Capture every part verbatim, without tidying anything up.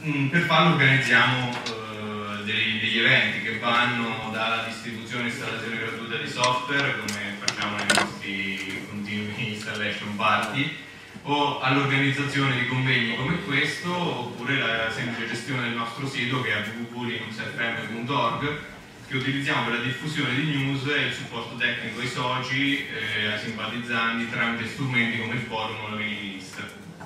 Mm, per farlo organizziamo uh, dei, degli eventi che vanno dalla distribuzione e installazione gratuita di software, come facciamo nei nostri continui installation party, o all'organizzazione di convegni come questo, oppure la semplice gestione del nostro sito che è w w w punto linux f m punto org, che utilizziamo per la diffusione di news e il supporto tecnico ai soci e ai simpatizzanti tramite strumenti come il forum o la mailing list.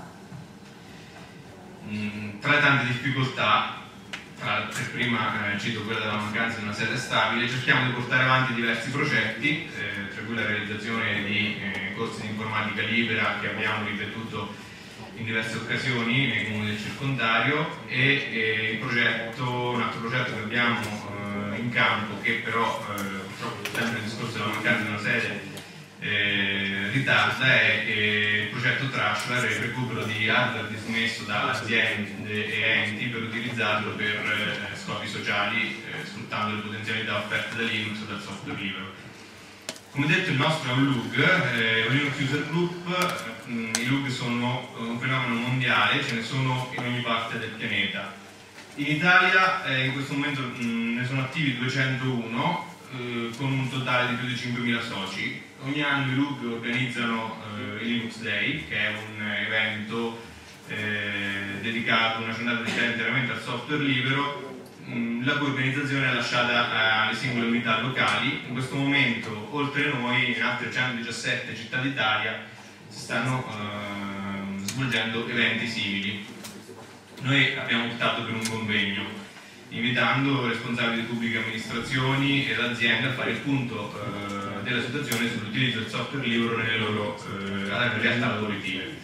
Mm, tra le tante difficoltà, tra, per prima eh, cito quella della mancanza di una sede stabile, cerchiamo di portare avanti diversi progetti, eh, tra cui la realizzazione di eh, corsi di informatica libera che abbiamo ripetuto in diverse occasioni nei comuni del circondario, e, e il progetto, un altro progetto che abbiamo eh, in campo, che però eh, purtroppo sempre il discorso della mancanza di una sede eh, ritarda, è eh, il progetto Trashware, il recupero di hardware dismesso da aziende e enti per utilizzarlo per eh, scopi sociali, eh, sfruttando le potenzialità offerte da Linux e dal software libero. Come detto, il nostro è un L U G, eh, un Linux User Group. I L U G sono un fenomeno mondiale, ce ne sono in ogni parte del pianeta. In Italia eh, in questo momento mh, ne sono attivi duecentouno, eh, con un totale di più di cinquemila soci. Ogni anno i L U G organizzano eh, il Linux Day, che è un evento eh, dedicato, una giornata dedicata interamente al software libero, la cui organizzazione è lasciata alle singole unità locali. In questo momento, oltre noi, in altre centodiciassette città d'Italia si stanno eh, svolgendo eventi simili. Noi abbiamo optato per un convegno, invitando responsabili di pubbliche amministrazioni e l'azienda a fare il punto eh, della situazione sull'utilizzo del software libero nelle loro eh, realtà lavorative.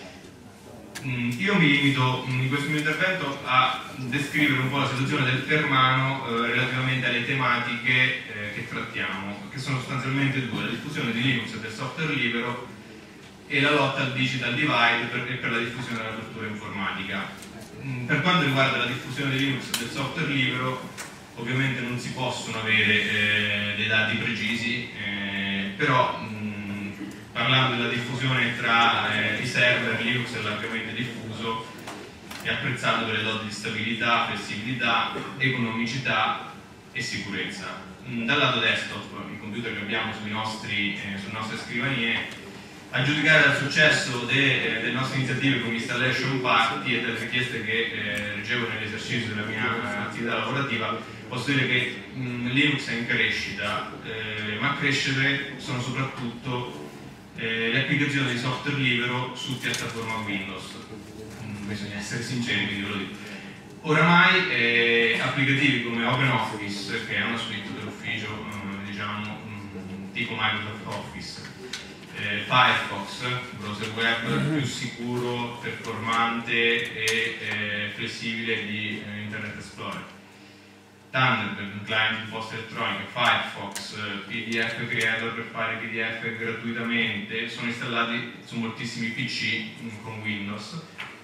Io mi limito in questo mio intervento a descrivere un po' la situazione del Fermano eh, relativamente alle tematiche eh, che trattiamo, che sono sostanzialmente due: la diffusione di Linux e del software libero e la lotta al digital divide per, e per la diffusione della cultura informatica. Per quanto riguarda la diffusione di Linux e del software libero, ovviamente non si possono avere eh, dei dati precisi, eh, però parlando della diffusione tra eh, i server, Linux è largamente diffuso, è apprezzato per le doti di stabilità, flessibilità, economicità e sicurezza. Dal lato desktop, il computer che abbiamo sui nostri, eh, sulle nostre scrivanie, a giudicare dal successo de, eh, delle nostre iniziative come Installation Party e delle richieste che eh, ricevo nell'esercizio della mia eh, attività lavorativa, posso dire che mh, Linux è in crescita, eh, ma a crescere sono soprattutto Eh, le applicazioni di software libero su piattaforma Windows. Mm, bisogna essere sinceri, quindi ve lo dico. Oramai eh, applicativi come OpenOffice, che è una suite dell'ufficio eh, diciamo mm, tipo Microsoft Office, eh, Firefox, browser web più sicuro, performante e eh, flessibile di eh, Internet Explorer, Thunderbird, un client di posta elettronica, Firefox, P D F Creator per fare P D F gratuitamente, sono installati su moltissimi P C mh, con Windows,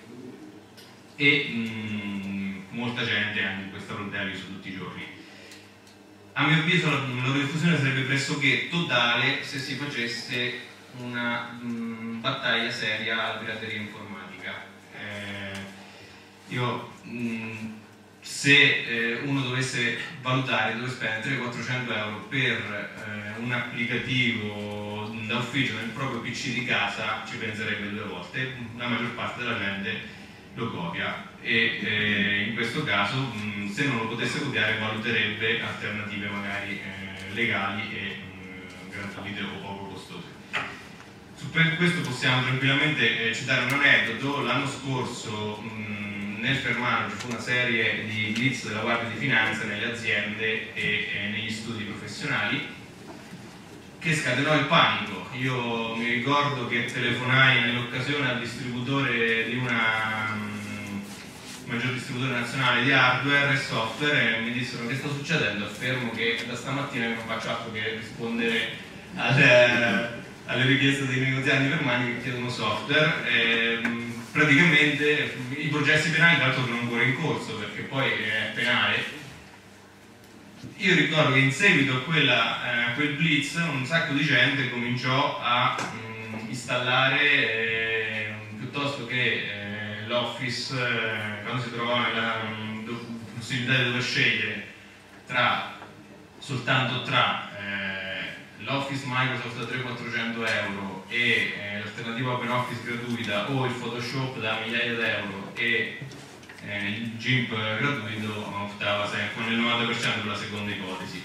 e mh, molta gente anche questa frontiera li usa tutti i giorni. A mio avviso la, la loro diffusione sarebbe pressoché totale se si facesse una mh, battaglia seria alla pirateria informatica. Eh, io mh, se eh, uno dovesse valutare dove spendere trecento quattrocento euro per eh, un applicativo da ufficio nel proprio P C di casa, ci penserebbe due volte. La maggior parte della gente lo copia e eh, in questo caso mh, se non lo potesse copiare valuterebbe alternative magari eh, legali e mh, gratuite o poco costose. Su questo possiamo tranquillamente eh, citare un aneddoto. L'anno scorso mh, nel Fermano ci fu una serie di blitz della Guardia di Finanza nelle aziende e, e negli studi professionali che scatenò il panico. Io mi ricordo che telefonai nell'occasione al distributore di una um, maggior distributore nazionale di hardware e software e mi dissero: che sta succedendo? Affermo che da stamattina non faccio altro che rispondere alle, alle richieste dei negozianti fermani che chiedono software. E, praticamente i processi penali tra l'altro sono ancora in corso, perché poi è penale. Io ricordo che in seguito a, quella, eh, a quel blitz un sacco di gente cominciò a mh, installare eh, piuttosto che eh, l'Office, eh, quando si trovava nella possibilità di dover scegliere tra, soltanto tra eh, l'Office Microsoft da trecento quattrocento euro e eh, l'alternativa OpenOffice gratuita, o il Photoshop da migliaia d'euro e eh, il GIMP gratuito, optava sempre con il novanta per cento per la seconda ipotesi.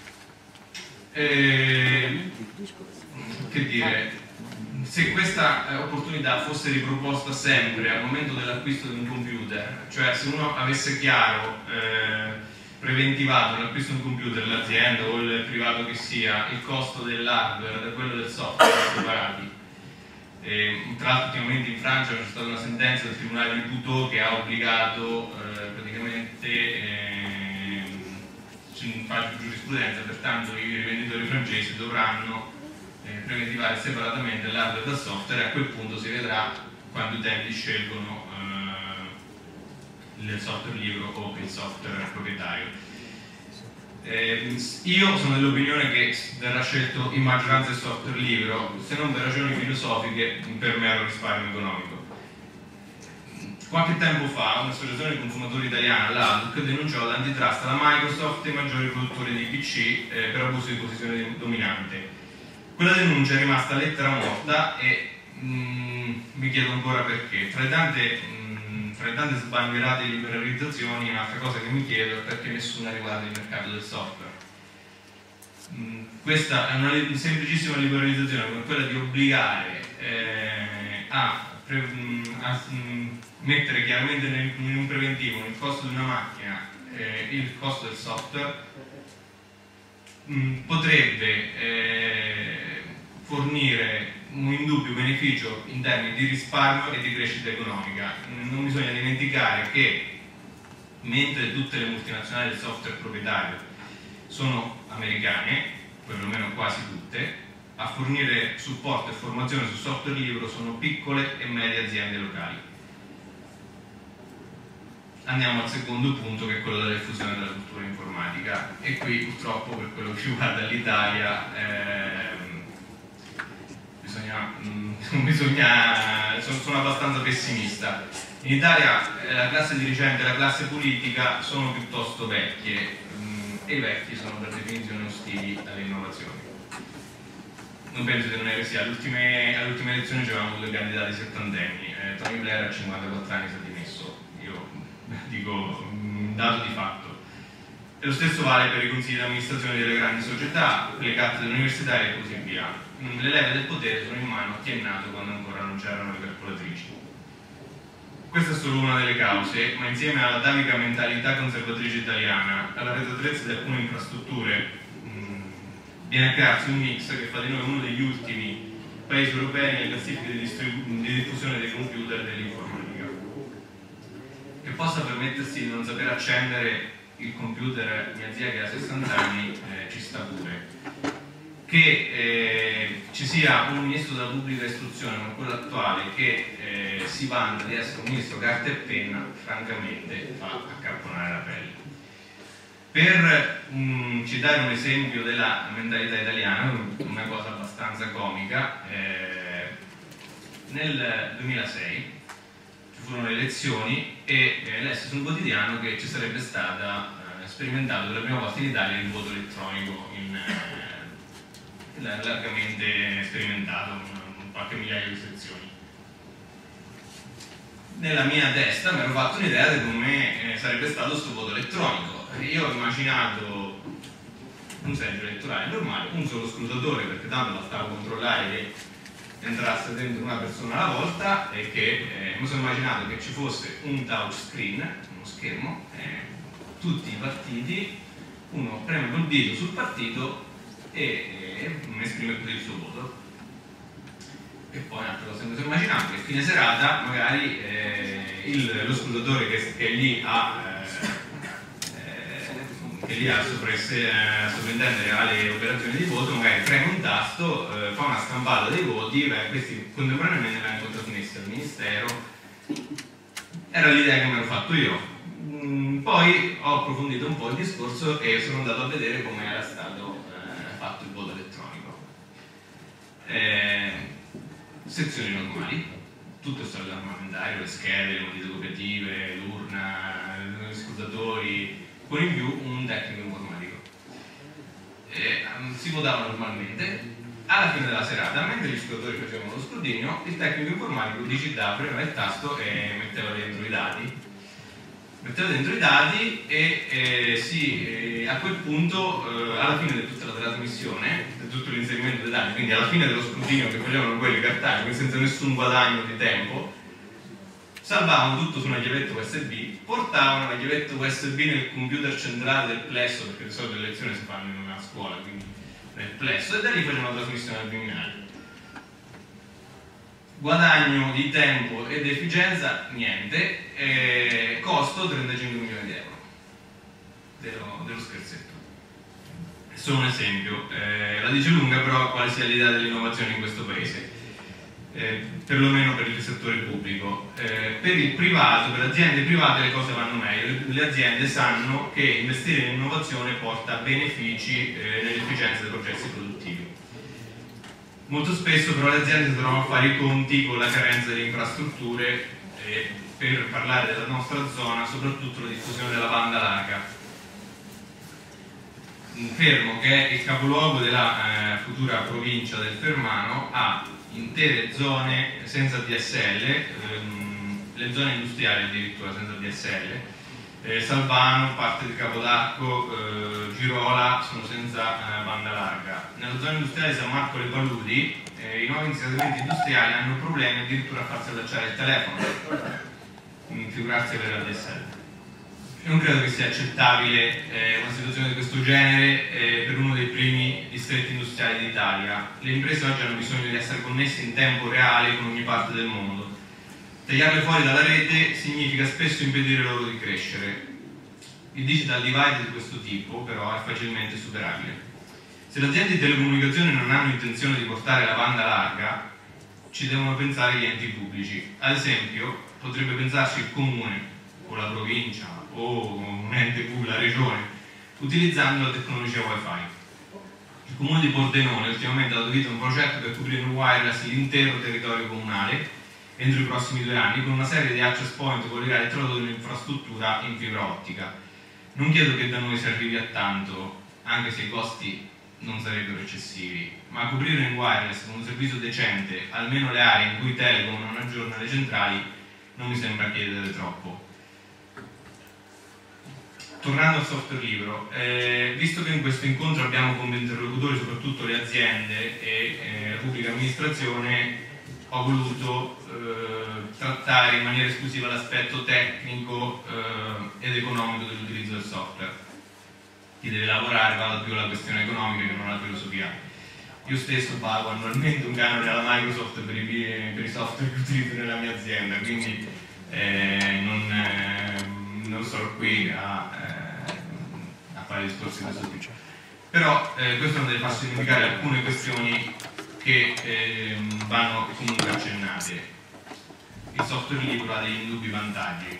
E, che dire, se questa opportunità fosse riproposta sempre al momento dell'acquisto di un computer, cioè se uno avesse chiaro, eh, preventivato l'acquisto di un computer, l'azienda o il privato che sia, il costo dell'hardware da quello del software separati. E, tra l'altro ultimamente in Francia c'è stata una sentenza del tribunale di Puteaux che ha obbligato eh, praticamente eh, in fase di giurisprudenza, pertanto i rivenditori francesi dovranno eh, preventivare separatamente l'hardware dal software, e a quel punto si vedrà quando i utenti scelgono il software libero o il software proprietario. Eh, io sono dell'opinione che verrà scelto in maggioranza il software libero, se non per ragioni filosofiche, per mero risparmio economico. Qualche tempo fa un'associazione di consumatori italiana, l'A D U C, denunciò l'antitrust alla Microsoft e i maggiori produttori di P C eh, per abuso di posizione dominante. Quella denuncia è rimasta lettera morta e mm, mi chiedo ancora perché. Tra le tante Tra le tante sbandierate liberalizzazioni, un'altra cosa che mi chiedo è perché nessuna riguarda il mercato del software. Questa è una semplicissima liberalizzazione come quella di obbligare eh, a, a mettere chiaramente nel, in un preventivo il costo di una macchina, eh, il costo del software, mh, potrebbe eh, fornire un indubbio beneficio in termini di risparmio e di crescita economica. Non bisogna dimenticare che mentre tutte le multinazionali del software proprietario sono americane, perlomeno quasi tutte, a fornire supporto e formazione sul software libero sono piccole e medie aziende locali. Andiamo al secondo punto, che è quello della diffusione della cultura informatica, e qui purtroppo per quello che riguarda l'Italia eh, Bisogna, mh, bisogna, sono, sono abbastanza pessimista. In Italia eh, la classe dirigente e la classe politica sono piuttosto vecchie mh, e i vecchi sono per definizione ostili alle innovazioni. Non penso che non è così. Alle ultime, alle ultime elezioni c'erano due candidati settantenni, eh, Tony Blair a cinquantaquattro anni si è dimesso, io dico mh, dato di fatto. E lo stesso vale per i consigli di amministrazione delle grandi società, le cattedre universitarie e così via. Le leve del potere sono in mano a chi è nato quando ancora non c'erano le calcolatrici. Questa è solo una delle cause, ma insieme alla atavica mentalità conservatrice italiana, alla arretratezza di alcune infrastrutture, mh, viene a crearsi un mix che fa di noi uno degli ultimi paesi europei nelle classifiche di, di diffusione dei computer e dell'informatica. Che possa permettersi di non saper accendere il computer mia zia che ha sessanta anni eh, ci sta pure. Che eh, ci sia un ministro della pubblica istruzione come quello attuale che eh, si vanta di essere un ministro carta e penna, francamente fa accapponare la pelle. Per um, citare un esempio della mentalità italiana, una cosa abbastanza comica, eh, nel duemilasei ci furono le elezioni e eh, lessi su un quotidiano che ci sarebbe stata eh, sperimentato per la prima volta in Italia il voto elettronico in eh, largamente sperimentato in qualche migliaia di sezioni. Nella mia testa mi ero fatto un'idea di come eh, sarebbe stato questo voto elettronico. Io ho immaginato un seggio elettorale normale, un solo scrutatore, perché tanto bastava controllare che entrasse dentro una persona alla volta, e che eh, mi sono immaginato che ci fosse un touchscreen, uno schermo, eh, tutti i partiti, uno preme col dito sul partito e esprime così il suo voto. E poi un'altra cosa che mi sono immaginato, che a fine serata magari eh, il, lo scrutatore che, che è lì a eh, che lì a sovrintendere alle operazioni di voto, magari preme un tasto, eh, fa una stampata dei voti, beh, questi contemporaneamente vengono trasmessi al ministero. Era l'idea che mi ero fatto io. Mm, poi ho approfondito un po' il discorso e sono andato a vedere come era stato eh, fatto il voto elettronico. Eh, sezioni normali, tutto il solito armamentario, le schede, le matite copiative, l'urna, gli scrudatori, con in più un tecnico informatico. E, um, si votava normalmente. Alla fine della serata, mentre gli scrutatori facevano lo scrutinio, il tecnico informatico digitava, premeva il tasto e metteva dentro i dati. Metteva dentro i dati e eh, sì, eh, a quel punto, eh, alla fine di tutta la trasmissione, di tutto l'inserimento dei dati, quindi alla fine dello scrutinio che facevano quelli cartacei, quindi senza nessun guadagno di tempo, salvavano tutto su una chiavetta U S B, portavano la chiavetta U S B nel computer centrale del plesso, perché di solito le lezioni si fanno in una scuola, quindi nel plesso, e da lì facevano la trasmissione al binario. Guadagno di tempo ed efficienza niente, eh, costo trentacinque milioni di euro dello, dello scherzetto. È solo un esempio, eh, la dice lunga però quale sia l'idea dell'innovazione in questo paese, eh, perlomeno per il settore pubblico. Eh, per il privato, per le aziende private le cose vanno meglio, le, le aziende sanno che investire in innovazione porta benefici eh, nell'efficienza dei processi produttivi. Molto spesso però le aziende si trovano a fare i conti con la carenza delle infrastrutture e, per parlare della nostra zona, soprattutto la diffusione della banda larga. Fermo, che è il capoluogo della eh, futura provincia del Fermano, ha intere zone senza D S L, ehm, le zone industriali addirittura senza D S L, eh, Salvano, parte di Capodacco, eh, Girola sono senza eh, banda larga. Nella zona industriale di San Marco le Paludi eh, i nuovi insediamenti industriali hanno problemi addirittura a farsi allacciare il telefono, figurarsi avere la D S L. Io non credo che sia accettabile eh, una situazione di questo genere eh, per uno dei primi distretti industriali d'Italia. Le imprese oggi hanno bisogno di essere connesse in tempo reale con ogni parte del mondo. Tagliarle fuori dalla rete significa spesso impedire loro di crescere. Il digital divide di questo tipo però è facilmente superabile. Se le aziende di telecomunicazione non hanno intenzione di portare la banda larga, ci devono pensare gli enti pubblici. Ad esempio, potrebbe pensarci il comune o la provincia o un ente pubblico, la regione, utilizzando la tecnologia Wi-Fi. Il comune di Pordenone ultimamente ha dato vita a un progetto per coprire in wireless l'intero territorio comunale entro i prossimi due anni, con una serie di access point collegati tra loro in un'infrastruttura in fibra ottica. Non chiedo che da noi si arrivi a tanto, anche se i costi non sarebbero eccessivi, ma coprire in wireless con un servizio decente almeno le aree in cui Telecom non aggiorna le centrali non mi sembra chiedere troppo. Tornando al software libero, eh, visto che in questo incontro abbiamo come interlocutori soprattutto le aziende e eh, la pubblica amministrazione, ho voluto eh, trattare in maniera esclusiva l'aspetto tecnico eh, ed economico dell'utilizzo del software. Chi deve lavorare vada più alla questione economica che non alla filosofia. Io stesso pago annualmente un canone alla Microsoft per i, per i software che utilizzo nella mia azienda, quindi eh, non, eh, non sono qui a, eh, a fare discorsi di questo tipo. Però eh, questo non deve far significare alcune questioni che eh, vanno comunque accennate. Il software libero ha degli indubbi vantaggi.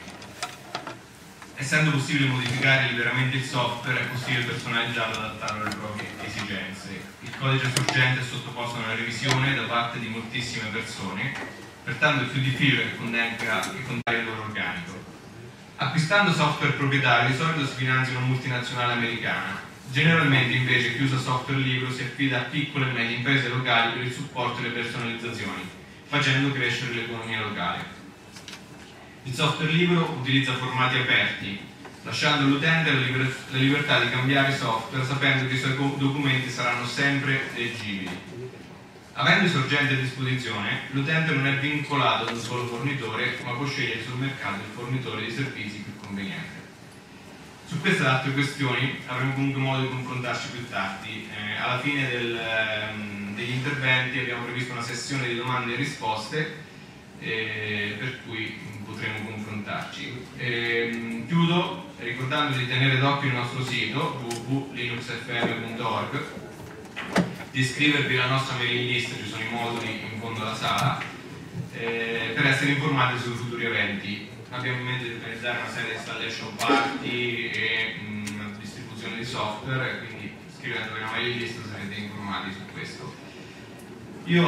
Essendo possibile modificare liberamente il software, è possibile personalizzarlo e adattarlo alle proprie esigenze. Il codice sorgente è sottoposto a una revisione da parte di moltissime persone, pertanto è più difficile che contenga il loro organico. Acquistando software proprietario, di solito si finanzia una multinazionale americana. Generalmente invece chi usa software libero si affida a piccole e medie imprese locali per il supporto e le personalizzazioni, facendo crescere l'economia locale. Il software libero utilizza formati aperti, lasciando all'utente la, liber la libertà di cambiare software sapendo che i suoi documenti saranno sempre leggibili. Avendo i sorgenti a disposizione, l'utente non è vincolato ad un solo fornitore, ma può scegliere sul mercato il fornitore di servizi più conveniente. Su queste altre questioni avremo comunque modo di confrontarci più tardi. Eh, alla fine del, ehm, degli interventi abbiamo previsto una sessione di domande e risposte, eh, per cui potremo confrontarci. Eh, chiudo ricordando di tenere d'occhio il nostro sito w w w punto linux f m punto org, di iscrivervi alla nostra mailing list, ci sono i moduli in fondo alla sala, eh, per essere informati sui futuri eventi. Abbiamo in mente di organizzare una serie di installation party e mh, una distribuzione di software, quindi iscrivetevi alla mailing list sarete informati su questo. Io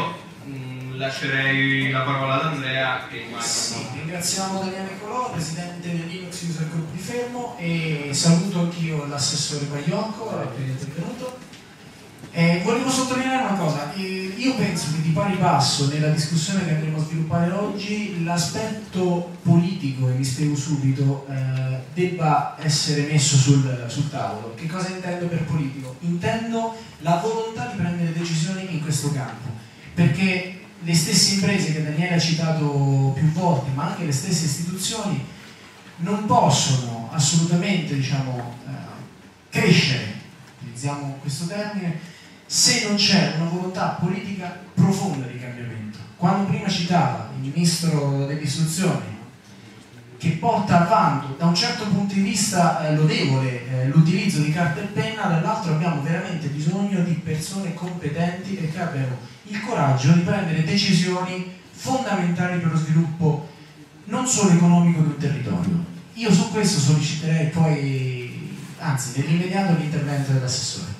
mh, lascerei la parola ad Andrea che immagino... Sì, ringraziamo Daniele Nicolò, presidente del Linux User Group di Fermo, e saluto anch'io l'assessore Pagliocco che è intervenuto. Eh, volevo sottolineare una cosa, eh, io penso che di pari passo nella discussione che andremo a sviluppare oggi l'aspetto politico, e vi spiego subito, eh, debba essere messo sul, sul tavolo. Che cosa intendo per politico? Intendo la volontà di prendere decisioni in questo campo, perché le stesse imprese che Daniele ha citato più volte, ma anche le stesse istituzioni, non possono assolutamente, diciamo, eh, crescere, utilizziamo questo termine, se non c'è una volontà politica profonda di cambiamento. Quando prima citava il ministro dell'istruzione, che porta avanti da un certo punto di vista eh, lodevole eh, l'utilizzo di carta e penna, dall'altro abbiamo veramente bisogno di persone competenti e che abbiano il coraggio di prendere decisioni fondamentali per lo sviluppo non solo economico di un territorio. Io su questo solleciterei poi, anzi nell'immediato, l'intervento dell'assessore.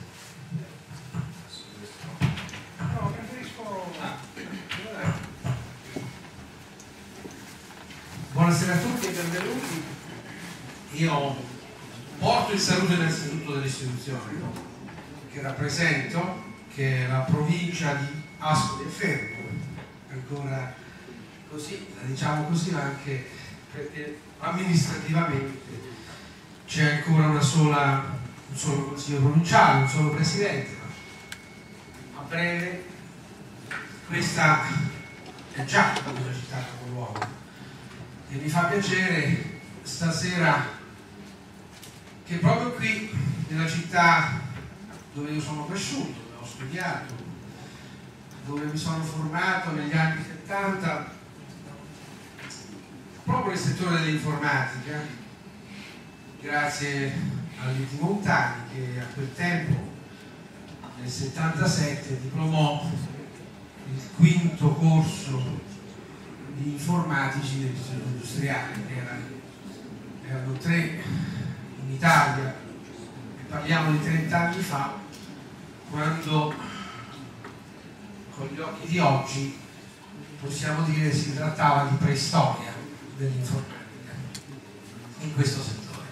Buonasera a tutti e benvenuti. Io porto il saluto innanzitutto dell'istituzione che rappresento, che è la provincia di Ascoli e Fermo, ancora così, la diciamo così, ma anche perché amministrativamente c'è ancora una sola, un solo consiglio provinciale, un solo presidente. A breve questa è già una città capoluogo. E mi fa piacere stasera che proprio qui, nella città dove io sono cresciuto, dove ho studiato, dove mi sono formato negli anni settanta, proprio nel settore dell'informatica, grazie a Liti Montani, che a quel tempo, nel settantasette, diplomò il quinto corso di informatici dell'istituto industriale, che erano, erano tre in Italia, e parliamo di trenta anni fa, quando con gli occhi di oggi possiamo dire che si trattava di preistoria dell'informatica in questo settore.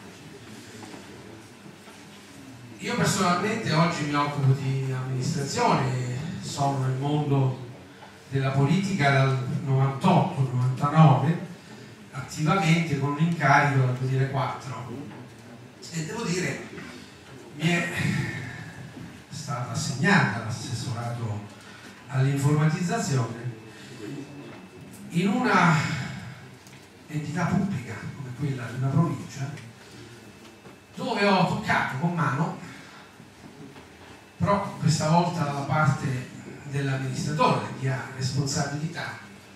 Io personalmente oggi mi occupo di amministrazione, sono nel mondo della politica dal novantotto novantanove, attivamente con un incarico dal duemilaquattro, e devo dire mi è stata assegnata l'assessorato all'informatizzazione in una entità pubblica come quella di una provincia, dove ho toccato con mano, però questa volta dalla parte dell'amministratore, di chi ha responsabilità,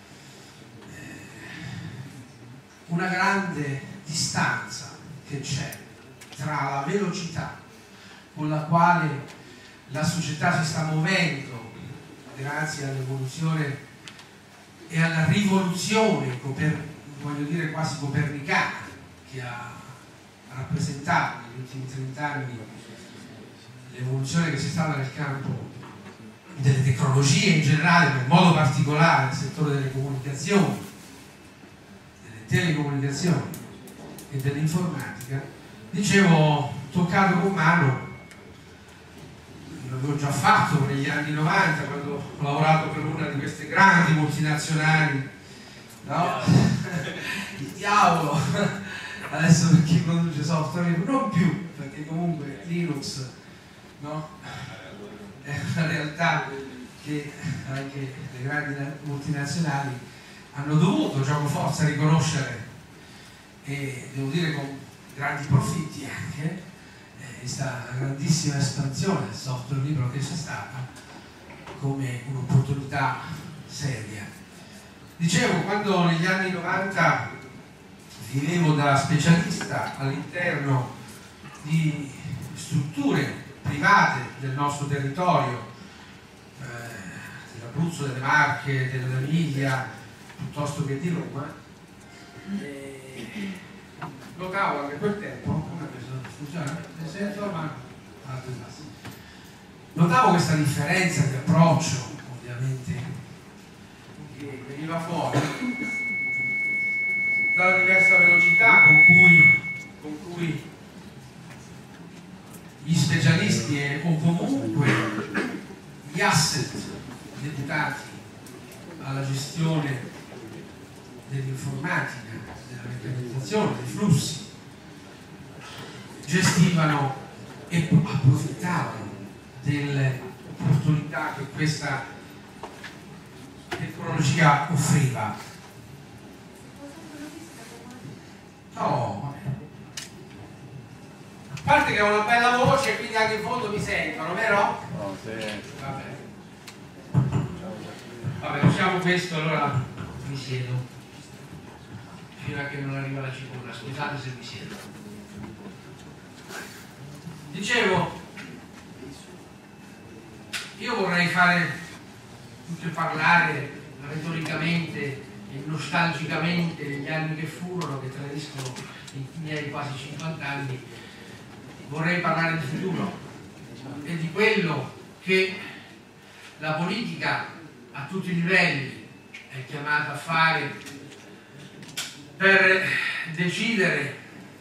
una grande distanza che c'è tra la velocità con la quale la società si sta muovendo grazie all'evoluzione e alla rivoluzione, voglio dire quasi copernicana, che ha rappresentato negli ultimi trent'anni l'evoluzione che c'è stata nel campo delle tecnologie in generale, ma in modo particolare nel settore delle comunicazioni, delle telecomunicazioni e dell'informatica. Dicevo, toccato con mano, l'avevo già fatto negli anni novanta, quando ho lavorato per una di queste grandi multinazionali, no? Il diavolo, adesso per chi produce software, non più, perché comunque Linux, no? È una realtà che anche le grandi multinazionali hanno dovuto, gioco forza, riconoscere, e devo dire con grandi profitti anche, questa grandissima espansione del software libero che c'è stata come un'opportunità seria. Dicevo, quando negli anni novanta vivevo da specialista all'interno di strutture private del nostro territorio, eh, dell'Abruzzo, delle Marche, dell'Emilia, piuttosto che di Roma, e notavo che a quel tempo, funziona, sento, ma notavo questa differenza di approccio, ovviamente che veniva fuori dalla diversa velocità con cui, con cui gli specialisti e o comunque gli asset dedicati alla gestione dell'informatica, della meccanizzazione, dei flussi, gestivano e approfittavano delle opportunità che questa tecnologia offriva. No, a parte che ho una bella voce e quindi anche in fondo mi sentono, vero? No, sì. Vabbè. Vabbè, facciamo questo, allora mi siedo fino a che non arriva la cipolla. Scusate se mi siedo. Dicevo, io vorrei fare più che parlare retoricamente e nostalgicamente degli anni che furono, che tradiscono i miei quasi cinquanta anni, vorrei parlare di futuro e di quello che la politica a tutti i livelli è chiamata a fare per decidere.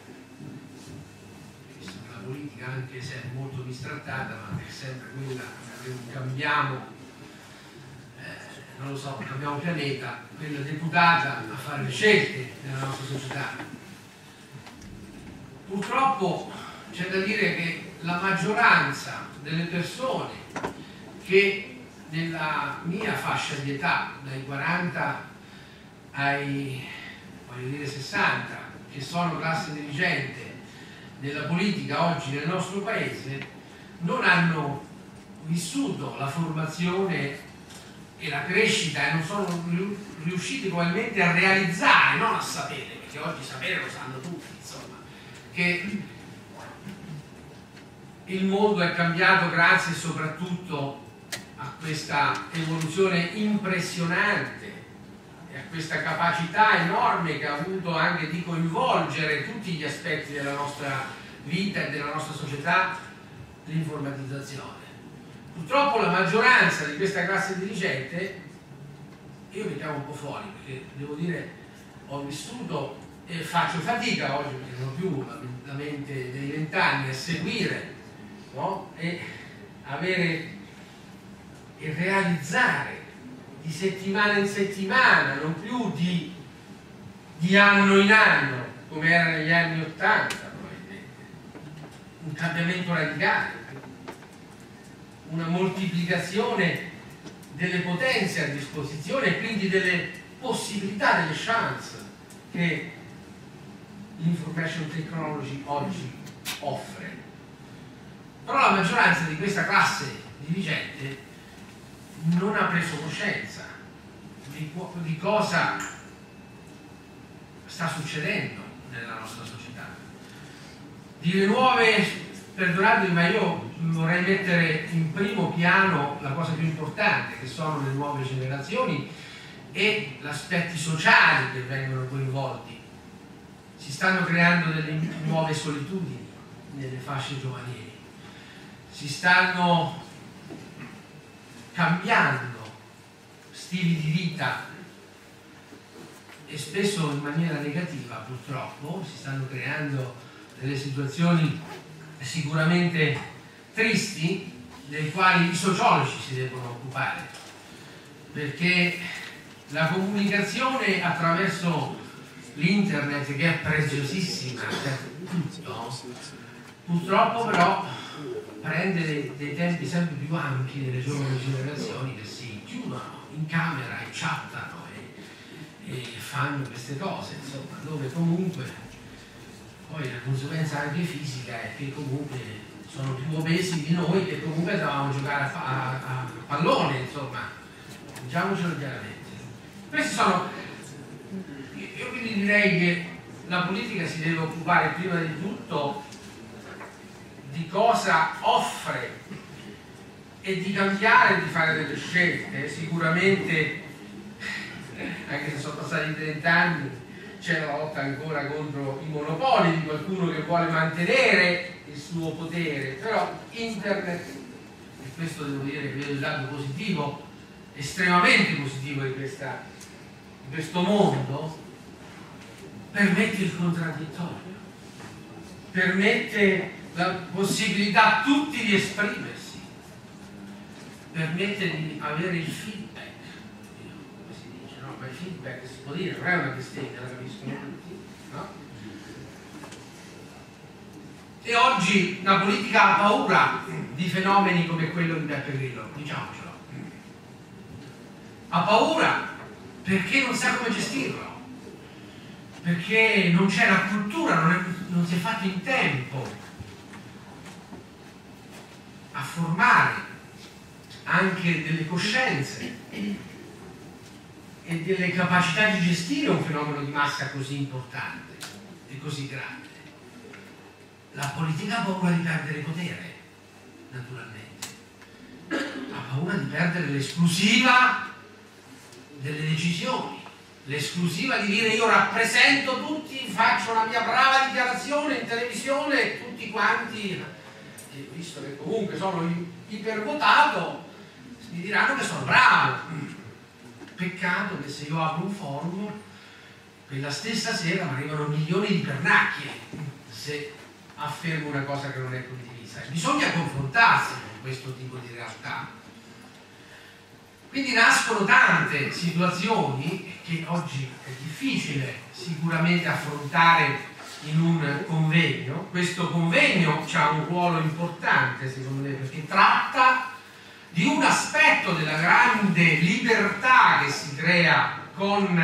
La politica, anche se è molto bistrattata, ma è sempre quella che cambiamo, eh, non lo so, cambiamo pianeta, quella deputata a fare le scelte nella nostra società. Purtroppo c'è da dire che la maggioranza delle persone che nella mia fascia di età, dai quaranta ai voglio dire sessanta, che sono classe dirigente della politica oggi nel nostro paese, non hanno vissuto la formazione e la crescita e non sono riusciti probabilmente a realizzare, non a sapere, perché oggi sapere lo sanno tutti, insomma, che il mondo è cambiato grazie soprattutto a questa evoluzione impressionante e a questa capacità enorme che ha avuto anche di coinvolgere tutti gli aspetti della nostra vita e della nostra società, l'informatizzazione. Purtroppo la maggioranza di questa classe dirigente, io mi chiamo un po' fuori perché devo dire ho vissuto e faccio fatica oggi perché non ho più la, la mente dei vent'anni a seguire, no? E avere e realizzare di settimana in settimana, non più di, di anno in anno come era negli anni ottanta probabilmente, un cambiamento radicale, una moltiplicazione delle potenze a disposizione e quindi delle possibilità, delle chance che l'information technology oggi offre. Però la maggioranza di questa classe dirigente non ha preso coscienza di, di cosa sta succedendo nella nostra società, di le nuove, perdonatemi, ma io vorrei mettere in primo piano la cosa più importante, che sono le nuove generazioni e gli aspetti sociali che vengono coinvolti. Si stanno creando delle nuove solitudini nelle fasce giovanili, si stanno cambiando stili di vita e spesso in maniera negativa, purtroppo si stanno creando delle situazioni sicuramente tristi dei quali i sociologi si devono occupare, perché la comunicazione attraverso l'internet, che è preziosissima per tutto, purtroppo però prende dei, dei tempi sempre più ampi delle giovani generazioni che si chiudono in camera e chattano e, e fanno queste cose, insomma, dove comunque poi la conseguenza anche fisica è che comunque sono più obesi di noi che comunque andavamo a giocare a, a, a pallone, insomma, diciamocelo chiaramente. Questi sono, io quindi direi che la politica si deve occupare prima di tutto di cosa offre e di cambiare, di fare delle scelte. Sicuramente, anche se sono passati trent'anni, c'è la lotta ancora contro i monopoli di qualcuno che vuole mantenere il suo potere, però internet, e questo devo dire che vedo il lato positivo, estremamente positivo di questa in questo mondo permette il contraddittorio, permette la possibilità a tutti di esprimersi, permette di avere il feedback, come si dice, no? Ma il feedback si può dire, non è una bestemmia, la capiscono tutti, no? E oggi la politica ha paura di fenomeni come quello di Beppe Grillo, diciamocelo. Ha paura perché non sa come gestirlo, perché non c'è la cultura, non, è, non si è fatto in tempo a formare anche delle coscienze e delle capacità di gestire un fenomeno di massa così importante e così grande. La politica ha paura di perdere potere, naturalmente, ha paura di perdere l'esclusiva delle decisioni, l'esclusiva di dire io rappresento tutti, faccio una mia brava dichiarazione in televisione e tutti quanti, e visto che comunque sono ipervotato, mi diranno che sono bravo. Peccato che se io apro un forum, quella stessa sera mi arrivano milioni di pernacchie se affermo una cosa che non è condivisa. Bisogna confrontarsi con questo tipo di realtà. Quindi nascono tante situazioni che oggi è difficile sicuramente affrontare in un convegno. Questo convegno ha un ruolo importante, secondo me, perché tratta di un aspetto della grande libertà che si crea con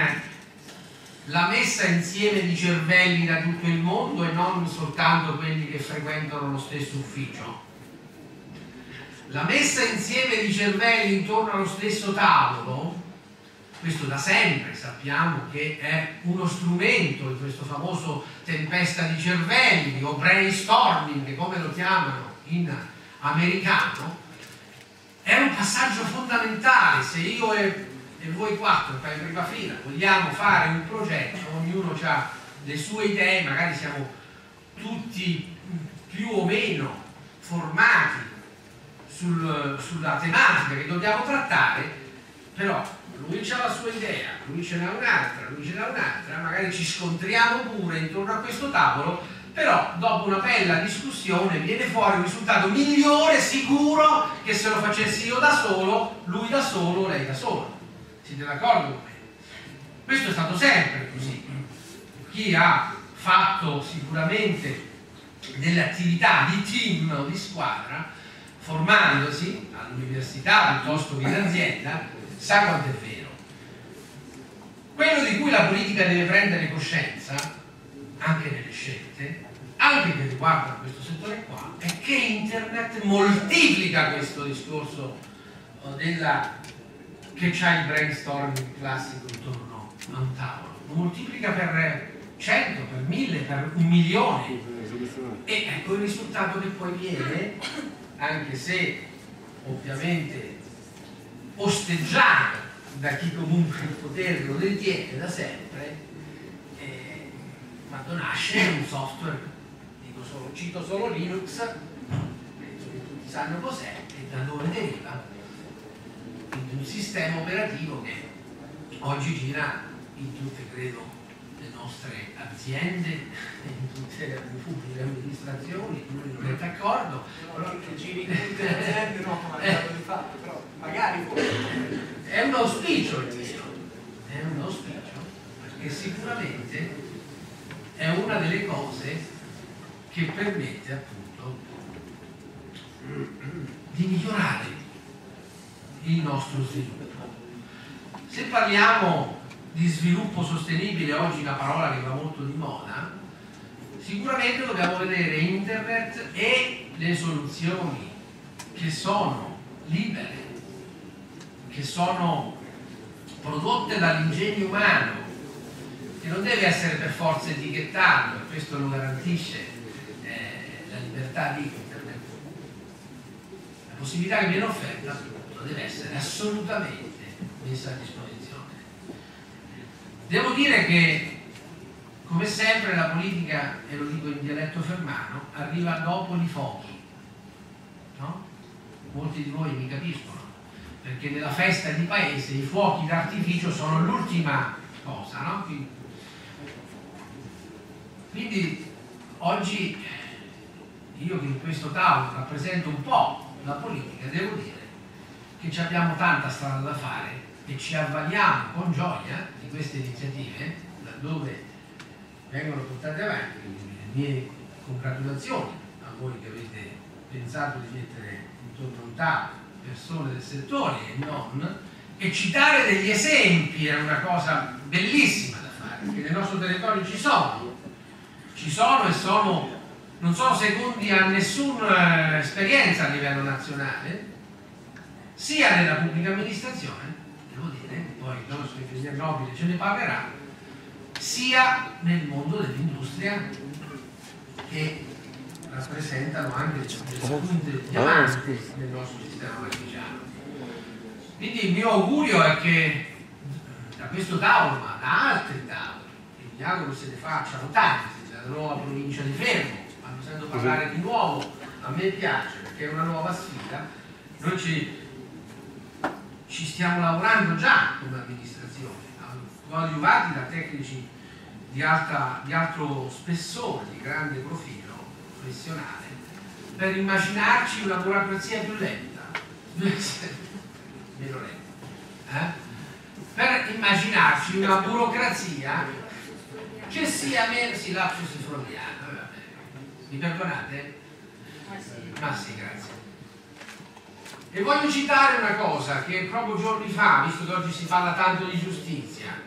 la messa insieme di cervelli da tutto il mondo e non soltanto quelli che frequentano lo stesso ufficio. La messa insieme di cervelli intorno allo stesso tavolo, questo da sempre sappiamo che è uno strumento di questo famoso tempesta di cervelli o brainstorming, come lo chiamano in americano, è un passaggio fondamentale. Se io e, e voi quattro qua in prima fila vogliamo fare un progetto, ognuno ha le sue idee, magari siamo tutti più o meno formati sul, sulla tematica che dobbiamo trattare, però lui ha la sua idea, lui ce n'ha un'altra, lui ce n'ha un'altra, magari ci scontriamo pure intorno a questo tavolo, però dopo una bella discussione viene fuori un risultato migliore sicuro che se lo facessi io da solo, lui da solo, lei da sola. Siete d'accordo con me? Questo è stato sempre così. Chi ha fatto sicuramente delle attività di team o di squadra, formandosi all'università piuttosto che in azienda, sa quanto è vero. Quello di cui la politica deve prendere coscienza, anche nelle scelte, anche che riguarda questo settore qua, è che internet moltiplica questo discorso della, che c'ha il brainstorming classico intorno a un tavolo, lo moltiplica per cento, per mille, per un milione, e ecco il risultato che poi viene, anche se ovviamente osteggiato da chi comunque il potere lo detiene da sempre, eh, quando nasce un software, dico solo, cito solo Linux, penso che tutti sanno cos'è e da dove deriva, quindi un sistema operativo che oggi gira in tutte, credo, le nostre aziende, in tutte le pubbliche amministrazioni, lui non è d'accordo. Però che giri in tutte le aziende, no, come è stato di fatto, però magari forse. È un auspicio il mio, è un auspicio, perché sicuramente è una delle cose che permette appunto di migliorare il nostro sviluppo. Se parliamo di sviluppo sostenibile, oggi una parola che va molto di moda, sicuramente dobbiamo vedere internet e le soluzioni che sono libere, che sono prodotte dall'ingegno umano, che non deve essere per forza etichettato, e questo lo garantisce eh, la libertà di internet. La possibilità che viene offerta appunto deve essere assolutamente messa a disposizione. Devo dire che, come sempre, la politica, e lo dico in dialetto fermano, arriva dopo i fuochi, no? Molti di voi mi capiscono, perché nella festa di paese i fuochi d'artificio sono l'ultima cosa, no? Quindi, quindi oggi io che in questo tavolo rappresento un po' la politica, devo dire che ci abbiamo tanta strada da fare e ci avvaliamo con gioia di queste iniziative, laddove vengono portate avanti. Quindi le mie congratulazioni a voi che avete pensato di mettere intorno a un tavolo persone del settore e non, e citare degli esempi è una cosa bellissima da fare, perché nel nostro territorio ci sono, ci sono e sono, non sono secondi a nessuna esperienza a livello nazionale, sia nella pubblica amministrazione, devo dire, poi il nostro ingegnere Nobile ce ne parlerà, sia nel mondo dell'industria, che rappresentano anche delle spunte di avanti nel nostro sistema marchigiano. Quindi il mio augurio è che da questo tavolo, ma da altri tavoli, e mi auguro se ne facciano tanti, dalla nuova provincia di Fermo, quando sento parlare di nuovo, a me piace perché è una nuova sfida, noi ci, ci stiamo lavorando già come amministrazione, coadiuvati da tecnici di, alta, di alto spessore, di grande profilo professionale, per immaginarci una burocrazia più lenta, meno lenta, eh? per immaginarci una burocrazia che sia meno, si lapsus freudiano, mi perdonate? Ma sì, grazie. E voglio citare una cosa che proprio giorni fa, visto che oggi si parla tanto di giustizia,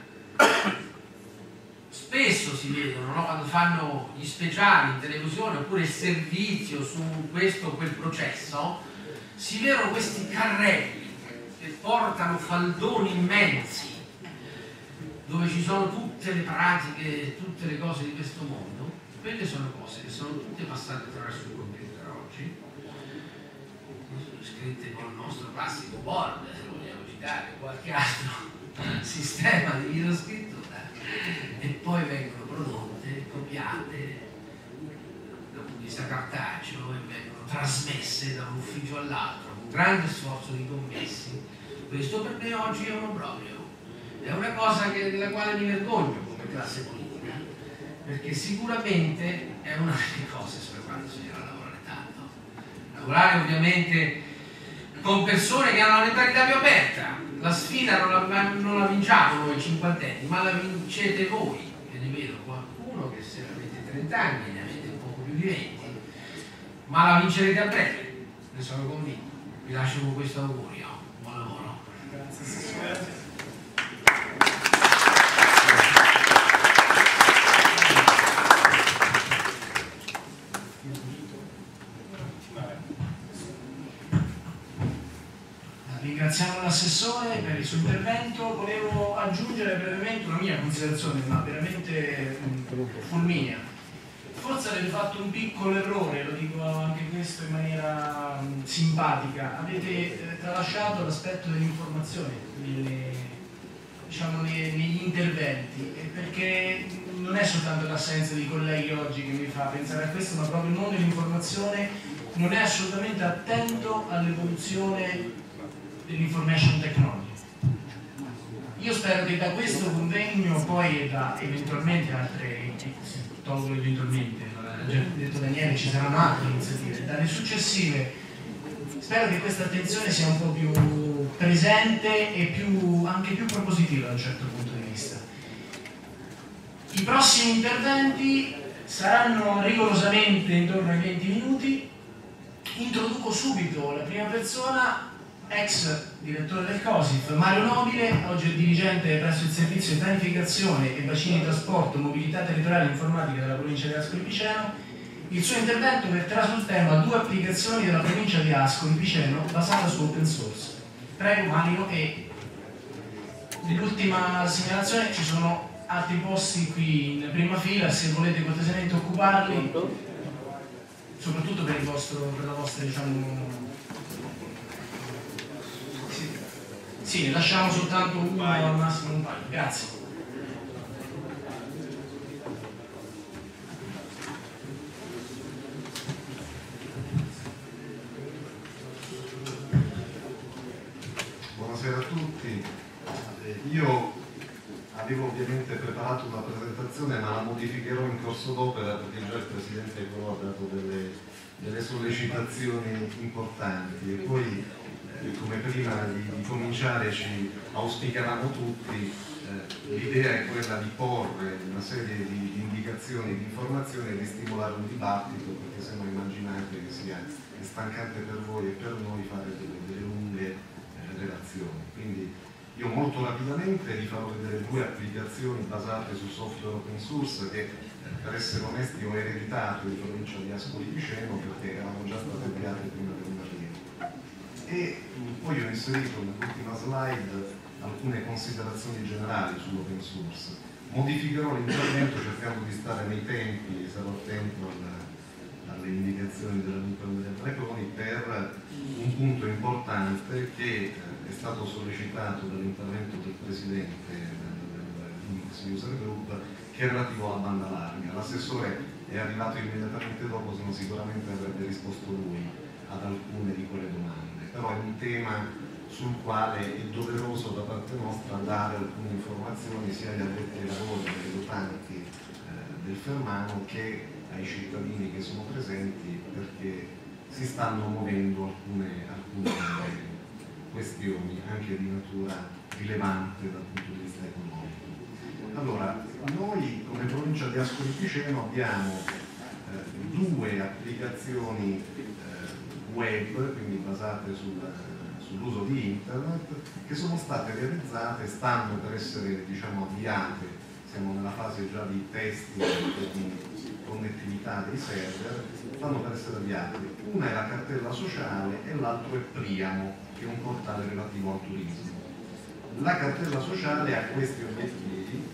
spesso si vedono, no? Quando fanno gli speciali in televisione oppure il servizio su questo o quel processo, si vedono questi carrelli che portano faldoni immensi dove ci sono tutte le pratiche, tutte le cose di questo mondo. Quelle sono cose che sono tutte passate attraverso il computer oggi, scritte con il nostro classico Word, se vogliamo citare qualche altro sistema di videoscrittura, e poi vengono prodotte, copiate da un punto di vista cartaceo e vengono trasmesse da un ufficio all'altro con grande sforzo di commessi. Questo per me oggi è un obbrobrio, è una cosa che, della quale mi vergogno come classe politica, perché sicuramente è una delle cose sulle quali bisognerà lavorare tanto. Lavorare ovviamente con persone che hanno la mentalità più aperta. La sfida non la, non la vinciamo noi cinquantenni, ma la vincete voi, e ne vedo qualcuno che se avete trenta anni ne avete un poco più di venti, ma la vincerete a breve, ne sono convinto. Vi lascio con questo augurio. Buon lavoro. Grazie. Grazie. Ringraziamo l'assessore per il suo intervento. Volevo aggiungere brevemente una mia considerazione, ma veramente fulminea. Forse avete fatto un piccolo errore, lo dico anche questo in maniera um, simpatica. Avete eh, tralasciato l'aspetto dell'informazione nelle, diciamo, nei, negli interventi, e perché non è soltanto l'assenza di colleghi oggi che mi fa pensare a questo, ma proprio il mondo dell'informazione non è assolutamente attento all'evoluzione dell'information technology. Io spero che da questo convegno poi e da eventualmente altre, tolgo eventualmente, ha già detto Daniele, ci saranno altre iniziative, dalle successive spero che questa attenzione sia un po' più presente e più, anche più propositiva da un certo punto di vista. I prossimi interventi saranno rigorosamente intorno ai venti minuti. Introduco subito la prima persona, ex direttore del COSIF, Mario Nobile, oggi è dirigente presso il servizio di pianificazione e bacini di trasporto, mobilità territoriale e informatica della provincia di Ascoli Piceno. Il suo intervento verterà sul tema due applicazioni della provincia di Ascoli Piceno basata su open source. Prego Mario, e l'ultima segnalazione, ci sono altri posti qui in prima fila, se volete cortesemente occuparli, soprattutto per, il vostro, per la vostra, diciamo. Sì, ne lasciamo soltanto uno, al massimo un paio. Grazie. Buonasera a tutti. Io avevo ovviamente fatto una presentazione, ma la modificherò in corso d'opera perché già il Presidente Colò ha dato delle, delle sollecitazioni importanti e poi eh, come prima di, di cominciare ci auspicavamo tutti, eh, l'idea è quella di porre una serie di, di indicazioni, di informazioni e di stimolare un dibattito, perché se no immaginate che sia stancante per voi e per noi fare delle, delle lunghe eh, relazioni. Quindi io molto rapidamente vi farò vedere due applicazioni basate su software open source che, per essere onesti, ho ereditato in provincia di Ascoli Piceno perché erano già state avviate prima del Marino. E poi ho inserito nell'ultima slide alcune considerazioni generali sull'open source. Modificherò l'intervento cercando di stare nei tempi, sarò attento alla, alle indicazioni dell'amico Andrea Preconi per un punto importante che è stato sollecitato dall'intervento del Presidente del Linux User Group, che è relativo alla banda larga. L'assessore è arrivato immediatamente dopo, se no sicuramente avrebbe risposto lui ad alcune di quelle domande, però è un tema sul quale è doveroso da parte nostra dare alcune informazioni sia agli addetti ai lavori, ai votanti eh, del Fermano, che ai cittadini che sono presenti, perché si stanno muovendo alcune, alcune questioni anche di natura rilevante dal punto di vista economico. Allora, noi come provincia di Ascoli Piceno abbiamo eh, due applicazioni eh, web, quindi basate sul, sull'uso di internet, che sono state realizzate, stanno per essere, diciamo, avviate, siamo nella fase già di testing e di connettività dei server, stanno per essere avviate. Una è la cartella sociale e l'altro è Priamo, che è un portale relativo al turismo. La cartella sociale ha questi obiettivi,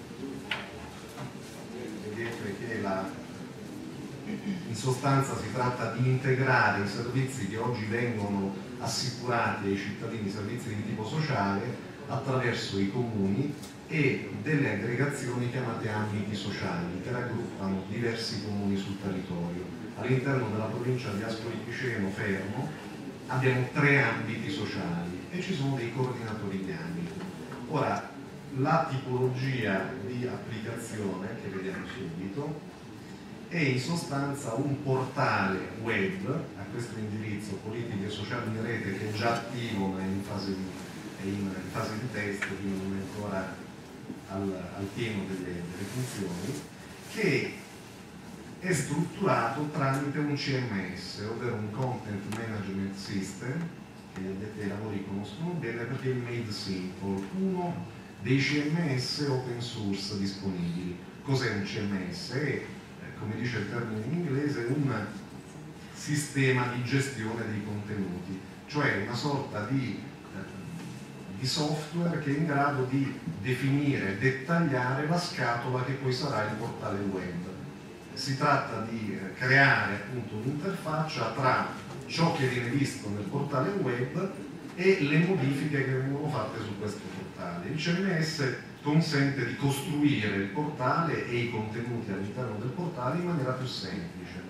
vedete che la, in sostanza si tratta di integrare i servizi che oggi vengono assicurati ai cittadini, servizi di tipo sociale, attraverso i comuni e delle aggregazioni chiamate ambiti sociali, che raggruppano diversi comuni sul territorio. All'interno della provincia di Ascoli Piceno Fermo abbiamo tre ambiti sociali e ci sono dei coordinatori di ambito. Ora, la tipologia di applicazione che vediamo subito è in sostanza un portale web a questo indirizzo, politiche sociali in rete, che è già attivo ma è in fase di, è in, in fase di test, quindi non è ancora al, al pieno delle, delle funzioni, che è strutturato tramite un C M S, ovvero un Content Management System, che gli addetti ai lavori conoscono bene perché è il Made Simple, uno dei C M S open source disponibili. Cos'è un C M S? È, come dice il termine in inglese, un sistema di gestione dei contenuti, cioè una sorta di, di software che è in grado di definire, dettagliare la scatola che poi sarà il portale web. Si tratta di creare appunto un'interfaccia tra ciò che viene visto nel portale web e le modifiche che vengono fatte su questo portale. Il C M S consente di costruire il portale e i contenuti all'interno del portale in maniera più semplice.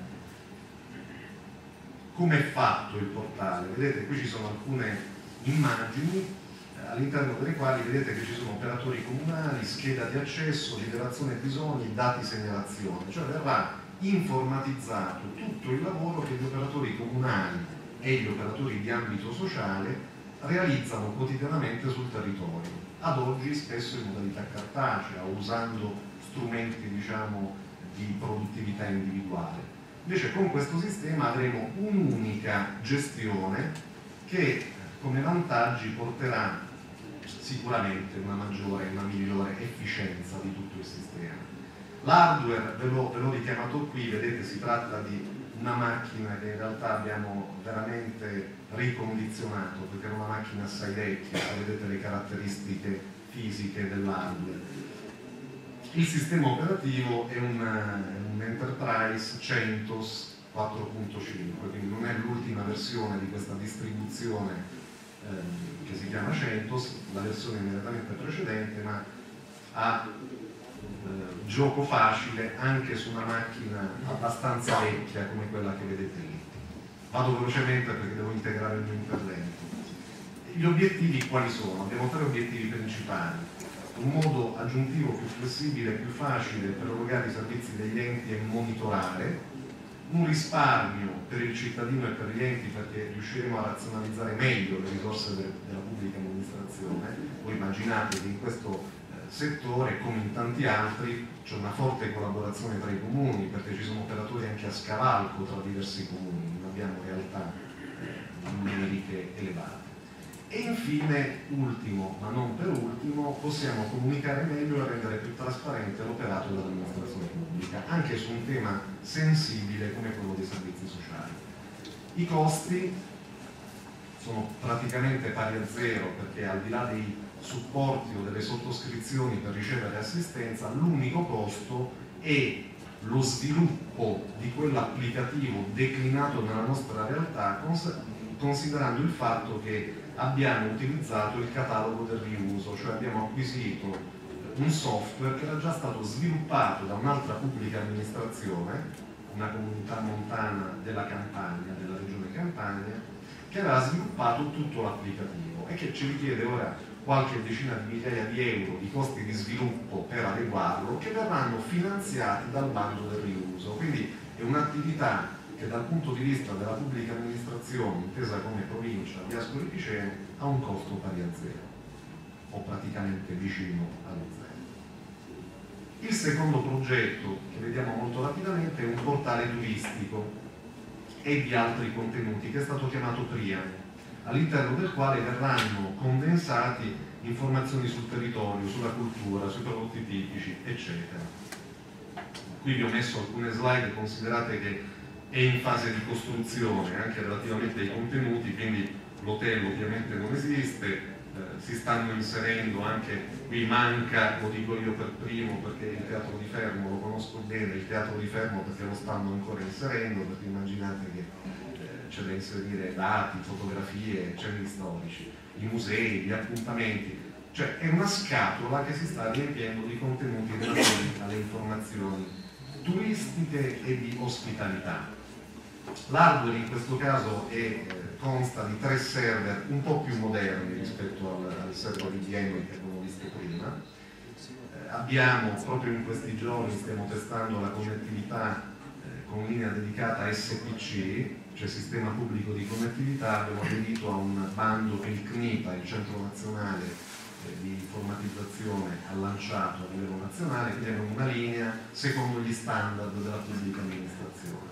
Come è fatto il portale? Vedete, qui ci sono alcune immagini all'interno delle quali vedete che ci sono operatori comunali, scheda di accesso, rilevazione bisogni, dati segnalazione, cioè verrà informatizzato tutto il lavoro che gli operatori comunali e gli operatori di ambito sociale realizzano quotidianamente sul territorio, ad oggi spesso in modalità cartacea, usando strumenti, diciamo, di produttività individuale. Invece con questo sistema avremo un'unica gestione che come vantaggi porterà sicuramente una maggiore e una migliore efficienza di tutto il sistema. L'hardware ve l'ho, ve l'ho richiamato qui, vedete, si tratta di una macchina che in realtà abbiamo veramente ricondizionato perché era una macchina assai vecchia, vedete le caratteristiche fisiche dell'hardware. Il sistema operativo è un, un Enterprise CentOS quattro punto cinque, quindi non è l'ultima versione di questa distribuzione eh, che si chiama CentOS, la versione immediatamente precedente, ma ha eh, gioco facile anche su una macchina abbastanza vecchia come quella che vedete lì. Vado velocemente perché devo integrare il mio intervento. Gli obiettivi quali sono? Abbiamo tre obiettivi principali. un modo aggiuntivo più flessibile e più facile per erogare i servizi degli enti e monitorare, un risparmio per il cittadino e per gli enti perché riusciremo a razionalizzare meglio le risorse de della pubblica amministrazione. Voi immaginate che in questo eh, settore, come in tanti altri, c'è una forte collaborazione tra i comuni perché ci sono operatori anche a scavalco tra diversi comuni, non abbiamo realtà eh, numeriche elevate. E infine, ultimo ma non per ultimo, possiamo comunicare meglio e rendere più trasparente l'operato dell'amministrazione pubblica, anche su un tema sensibile come quello dei servizi sociali. I costi sono praticamente pari a zero perché al di là dei supporti o delle sottoscrizioni per ricevere assistenza, l'unico costo è lo sviluppo di quell'applicativo declinato nella nostra realtà, considerando il fatto che abbiamo utilizzato il catalogo del riuso, cioè abbiamo acquisito un software che era già stato sviluppato da un'altra pubblica amministrazione, una comunità montana della Campania, della regione Campania, che aveva sviluppato tutto l'applicativo e che ci richiede ora qualche decina di migliaia di euro di costi di sviluppo per adeguarlo, che verranno finanziati dal bando del riuso. Quindi è un'attività che dal punto di vista della pubblica amministrazione, intesa come provincia di Ascoli Piceno, ha un costo pari a zero, o praticamente vicino allo zero. Il secondo progetto, che vediamo molto rapidamente, è un portale turistico e di altri contenuti, che è stato chiamato Priam, all'interno del quale verranno condensati informazioni sul territorio, sulla cultura, sui prodotti tipici, eccetera. Qui vi ho messo alcune slide, considerate che è in fase di costruzione anche relativamente ai contenuti, quindi l'hotel ovviamente non esiste, eh, si stanno inserendo anche, qui manca, lo dico io per primo perché il Teatro di Fermo lo conosco bene, il Teatro di Fermo perché lo stanno ancora inserendo, perché immaginate che eh, c'è da inserire dati, fotografie, cenni storici, i musei, gli appuntamenti, cioè è una scatola che si sta riempiendo di contenuti relativi alle informazioni turistiche e di ospitalità. L'hardware in questo caso è, eh, consta di tre server un po' più moderni rispetto al, al server I B M che abbiamo visto prima. Eh, abbiamo proprio in questi giorni, stiamo testando la connettività eh, con linea dedicata S P C, cioè Sistema Pubblico di Connettività. Abbiamo aderito a un bando che il C N I P A, il Centro Nazionale eh, di Informatizzazione, ha lanciato a livello nazionale, quindi abbiamo una linea secondo gli standard della pubblica amministrazione.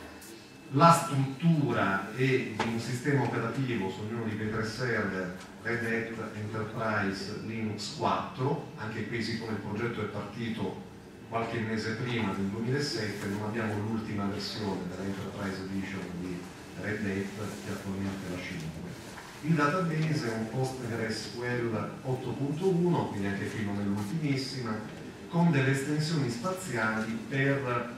La struttura è di un sistema operativo su ognuno di quei tre server, Red Hat Enterprise Linux quattro, anche qui siccome il progetto è partito qualche mese prima del duemilasette, non abbiamo l'ultima versione della Enterprise Edition di Red Hat, che attualmente è la cinque. Il database è un PostgreSQL otto punto uno, quindi anche qui non è l'ultimissima, con delle estensioni spaziali per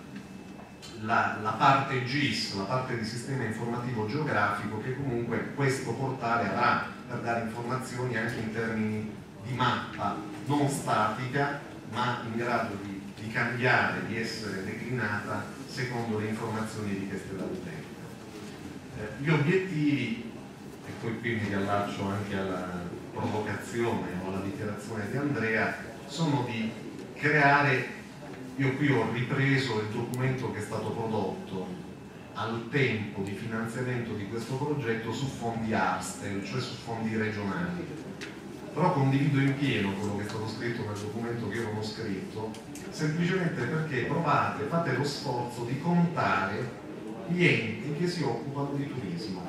La, la parte G I S, la parte di sistema informativo geografico, che comunque questo portale avrà per dare informazioni anche in termini di mappa non statica ma in grado di, di cambiare, di essere declinata secondo le informazioni richieste dall'utente. Eh, gli obiettivi, e poi qui mi riallaccio anche alla provocazione o alla dichiarazione di Andrea, sono di creare. Io qui ho ripreso il documento che è stato prodotto al tempo di finanziamento di questo progetto su fondi ARSTEL, cioè su fondi regionali. Però condivido in pieno quello che è stato scritto nel documento che io non ho scritto, semplicemente perché provate, fate lo sforzo di contare gli enti che si occupano di turismo.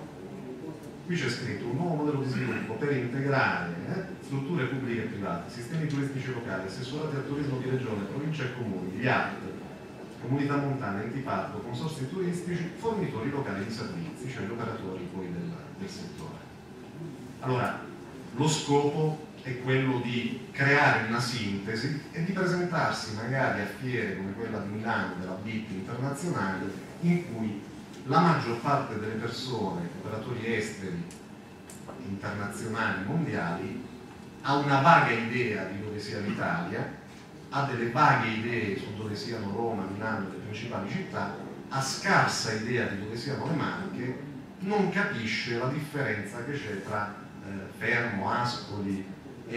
Qui c'è scritto un nuovo modello di sviluppo per integrare eh, strutture pubbliche e private, sistemi turistici locali, assessorati al turismo di regione, provincia e comuni, gli A T, comunità montane, enti parco, consorzi turistici, fornitori locali di servizi, cioè gli operatori poi del, del settore. Allora, lo scopo è quello di creare una sintesi e di presentarsi magari a fiere come quella di Milano, della B I T internazionale, in cui la maggior parte delle persone, operatori esteri, internazionali, mondiali, ha una vaga idea di dove sia l'Italia, ha delle vaghe idee su dove siano Roma, Milano, le principali città, ha scarsa idea di dove siano le Marche, non capisce la differenza che c'è tra eh, Fermo, Ascoli e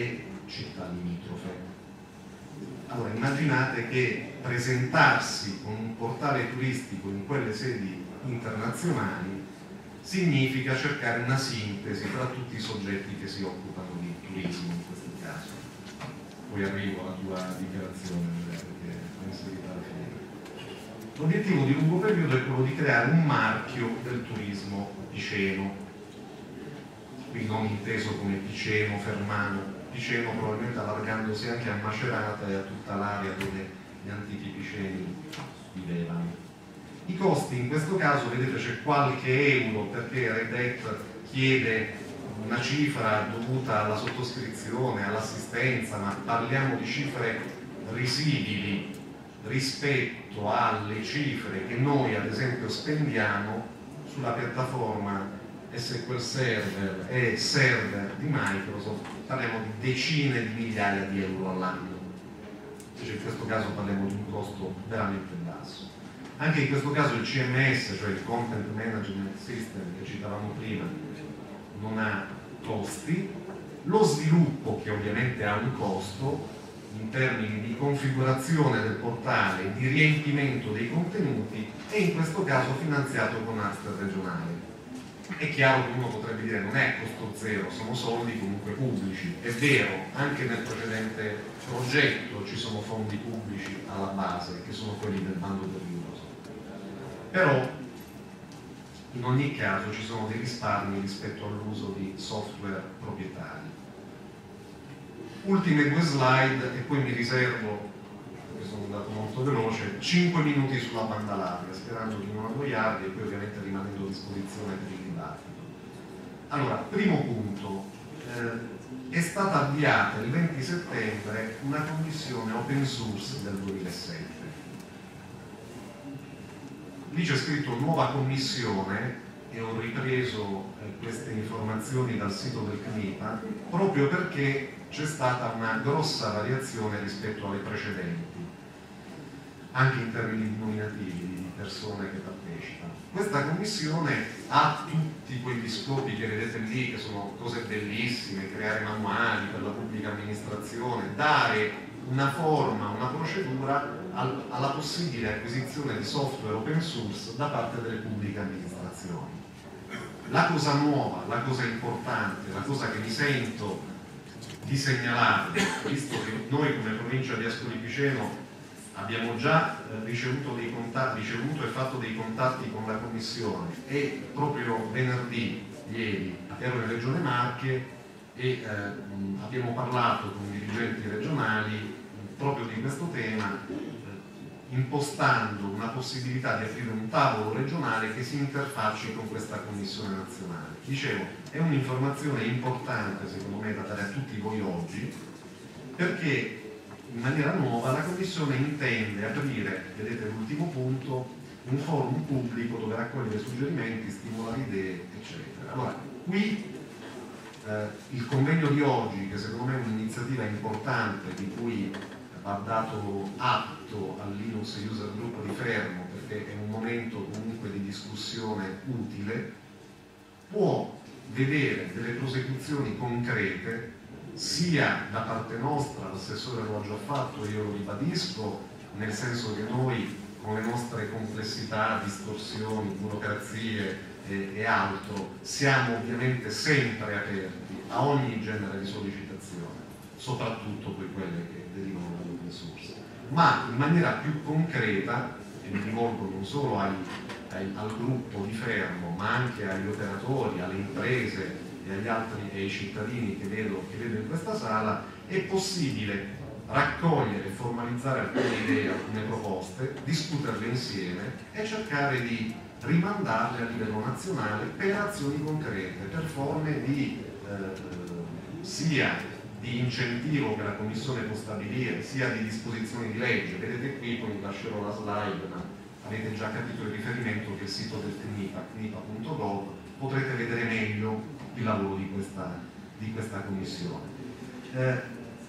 città limitrofe. Allora immaginate che presentarsi con un portale turistico in quelle sedi internazionali significa cercare una sintesi tra tutti i soggetti che si occupano di turismo in questo caso. Poi arrivo alla tua dichiarazione, perché l'ho inserita alla fine. L'obiettivo di lungo periodo è quello di creare un marchio del turismo piceno, qui non inteso come piceno, fermano, piceno probabilmente allargandosi anche a Macerata e a tutta l'area dove gli antichi piceni vivevano. I costi in questo caso, vedete, c'è qualche euro perché Redet chiede una cifra dovuta alla sottoscrizione, all'assistenza, ma parliamo di cifre risibili rispetto alle cifre che noi ad esempio spendiamo sulla piattaforma S Q L Server e server di Microsoft. Parliamo di decine di migliaia di euro all'anno, cioè in questo caso parliamo di un costo veramente basso. Anche in questo caso il C M S, cioè il Content Management System che citavamo prima, non ha costi. Lo sviluppo, che ovviamente ha un costo in termini di configurazione del portale, di riempimento dei contenuti, è in questo caso finanziato con Arster regionale. È chiaro che uno potrebbe dire non è costo zero, sono soldi comunque pubblici. È vero, anche nel precedente progetto ci sono fondi pubblici alla base, che sono quelli del bando per l'uso. Però in ogni caso ci sono dei risparmi rispetto all'uso di software proprietari. Ultime due slide e poi mi riservo, perché sono andato molto veloce, cinque minuti sulla banda larga, sperando di non annoiarvi e poi ovviamente rimanendo a disposizione per il dibattito. Allora, primo punto, eh, è stata avviata il venti settembre una commissione open source del duemilasette. Lì c'è scritto nuova commissione e ho ripreso eh, queste informazioni dal sito del CNIPA proprio perché c'è stata una grossa variazione rispetto alle precedenti, anche in termini nominativi di persone che partecipano. Questa commissione ha tutti quegli scopi che vedete lì, che sono cose bellissime: creare manuali per la pubblica amministrazione, dare una forma, una procedura al, alla possibile acquisizione di software open source da parte delle pubbliche amministrazioni. La cosa nuova, la cosa importante, la cosa che mi sento di segnalare, visto che noi come provincia di Ascoli Piceno abbiamo già eh, ricevuto, dei contatti, ricevuto e fatto dei contatti con la Commissione, e proprio venerdì, ieri, ero in Regione Marche e eh, mh, abbiamo parlato con i dirigenti regionali mh, proprio di questo tema, eh, impostando una possibilità di aprire un tavolo regionale che si interfacci con questa Commissione nazionale. Dicevo, è un'informazione importante secondo me da dare a tutti voi oggi, perché in maniera nuova la Commissione intende aprire, vedete l'ultimo punto, un forum pubblico dove raccogliere suggerimenti, stimolare idee, eccetera. Allora, qui eh, il convegno di oggi, che secondo me è un'iniziativa importante di cui va dato atto al Linux User Group di Fermo, perché è un momento comunque di discussione utile, può vedere delle prosecuzioni concrete sia da parte nostra, l'assessore lo ha già fatto e io lo ribadisco, nel senso che noi con le nostre complessità, distorsioni, burocrazie e, e altro siamo ovviamente sempre aperti a ogni genere di sollecitazione, soprattutto poi quelle che derivano dall'open source, ma in maniera più concreta, e mi rivolgo non solo ai, ai, al gruppo di Fermo ma anche agli operatori, alle imprese e agli altri e ai cittadini che vedo, che vedo in questa sala, è possibile raccogliere e formalizzare alcune idee, alcune proposte, discuterle insieme e cercare di rimandarle a livello nazionale per azioni concrete, per forme di eh, sia di incentivo che la Commissione può stabilire, sia di disposizioni di legge. Vedete qui, poi vi lascerò la slide, ma avete già capito il riferimento, che il sito del CNIPA, cnipa punto gov, potrete vedere meglio il lavoro di questa, di questa commissione. Eh,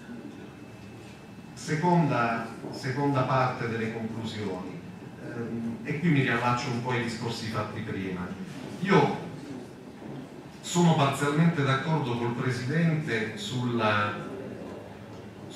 seconda, seconda parte delle conclusioni, eh, e qui mi riallaccio un po' ai discorsi fatti prima. Io sono parzialmente d'accordo col Presidente sulla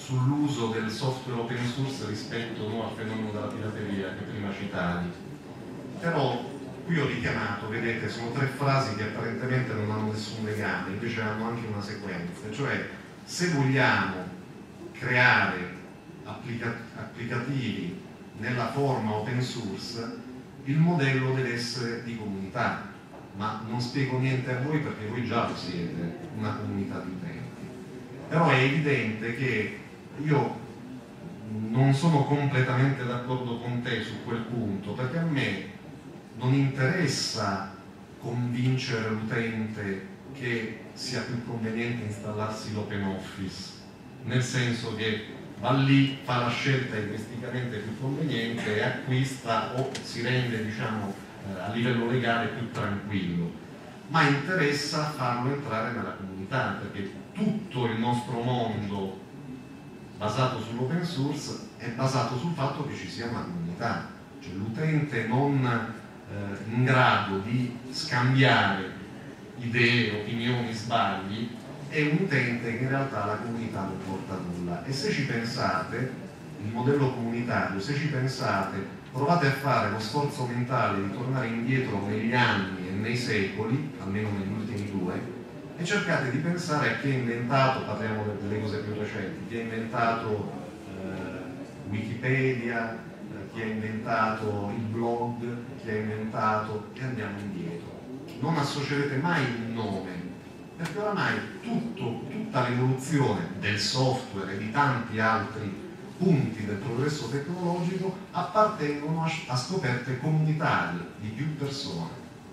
sull'uso del software open source rispetto no, al fenomeno della pirateria che prima citavi. Però qui ho richiamato, vedete, sono tre frasi che apparentemente non hanno nessun legame, invece hanno anche una sequenza, cioè se vogliamo creare applica applicativi nella forma open source, il modello deve essere di comunità, ma non spiego niente a voi perché voi già lo siete, una comunità di utenti. Però è evidente che io non sono completamente d'accordo con te su quel punto, perché a me non interessa convincere l'utente che sia più conveniente installarsi l'open office, nel senso che va lì, fa la scelta egoisticamente più conveniente e acquista o si rende, diciamo, eh, a livello legale più tranquillo, ma interessa farlo entrare nella comunità, perché tutto il nostro mondo basato sull'open source è basato sul fatto che ci sia una comunità, cioè l'utente non in grado di scambiare idee, opinioni, sbagli, è un utente che in realtà la comunità non porta a nulla. E se ci pensate, il modello comunitario, se ci pensate, provate a fare lo sforzo mentale di tornare indietro negli anni e nei secoli, almeno negli ultimi due, e cercate di pensare a chi ha inventato, parliamo delle cose più recenti, chi ha inventato eh, Wikipedia, chi ha inventato il blog, chi ha inventato, e andiamo indietro. Non associerete mai il nome, perché oramai tutto, tutta l'evoluzione del software e di tanti altri punti del progresso tecnologico appartengono a, a scoperte comunitarie di più persone.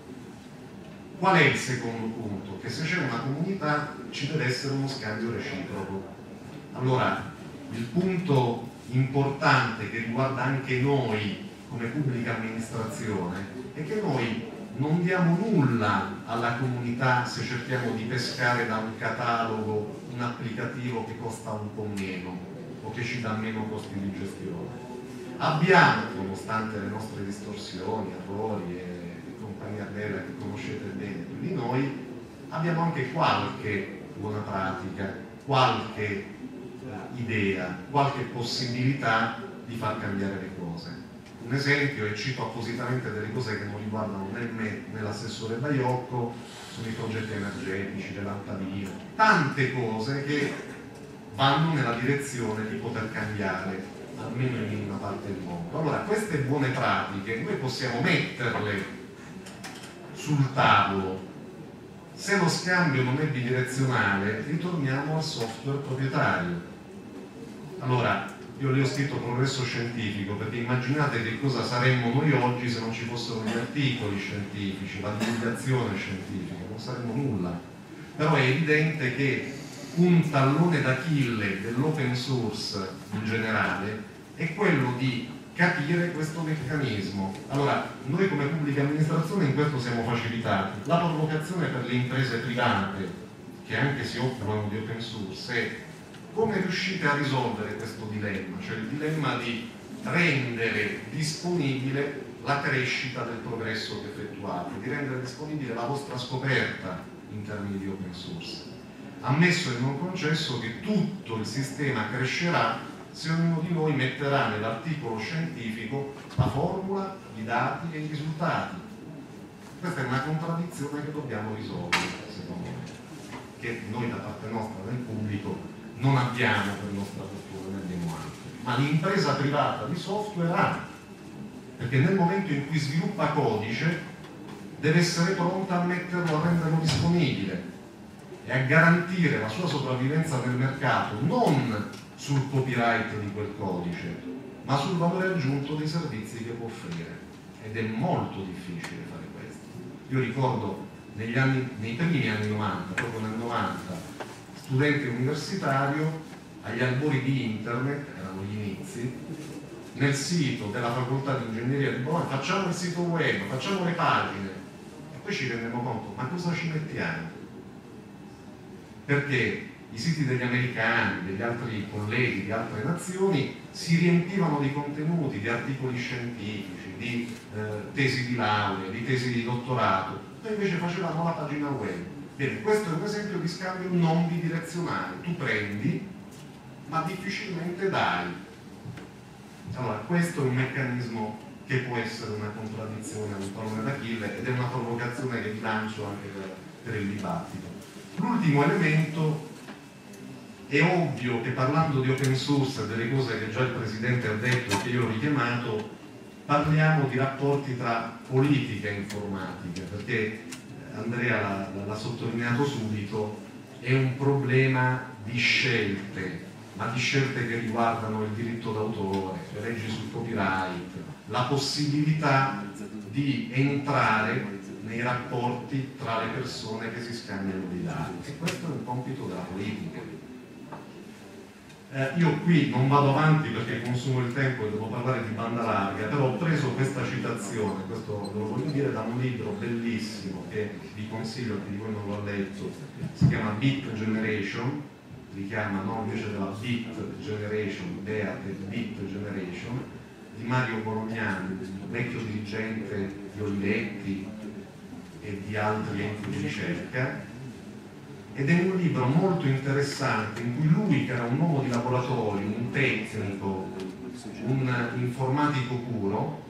Qual è il secondo punto? Che se c'è una comunità ci deve essere uno scambio reciproco. Allora, il punto importante che riguarda anche noi come pubblica amministrazione è che noi non diamo nulla alla comunità se cerchiamo di pescare da un catalogo un applicativo che costa un po' meno o che ci dà meno costi di gestione. Abbiamo, nonostante le nostre distorsioni, errori e compagnia bella che conoscete bene più di noi, abbiamo anche qualche buona pratica, qualche idea, qualche possibilità di far cambiare le cose. Un esempio, e cito appositamente delle cose che non riguardano né me né l'assessore Baiocco, sono i progetti energetici, le lampadine, tante cose che vanno nella direzione di poter cambiare almeno in una parte del mondo. Allora, queste buone pratiche noi possiamo metterle sul tavolo. Se lo scambio non è bidirezionale, ritorniamo al software proprietario. Allora, io le ho scritto progresso scientifico perché immaginate che cosa saremmo noi oggi se non ci fossero gli articoli scientifici, la divulgazione scientifica, non saremmo nulla. Però è evidente che un tallone d'Achille dell'open source in generale è quello di capire questo meccanismo. Allora, noi come pubblica amministrazione in questo siamo facilitati. La provocazione per le imprese private che anche si occupano di open source è: come riuscite a risolvere questo dilemma? Cioè il dilemma di rendere disponibile la crescita del progresso che effettuate, di rendere disponibile la vostra scoperta in termini di open source. Ammesso e non concesso che tutto il sistema crescerà se ognuno di noi metterà nell'articolo scientifico la formula, i dati e i risultati. Questa è una contraddizione che dobbiamo risolvere, secondo me, che noi da parte nostra, del pubblico, non abbiamo per nostra fortuna, ne abbiamo altre. Ma l'impresa privata di software ha, perché nel momento in cui sviluppa codice deve essere pronta a metterlo, a renderlo disponibile e a garantire la sua sopravvivenza nel mercato non sul copyright di quel codice, ma sul valore aggiunto dei servizi che può offrire. Ed è molto difficile fare questo. Io ricordo negli anni, nei primi anni novanta, proprio nel novanta, studente universitario, agli albori di internet, erano gli inizi, nel sito della facoltà di ingegneria di Bologna, facciamo il sito web, facciamo le pagine, e poi ci rendiamo conto, ma cosa ci mettiamo? Perché i siti degli americani, degli altri colleghi di altre nazioni si riempivano di contenuti, di articoli scientifici, di eh, tesi di laurea, di tesi di dottorato, noi invece facevamo la pagina web. Bene, questo è un esempio di scambio non bidirezionale. Tu prendi, ma difficilmente dai. Allora, questo è un meccanismo che può essere una contraddizione, un tallone d'Achille, ed è una provocazione che vi lancio anche per, per il dibattito. L'ultimo elemento: è ovvio che parlando di open source e delle cose che già il Presidente ha detto e che io ho richiamato, parliamo di rapporti tra politica e informatica, perché Andrea l'ha sottolineato subito, è un problema di scelte, ma di scelte che riguardano il diritto d'autore, le leggi sul copyright, la possibilità di entrare nei rapporti tra le persone che si scambiano dei dati, e questo è un compito della politica. Eh, io qui non vado avanti perché consumo il tempo e devo parlare di banda larga, però ho preso questa citazione, questo ve lo voglio dire, da un libro bellissimo che vi consiglio, chi di voi non l'ha letto, si chiama Bit Generation, richiama no, invece della Bit Generation, Beat Bit Generation, di Mario Bolognani, vecchio dirigente di Olivetti e di altri enti di ricerca, ed è un libro molto interessante in cui lui, che era un uomo di laboratorio, un tecnico, un informatico puro,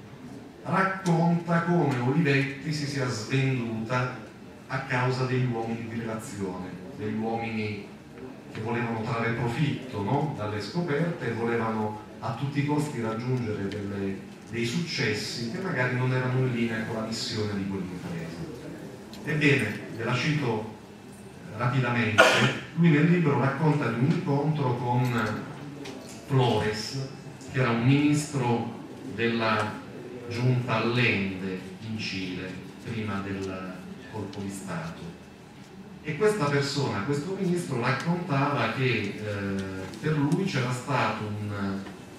racconta come Olivetti si sia svenduta a causa degli uomini di relazione, degli uomini che volevano trarre profitto, no? dalle scoperte e volevano a tutti i costi raggiungere delle, dei successi che magari non erano in linea con la missione di quell'impresa. Ebbene, ve la cito rapidamente. Lui nel libro racconta di un incontro con Flores, che era un ministro della giunta Allende in Cile prima del colpo di Stato, e questa persona, questo ministro, raccontava che eh, per lui c'era stata un,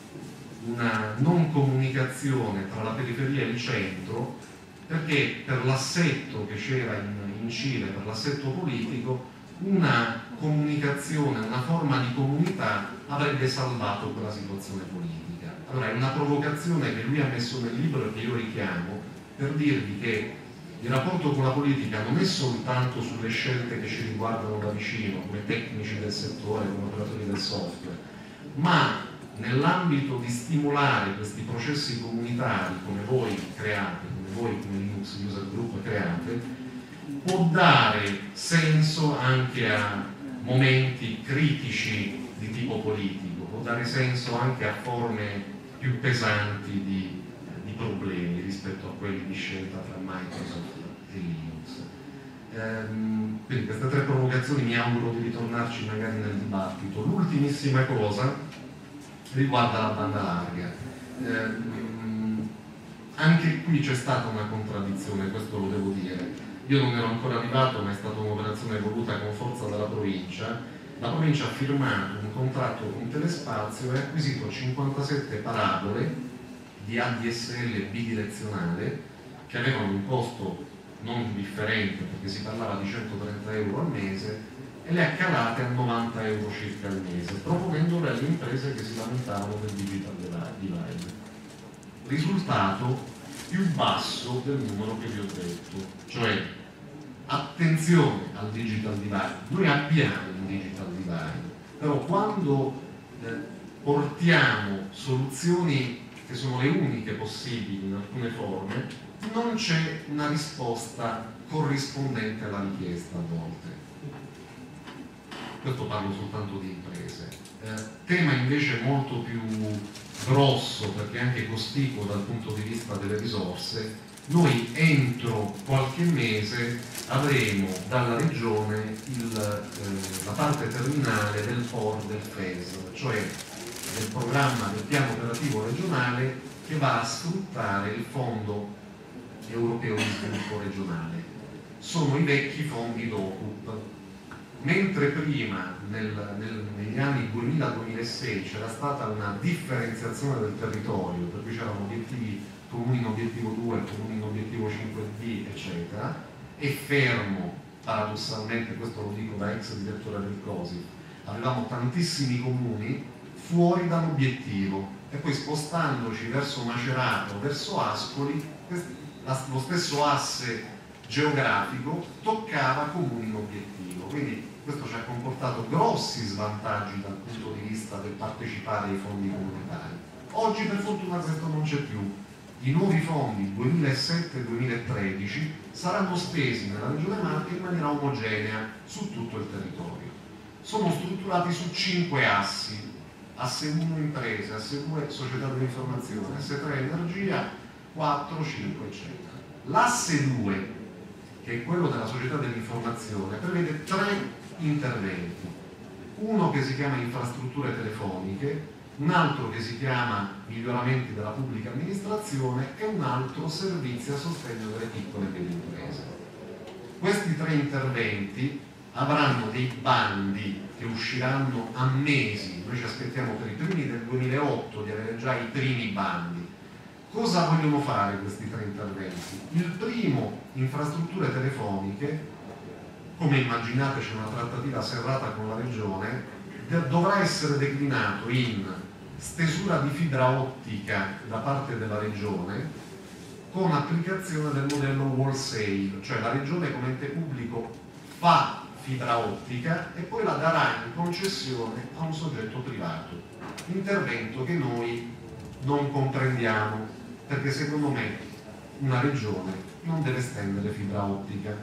una non comunicazione tra la periferia e il centro, perché per l'assetto che c'era in, in Cile, per l'assetto politico, una comunicazione, una forma di comunità avrebbe salvato quella situazione politica. Allora è una provocazione che lui ha messo nel libro e che io richiamo per dirvi che il rapporto con la politica non è soltanto sulle scelte che ci riguardano da vicino, come tecnici del settore, come operatori del software, ma nell'ambito di stimolare questi processi comunitari come voi create, come voi come Linux User Group create, può dare senso anche a momenti critici di tipo politico, può dare senso anche a forme più pesanti di, di problemi rispetto a quelli di scelta tra Microsoft e Linux. Ehm, quindi queste tre provocazioni mi auguro di ritornarci magari nel dibattito. L'ultimissima cosa riguarda la banda larga. Ehm, anche qui c'è stata una contraddizione, questo lo devo dire. Io non ero ancora arrivato, ma è stata un'operazione voluta con forza dalla provincia. La provincia ha firmato un contratto con Telespazio e ha acquisito cinquantasette parabole di A D S L bidirezionale che avevano un costo non differente, perché si parlava di centotrenta euro al mese, e le ha calate a novanta euro circa al mese, proponendole alle imprese che si lamentavano del digital divide. Risultato più basso del numero che vi ho detto, cioè attenzione al digital divide. Noi abbiamo un digital divide, però quando eh, portiamo soluzioni che sono le uniche possibili in alcune forme, non c'è una risposta corrispondente alla richiesta a volte. Questo parlo soltanto di imprese. Eh, tema invece molto più grosso, perché anche cospicuo dal punto di vista delle risorse. Noi entro qualche mese avremo dalla regione il, eh, la parte terminale del P O R del F E S, cioè del programma del piano operativo regionale che va a sfruttare il fondo europeo di sviluppo regionale. Sono i vecchi fondi D O C U P. Mentre prima, nel, nel, negli anni duemila duemilasei, c'era stata una differenziazione del territorio, per cui c'erano obiettivi comuni in obiettivo due, comuni in obiettivo cinque D, eccetera, e fermo, paradossalmente, questo lo dico da ex direttore del COSI, avevamo tantissimi comuni fuori dall'obiettivo, e poi spostandoci verso Macerato, verso Ascoli, lo stesso asse geografico toccava come un obiettivo. Quindi questo ci ha comportato grossi svantaggi dal punto di vista del partecipare ai fondi comunitari. Oggi per fortuna questo non c'è più. I nuovi fondi duemilasette duemilatredici saranno spesi nella Regione Marche in maniera omogenea su tutto il territorio. Sono strutturati su cinque assi: asse uno imprese, asse due società dell'informazione, asse tre energia, quattro, cinque eccetera. L'asse due, che è quello della società dell'informazione, prevede tre interventi: uno che si chiama infrastrutture telefoniche, un altro che si chiama miglioramenti della pubblica amministrazione e un altro servizi a sostegno delle piccole e medie imprese. Questi tre interventi avranno dei bandi che usciranno a mesi. Noi ci aspettiamo per i primi del duemilaotto di avere già i primi bandi. Cosa vogliono fare questi tre interventi? Il primo, infrastrutture telefoniche, come immaginate c'è una trattativa serrata con la Regione, dovrà essere declinato in stesura di fibra ottica da parte della Regione con applicazione del modello wholesale, cioè la Regione come ente pubblico fa fibra ottica e poi la darà in concessione a un soggetto privato. Intervento che noi non comprendiamo, perché secondo me una Regione non deve stendere fibra ottica.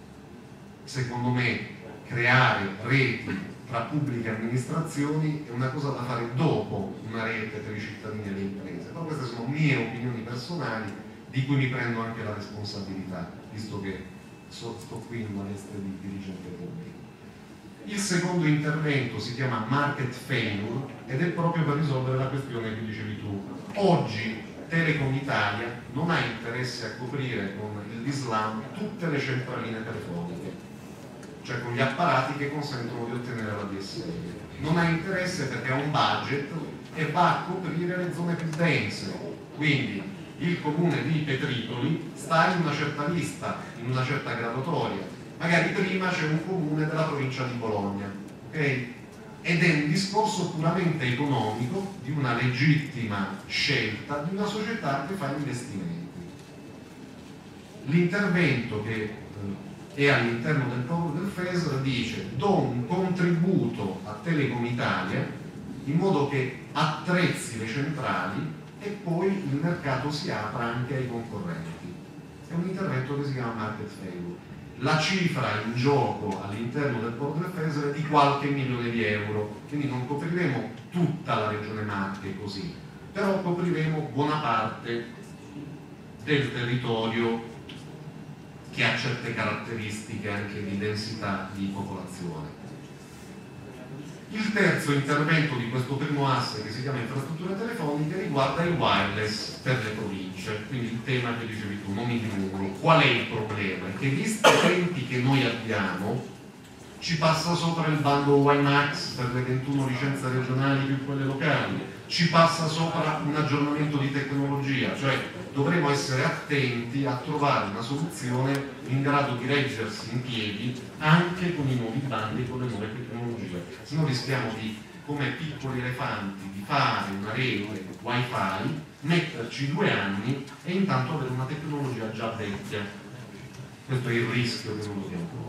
Secondo me creare reti tra pubbliche amministrazioni è una cosa da fare dopo una rete per i cittadini e le imprese, però queste sono mie opinioni personali di cui mi prendo anche la responsabilità, visto che sto qui in una veste di dirigente pubblico. Il secondo intervento si chiama market failure ed è proprio per risolvere la questione che dicevi tu. Oggi Telecom Italia non ha interesse a coprire con il D S L A M tutte le centraline telefoniche, cioè con gli apparati che consentono di ottenere la D S L. Non ha interesse perché ha un budget e va a coprire le zone più dense. Quindi il comune di Petripoli sta in una certa lista, in una certa graduatoria. Magari prima c'è un comune della provincia di Bologna, ok? Ed è un discorso puramente economico di una legittima scelta di una società che fa investimenti. L'intervento che eh, e all'interno del popolo del FESR dice: do un contributo a Telecom Italia in modo che attrezzi le centrali e poi il mercato si apra anche ai concorrenti. È un intervento che si chiama market failure. La cifra in gioco all'interno del popolo del FESR è di qualche milione di euro, quindi non copriremo tutta la regione Marche così, però copriremo buona parte del territorio che ha certe caratteristiche anche di densità di popolazione. Il terzo intervento di questo primo asse, che si chiama infrastrutture telefoniche, riguarda il wireless per le province, quindi il tema che dicevi tu, non il numero. Qual è il problema? È che visti i tempi che noi abbiamo, ci passa sopra il bando WiMAX per le ventuno licenze regionali più quelle locali, ci passa sopra un aggiornamento di tecnologia, cioè dovremo essere attenti a trovare una soluzione in grado di reggersi in piedi anche con i nuovi bandi e con le nuove tecnologie, se no rischiamo di, come piccoli elefanti, di fare una rete wifi, metterci due anni e intanto avere una tecnologia già vecchia. Questo è il rischio che non dobbiamo correre.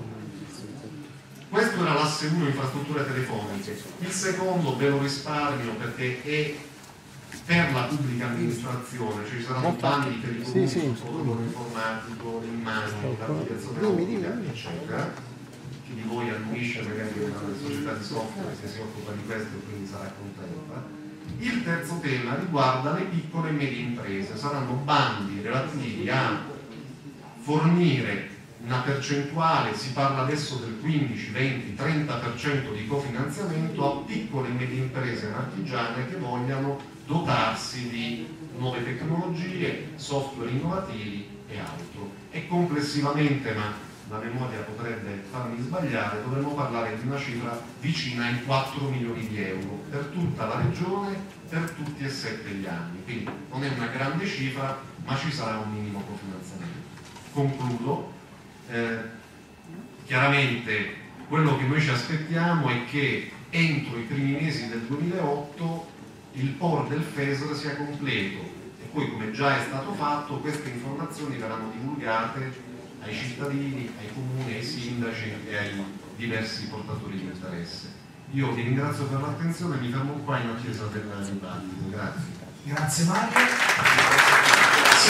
Questo era l'asse uno, infrastrutture telefoniche. Il secondo ve lo risparmio perché è per la pubblica amministrazione, cioè ci saranno bandi per i comuni sul protocollo informatico, le immagini, l'applicazione autica, eccetera. Chi di voi annuisce magari una società di software che si occupa di questo e quindi sarà contenta. Il terzo tema riguarda le piccole e medie imprese. Saranno bandi relativi a fornire una percentuale, si parla adesso del quindici, venti, trenta per cento di cofinanziamento a piccole e medie imprese artigiane che vogliano dotarsi di nuove tecnologie, software innovativi e altro. E complessivamente, ma la memoria potrebbe farmi sbagliare, dovremmo parlare di una cifra vicina ai quattro milioni di euro per tutta la regione, per tutti e sette gli anni. Quindi non è una grande cifra, ma ci sarà un minimo cofinanziamento. Concludo. Eh, chiaramente quello che noi ci aspettiamo è che entro i primi mesi del duemilaotto il P O R del FESR sia completo e poi, come già è stato fatto, queste informazioni verranno divulgate ai cittadini, ai comuni, ai sindaci e ai diversi portatori di interesse. Io vi ringrazio per l'attenzione, mi fermo qua in attesa del dibattito. Grazie. Grazie Mario. Sì,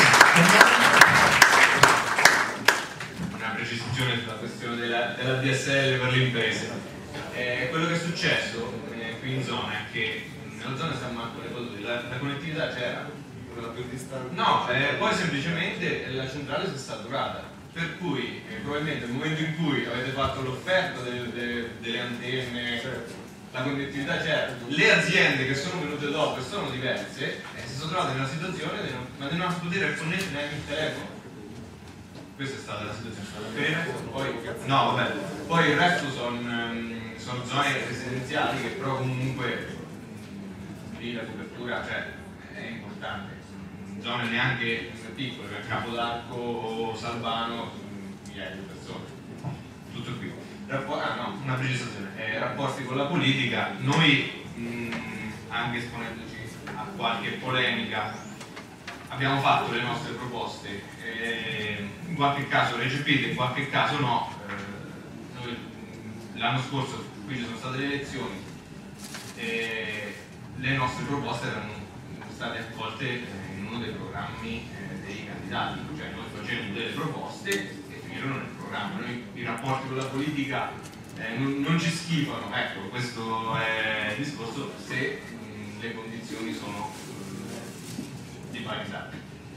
una precisazione sulla questione della, della D S L per le imprese. Eh, quello che è successo eh, qui in zona è che nella zona San Marco le Podoli la, la connettività c'era, Quella più distante. no, eh, poi semplicemente la centrale si è saturata, per cui eh, probabilmente nel momento in cui avete fatto l'offerta delle, delle, delle antenne, Certo. la connettività c'era, le aziende che sono venute dopo e sono diverse eh, si sono trovate in una situazione di non, ma di non poter connettere neanche il telefono. Questa è stata la situazione. Per il resto, poi, no, vabbè, poi il resto sono son zone residenziali che però comunque mh, lì la copertura, cioè, è importante. Zone neanche piccole, per Capodarco o Salvano, migliaia di persone. Tutto qui. Rappo- ah no, una precisazione. Eh, rapporti con la politica, noi mh, anche esponendoci a qualche polemica abbiamo fatto le nostre proposte, eh, in qualche caso recepite, in qualche caso no. Eh, noi l'anno scorso qui ci sono state le elezioni, eh, le nostre proposte erano state accolte in uno dei programmi eh, dei candidati, cioè noi facevamo delle proposte e finirono nel programma. Noi i rapporti con la politica eh, non, non ci schifano, ecco, questo è il discorso se mh, le condizioni sono mh, di parità.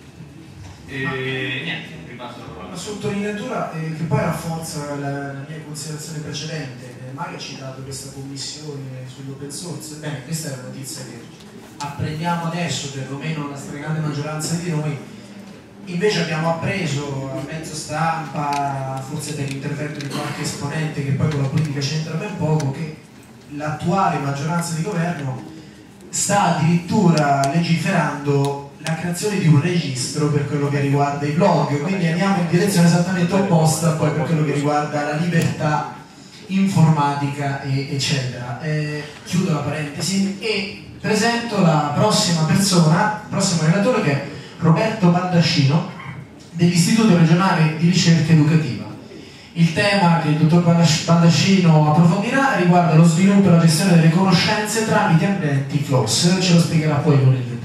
E niente, ripasso la parola. una sottolineatura eh, che poi rafforza la, la mia considerazione precedente. Eh, Mario ha citato questa commissione sull'open source. Bene, questa è la notizia che apprendiamo adesso, perlomeno la stragrande maggioranza di noi. Invece abbiamo appreso a mezzo stampa, forse per l'intervento di qualche esponente che poi con la politica c'entra ben poco, che l'attuale maggioranza di governo sta addirittura legiferando la creazione di un registro per quello che riguarda i blog, quindi andiamo in direzione esattamente opposta poi per quello che riguarda la libertà informatica e, eccetera. Eh, chiudo la parentesi e presento la prossima persona, il prossimo relatore, che è Roberto Baldascino dell'Istituto Regionale di Ricerca Educativa. Il tema che il dottor Baldascino approfondirà riguarda lo sviluppo e la gestione delle conoscenze tramite ambienti F L O S. Ce lo spiegherà poi con il dettaglio.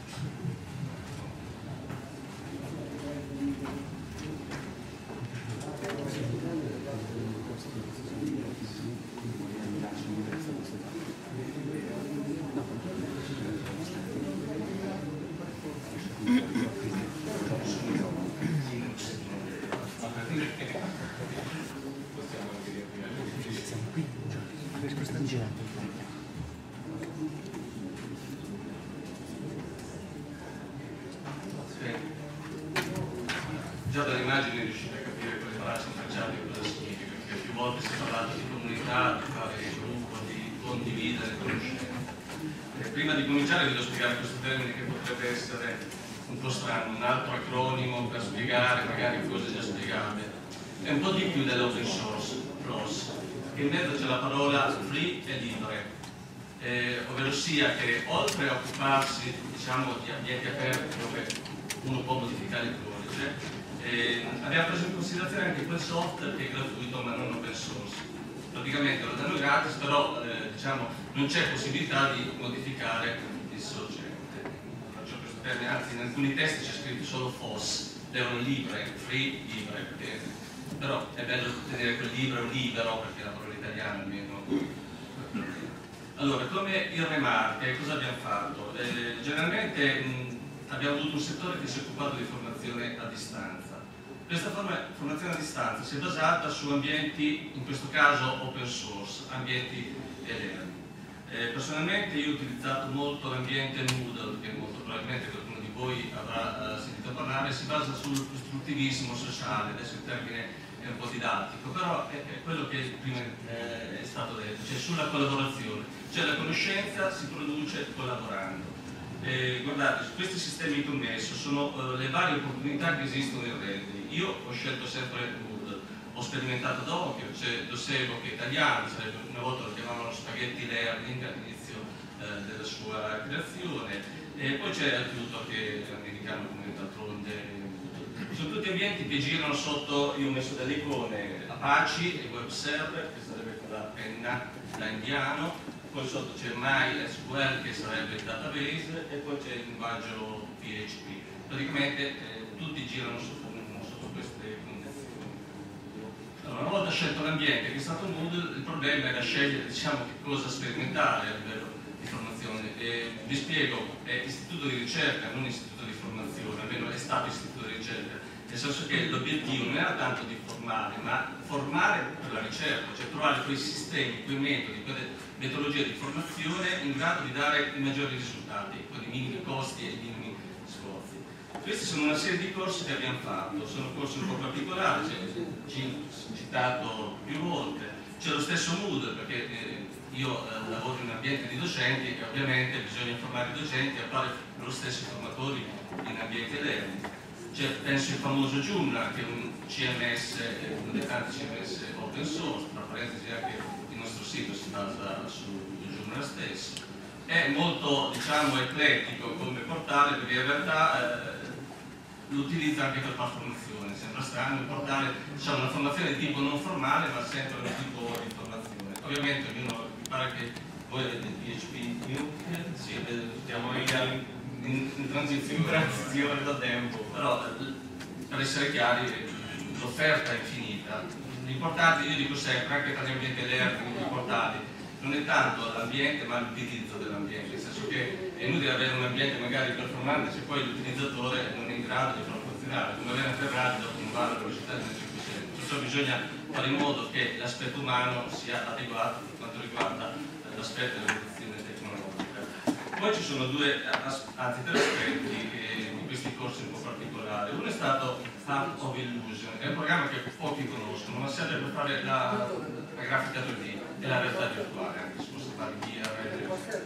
Già dall'immagine riuscite a capire quale frase facciate e cosa significa, perché più volte si è parlato di comunità, di fare gruppo, di condividere conoscenze. E prima di cominciare vi devo spiegare questo termine che potrebbe essere un po' strano, un altro acronimo per spiegare magari cose già spiegate. È un po' di più dell'open source, F L O S, che in mezzo c'è la parola free e libere. Eh, ovvero sia che oltre a occuparsi, diciamo, di ambienti aperti dove uno può modificare il codice, eh, abbiamo preso in considerazione anche quel software che è gratuito ma non open source. Praticamente lo danno gratis, però eh, diciamo, non c'è possibilità di modificare il sorgente. Faccio questo termine, anzi in alcuni testi c'è scritto solo F O S, devono libre, free, libre, perché, però è bello tenere quel libero libero perché la parola italiana almeno. Allora, come il remarque, cosa abbiamo fatto? Eh, generalmente mh, abbiamo avuto un settore che si è occupato di formazione a distanza. Questa forma, formazione a distanza si è basata su ambienti, in questo caso open source, ambienti elerni. Eh, personalmente io ho utilizzato molto l'ambiente Moodle, che molto probabilmente qualcuno di voi avrà uh, sentito parlare, si basa sul costruttivismo sociale, adesso il termine è un po' didattico, però è, è quello che prima eh, è stato detto, cioè sulla collaborazione, cioè la conoscenza si produce collaborando. Eh, guardate, questi sistemi connessi sono uh, le varie opportunità che esistono in rete. Io ho scelto sempre Moodle, ho sperimentato d'occhio, c'è Docebo che è italiano, sarebbe, una volta lo chiamavano Spaghetti Learning all'inizio eh, della sua creazione, e poi c'è il tutor che è americano come d'altronde Sono tutti ambienti che girano sotto, io ho messo delle icone Apache e web server, che sarebbe con la penna da indiano, poi sotto c'è MySQL che sarebbe il database e poi c'è il linguaggio P H P. Praticamente eh, tutti girano sotto, sotto queste condizioni. Allora, una volta scelto l'ambiente che è stato Moodle, il problema era scegliere, diciamo, che cosa sperimentare a livello di formazione. E vi spiego, è istituto di ricerca, non istituto di formazione, almeno è stato istituto di ricerca, nel senso che l'obiettivo non era tanto di formare, ma formare per la ricerca, cioè trovare quei sistemi, quei metodi, quelle metodologie di formazione in grado di dare i maggiori risultati, con i minimi costi e i minimi sforzi. Questi sono una serie di corsi che abbiamo fatto, sono corsi un po' particolari, cioè, citato più volte, c'è lo stesso Moodle, perché eh, io eh, lavoro in un ambiente di docenti e ovviamente bisogna informare i docenti a fare lo stesso formatori in ambiente learning. C'è, penso, il famoso Joomla, che è un C M S, uno dei tanti C M S open source, tra parentesi anche il nostro sito si basa su Joomla stesso. È molto, diciamo, eclettico come portale, perché in realtà eh, lo utilizza anche per fare formazione. Sembra strano, il portale, diciamo, una formazione di tipo non formale, ma sempre un tipo di formazione. Ovviamente ognuno, mi pare che voi avete il P H P, sì, stiamo in, in, in transizione, in transizione da tempo, però per essere chiari l'offerta è infinita. L'importante, io dico sempre, anche per gli ambienti learning importanti, non è tanto l'ambiente ma l'utilizzo dell'ambiente, nel senso che è inutile avere un ambiente magari performante se poi l'utilizzatore non è in grado di farlo funzionare, come avere un Ferrari dopo non va alla velocità del cinquecento. Perciò bisogna fare in modo che l'aspetto umano sia adeguato per quanto riguarda l'aspetto dell'evoluzione tecnologica. Poi ci sono due, anzi tre aspetti eh, di questi corsi un po' particolari. Uno è stato Art of Illusion, è un programma che pochi conoscono, ma serve per fare la, la grafica tre D e la realtà virtuale, anche se posso fare I R.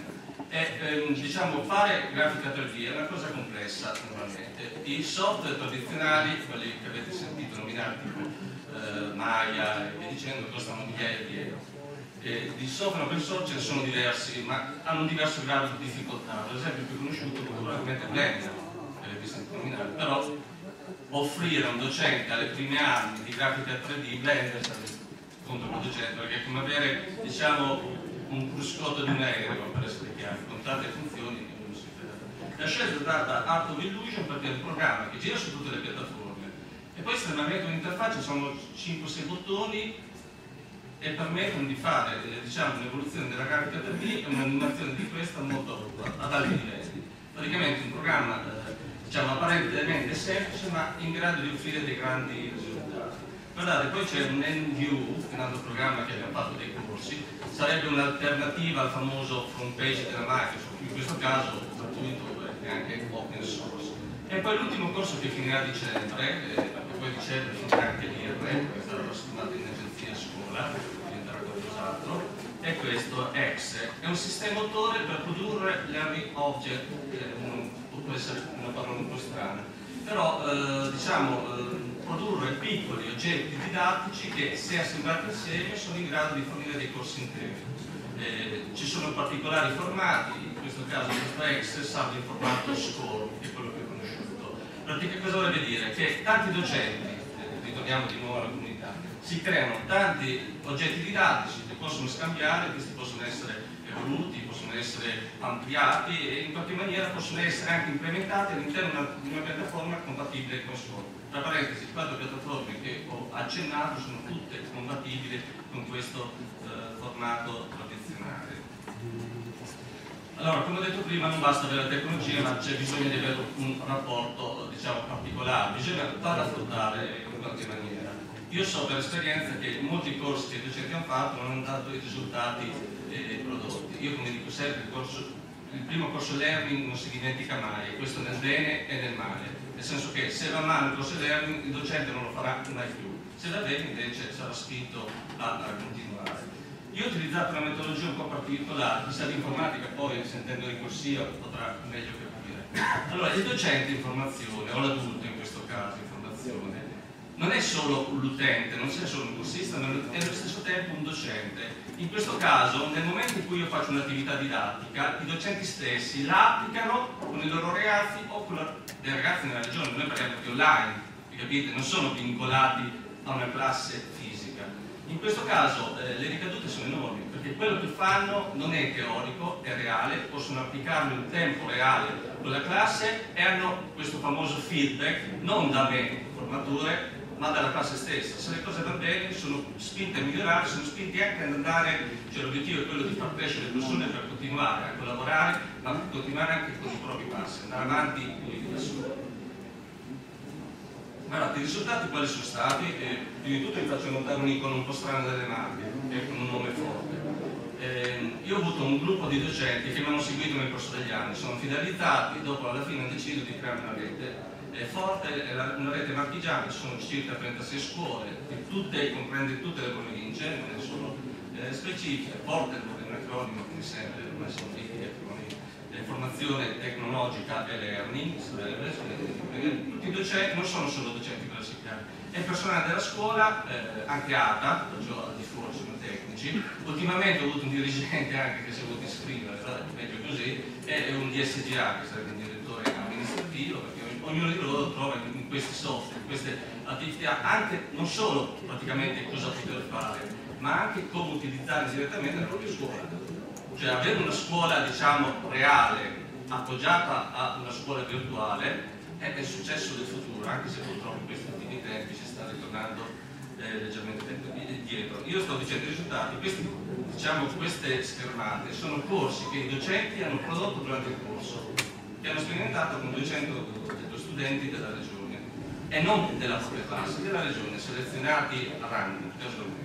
E, ehm, diciamo, fare grafica tre D è una cosa complessa normalmente. I software tradizionali, quelli che avete sentito nominare, tipo eh, Maya e via dicendo, costano migliaia di euro. E di software open source ce ne sono diversi, ma hanno un diverso grado di difficoltà. Per esempio, il più conosciuto è probabilmente Blender, che avete sentito nominare, però offrire a un docente alle prime armi di grafica tre D Blender sarebbe controproducente, perché è come avere, diciamo, un cruscotto di un aereo, per essere chiari, con tante funzioni che non si vede. La scelta è stata Art of Illusion perché è un programma che gira su tutte le piattaforme e poi estremamente un'interfaccia, sono cinque sei bottoni e permettono di fare, diciamo, un'evoluzione della grafica tre D e un'animazione di questa molto ad alti livelli. Praticamente un programma, diciamo, apparentemente semplice ma in grado di offrire dei grandi risultati. Guardate, poi c'è un NView, un altro programma che abbiamo fatto dei corsi, sarebbe un'alternativa al famoso front page della Microsoft, in questo caso gratuito e anche open source. E poi l'ultimo corso che finirà a dicembre, eh, perché poi a dicembre finirà anche l'I R, che è stato trasformato in agenzia scuola, diventerà qualcos'altro, è questo X, è un sistema motore per produrre learning object, eh, un, può essere una parola un po' strana, però eh, diciamo eh, produrre piccoli oggetti didattici che, se assemblati insieme, sono in grado di fornire dei corsi interi. Eh, ci sono particolari formati, in questo caso questo X salva in formato score, che è quello che ho conosciuto. Praticamente cosa vorrebbe dire? Che tanti docenti, eh, ritorniamo di nuovo alla comunità, si creano tanti oggetti didattici che possono scambiare, questi possono essere evoluti, possono essere ampliati e in qualche maniera possono essere anche implementati all'interno di una piattaforma compatibile con Score. Tra parentesi, le quattro piattaforme che ho accennato sono tutte compatibili con questo eh, formato tradizionale. Allora, come ho detto prima, non basta avere la tecnologia, ma c'è bisogno di avere un rapporto, diciamo, particolare, bisogna farla affrontare in qualche maniera. Io so per esperienza che molti corsi che i docenti hanno fatto non hanno dato i risultati eh, prodotti. Io, come dico sempre, il, corso, il primo corso learning non si dimentica mai, questo nel bene e nel male, nel senso che se va male il corso learning il docente non lo farà mai più, se va bene invece sarà spinto a, a continuare. Io ho utilizzato una metodologia un po' particolare, chissà l'informatica poi sentendo in corsia potrà meglio capire. Allora, il docente in formazione, o l'adulto in questo caso in formazione, non è solo l'utente, non c'è solo un cursista, ma è allo stesso tempo un docente. In questo caso, nel momento in cui io faccio un'attività didattica, i docenti stessi la applicano con i loro ragazzi o con la, dei ragazzi nella regione. Noi parliamo di online, capite? Non sono vincolati a una classe fisica. In questo caso eh, le ricadute sono enormi, perché quello che fanno non è teorico, è reale, possono applicarlo in tempo reale con la classe e hanno questo famoso feedback, non da me, formatore, ma dalla classe stessa. Se le cose vanno bene, sono spinte a migliorare, sono spinti anche ad andare, cioè l'obiettivo è quello di far crescere le persone per continuare a collaborare, ma per continuare anche con i propri passi, andare avanti da solo. Allora, i risultati quali sono stati? Eh, prima di tutto vi faccio notare un'icona un po' strana delle Marche, eh, con un nome forte. Eh, io ho avuto un gruppo di docenti che mi hanno seguito nel corso degli anni, sono fidelizzati, dopo alla fine hanno deciso di creare una rete è forte, è una rete marchigiana, ci sono circa trentasei scuole, che tutte, comprende tutte le province, non è solo eh, specifiche, forte è un acronimo, quindi sempre, ormai sono tutti acronimi, eh, formazione tecnologica e learning, eh, tutti i docenti, non sono solo docenti classificati, è personale della scuola, eh, anche A T A, perciò al di fuori sono tecnici, ultimamente ho avuto un dirigente anche che si è voluto iscrivere, però è meglio così, e un D S G A, che sarebbe un direttore amministrativo, perché ognuno di loro trova in questi software, in queste attività, anche non solo praticamente cosa poter fare, ma anche come utilizzare direttamente la propria scuola. Cioè avere una scuola, diciamo, reale, appoggiata a una scuola virtuale, è il successo del futuro, anche se purtroppo in questi ultimi tempi si sta ritornando eh, leggermente dietro. Io sto dicendo i risultati, questi, diciamo, queste schermate sono corsi che i docenti hanno prodotto durante il corso, che hanno sperimentato con duecento studenti della regione e non della propria classe, della regione, selezionati a random, casualmente.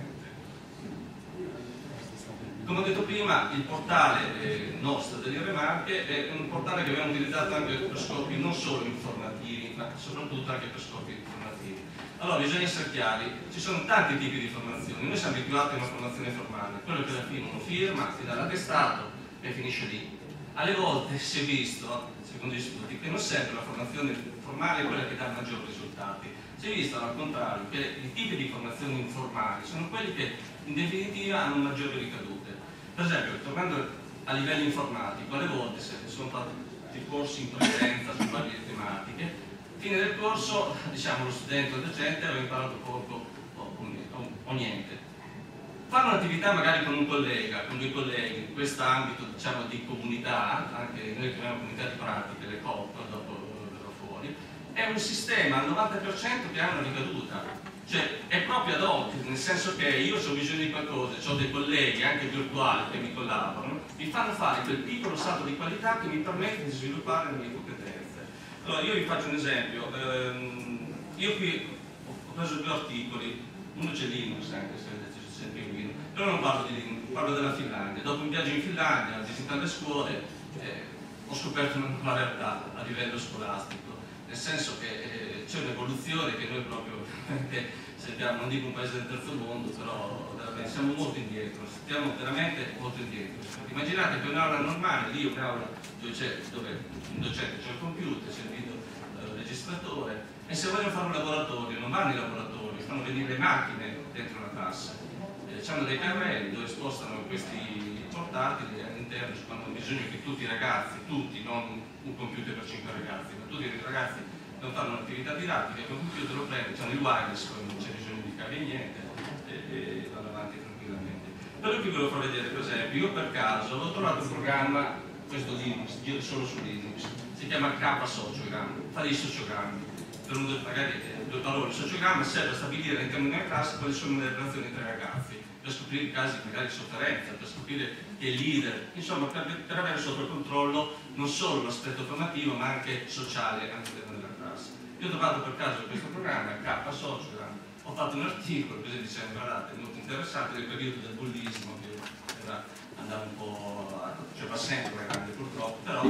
Come ho detto prima, il portale eh, nostro delle Marche è un portale che abbiamo utilizzato anche per scopi non solo informativi, ma soprattutto anche per scopi informativi. Allora, bisogna essere chiari, ci sono tanti tipi di formazioni, noi siamo abituati a una formazione formale, quello che alla fine uno firma, ti dà l'attestato e finisce lì. Alle volte si è visto, secondo gli studi, che non sempre la formazione formale è quella che dà maggiori risultati. Si è visto al contrario che i tipi di formazioni informali sono quelli che in definitiva hanno maggiori ricadute. Per esempio, tornando a livello informatico, alle volte se sono fatti corsi in presenza su varie tematiche, fine del corso, diciamo, lo studente o il docente aveva imparato poco o, o, o niente. Fare un'attività magari con un collega, con due colleghi, in questo ambito, diciamo, di comunità, anche noi chiamiamo comunità di pratiche, le C O P, dopo verrò fuori, è un sistema al novanta per cento che ha una ricaduta. Cioè è proprio ad hoc, nel senso che io ho bisogno di qualcosa, ho dei colleghi anche virtuali che mi collaborano, mi fanno fare quel piccolo salto di qualità che mi permette di sviluppare le mie competenze. Allora io vi faccio un esempio, ehm, io qui ho preso due articoli, uno c'è Linux anche se c'è sempre in però non parlo di Linux, parlo della Finlandia. Dopo un viaggio in Finlandia, visitando le scuole, eh, ho scoperto una nuova realtà a livello scolastico, nel senso che eh, c'è un'evoluzione che noi proprio sentiamo, non dico un paese del terzo mondo, però veramente siamo molto indietro, stiamo veramente molto indietro. Immaginate che un'aula normale, lì un'aula dove, dove un docente c'è il computer, c'è il video eh, registratore, e se vogliono fare un laboratorio, non vanno i laboratori, fanno venire le macchine dentro la classe. Eh, hanno dei carrelli dove spostano questi portatili all'interno, quando hanno bisogno che tutti i ragazzi, tutti, non un computer per cinque ragazzi, ma tutti i ragazzi devono fare un'attività didattica, con il computer lo prende, hanno il wireless, poi non c'è bisogno di cavi e niente, e, e vanno avanti tranquillamente. Però qui ve lo farò vedere, per esempio, io per caso ho trovato un programma, questo Linux, gira solo su Linux, si chiama K Sociogram, fa dei sociogrammi. Per un, magari due parole, il sociogramma serve a stabilire all'interno di una classe quali sono le relazioni tra i ragazzi, per scoprire casi magari di sofferenza, per scoprire chi è il leader, insomma per, per avere sotto controllo non solo l'aspetto formativo ma anche sociale all'interno della classe. Io ho trovato per caso questo programma, K Sociogram, ho fatto un articolo, così dicendo, guardate, molto interessante del periodo del bullismo, che era, andava un po', cioè va sempre grande purtroppo, però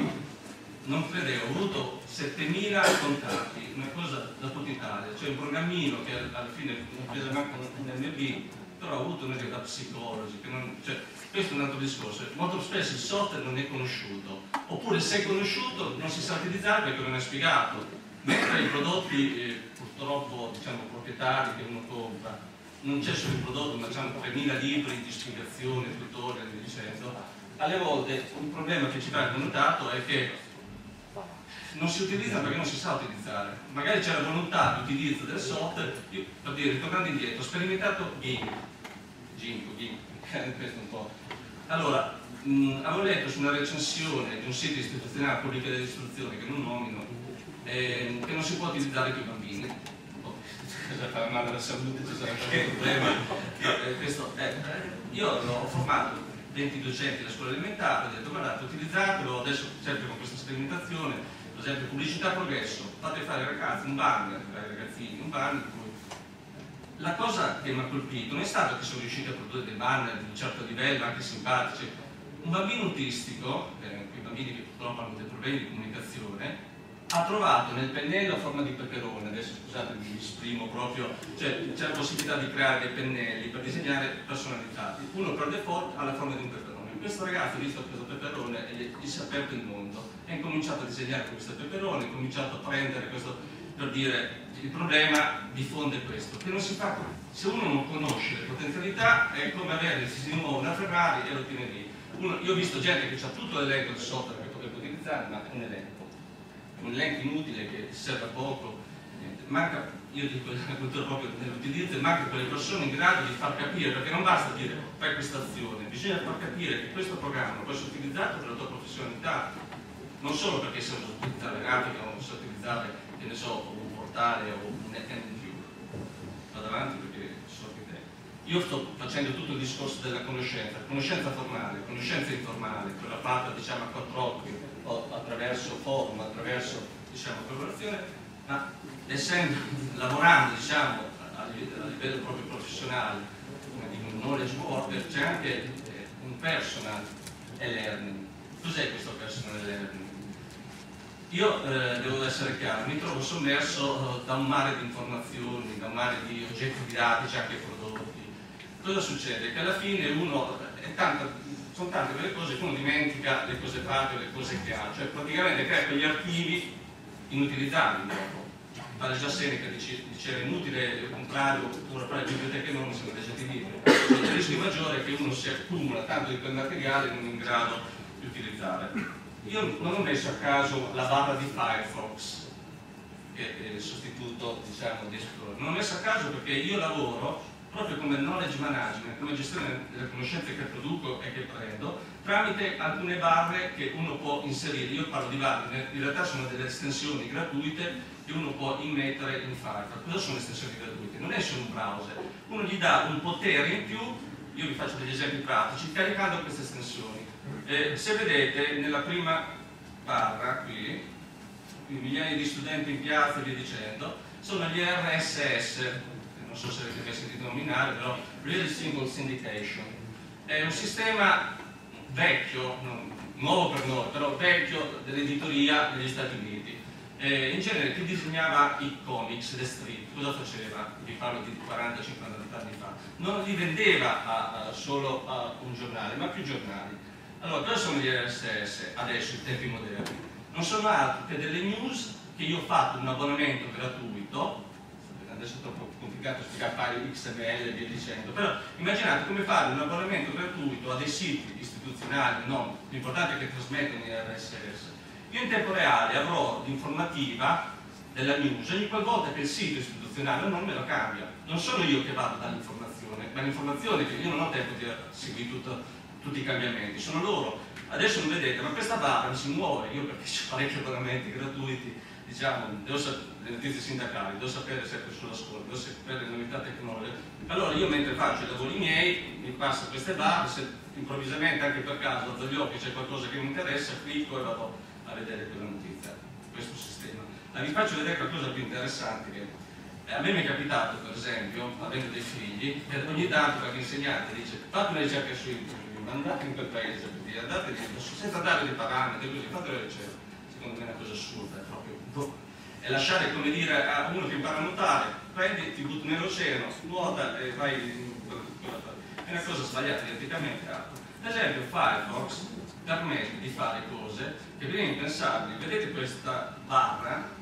non credevo, ho avuto settemila contatti, una cosa da tutta Italia, cioè un programmino che alla fine non prese manco un M B, però ho avuto una da psicologi, che non, cioè, questo è un altro discorso, molto spesso il software non è conosciuto, oppure se è conosciuto non si sa utilizzare perché non è spiegato, mentre i prodotti eh, purtroppo diciamo, proprietari che uno compra, non c'è solo il prodotto, ma diciamo tremila libri di spiegazione, tutorial e via dicendo, alle volte un problema che ci viene notato è che non si utilizza perché non si sa utilizzare. Magari c'è la volontà di utilizzo del software. Io, per dire, tornando indietro, ho sperimentato GIMP, GIMP, GIMP, questo un po'. Allora, mh, avevo letto su una recensione di un sito istituzionale pubblica dell'istruzione, che non nomino, eh, che non si può utilizzare con i bambini. Oh, cosa fa male alla salute, ci sarà qualche problema. Eh, questo, eh, io ho formato venti docenti alla scuola elementare, ho detto guardate, utilizzatelo, adesso sempre con questa sperimentazione, per esempio pubblicità progresso, fate fare ai ragazzi un banner, ai ragazzini, un banner in cui la cosa che mi ha colpito non è stato che sono riusciti a produrre dei banner di un certo livello, anche simpatici. Un bambino autistico, eh, quei bambini che purtroppo hanno dei problemi di comunicazione, ha trovato nel pennello a forma di peperone, adesso scusate mi esprimo proprio, cioè c'è la possibilità di creare dei pennelli per disegnare personalizzati, uno per default ha la forma di un peperone. Questo ragazzo ha visto questo peperone e gli si è aperto il mondo, ha incominciato a disegnare questo peperone, ha cominciato a prendere questo, per dire, il problema diffonde questo, che non si fa, se uno non conosce le potenzialità è come avere, se si muove una Ferrari e lo tiene lì. Uno, io ho visto gente che ha tutto l'elenco di software che potrebbe utilizzare, ma è un elenco. un elenco inutile che serve a poco, manca, io dico la cultura proprio nell'utilizzo, manca quelle persone in grado di far capire, perché non basta dire fai questa azione, bisogna far capire che questo programma può essere utilizzato per la tua professionalità, non solo perché se uso utilizzare grafica o se utilizzare, che ne so, un portale o un N P U. Vado avanti perché so che te. Io sto facendo tutto il discorso della conoscenza, conoscenza formale, conoscenza informale, quella fatta diciamo a quattro occhi, o attraverso forum, attraverso diciamo collaborazione, ma essendo lavorando diciamo a livello, a livello proprio professionale, come di un knowledge worker, c'è anche eh, un personal e-learning. Cos'è questo personal e-learning? Io eh, devo essere chiaro, mi trovo sommerso eh, da un mare di informazioni, da un mare di oggetti didattici, anche prodotti. Cosa succede? Che alla fine uno è tanta, sono tante quelle cose che uno dimentica le cose fatte o le cose che ha, cioè praticamente crea quegli archivi inutilizzabili dopo. Padre già Seneca diceva inutile comprare oppure fare biblioteche enormi se non leggete i libri. Cioè, il rischio maggiore è che uno si accumula tanto di quel materiale e non è in grado di utilizzare. Io non ho messo a caso la barra di Firefox, che è il sostituto diciamo di Explorer, non l'ho messo a caso perché io lavoro proprio come knowledge management, come gestione delle conoscenze che produco e che prendo, tramite alcune barre che uno può inserire. Io parlo di barre, in realtà sono delle estensioni gratuite che uno può immettere in Firefox. Cosa sono le estensioni gratuite? Non è solo un browser, uno gli dà un potere in più, io vi faccio degli esempi pratici, caricando queste estensioni. Eh, se vedete nella prima barra qui, migliaia di studenti in piazza e via dicendo, sono gli R S S, non so se avete mai sentito nominare, però Real Single Syndication. È un sistema vecchio, non, nuovo per noi, però vecchio dell'editoria negli Stati Uniti. Eh, in genere chi disegnava i comics, le strip, cosa faceva? Vi parlo di quaranta cinquanta anni fa. Non li vendeva a, a, solo a un giornale, ma più giornali. Allora, cosa sono gli R S S adesso, in tempi moderni? Non sono altro che delle news che io ho fatto un abbonamento gratuito, adesso è troppo complicato spiegare file X M L e via dicendo, però immaginate come fare un abbonamento gratuito a dei siti istituzionali, no, l'importante è che trasmettono gli R S S. Io in tempo reale avrò l'informativa della news ogni qualvolta che il sito istituzionale non me lo cambia. Non sono io che vado dall'informazione, ma l'informazione che io non ho tempo di seguire tutto, tutti i cambiamenti, sono loro. Adesso non vedete, ma questa barra si muove, io perché ho parecchi abbonamenti gratuiti, diciamo, devo sapere le notizie sindacali, devo sapere sempre sulla scuola, devo sapere le novità tecnologiche. Allora io mentre faccio i lavori miei, mi passo queste barre, se improvvisamente anche per caso alzo gli occhi c'è qualcosa che mi interessa, clicco e vado a vedere quella notizia, questo sistema. Ma vi faccio vedere qualcosa più interessante che eh, a me mi è capitato, per esempio, avendo dei figli, che ogni tanto qualche insegnante dice fate una ricerca su internet, andate in quel paese, andate lì, senza dare dei parametri, così, fate la ricerca. Secondo me è una cosa assurda, è proprio boh. È lasciare, come dire, a uno che impara a nuotare, prendi, ti butti nell'oceano, nuota e vai in quella parte. È una cosa sbagliata eticamente. Ad esempio Firefox permette di fare cose che prima impensabili. Vedete questa barra?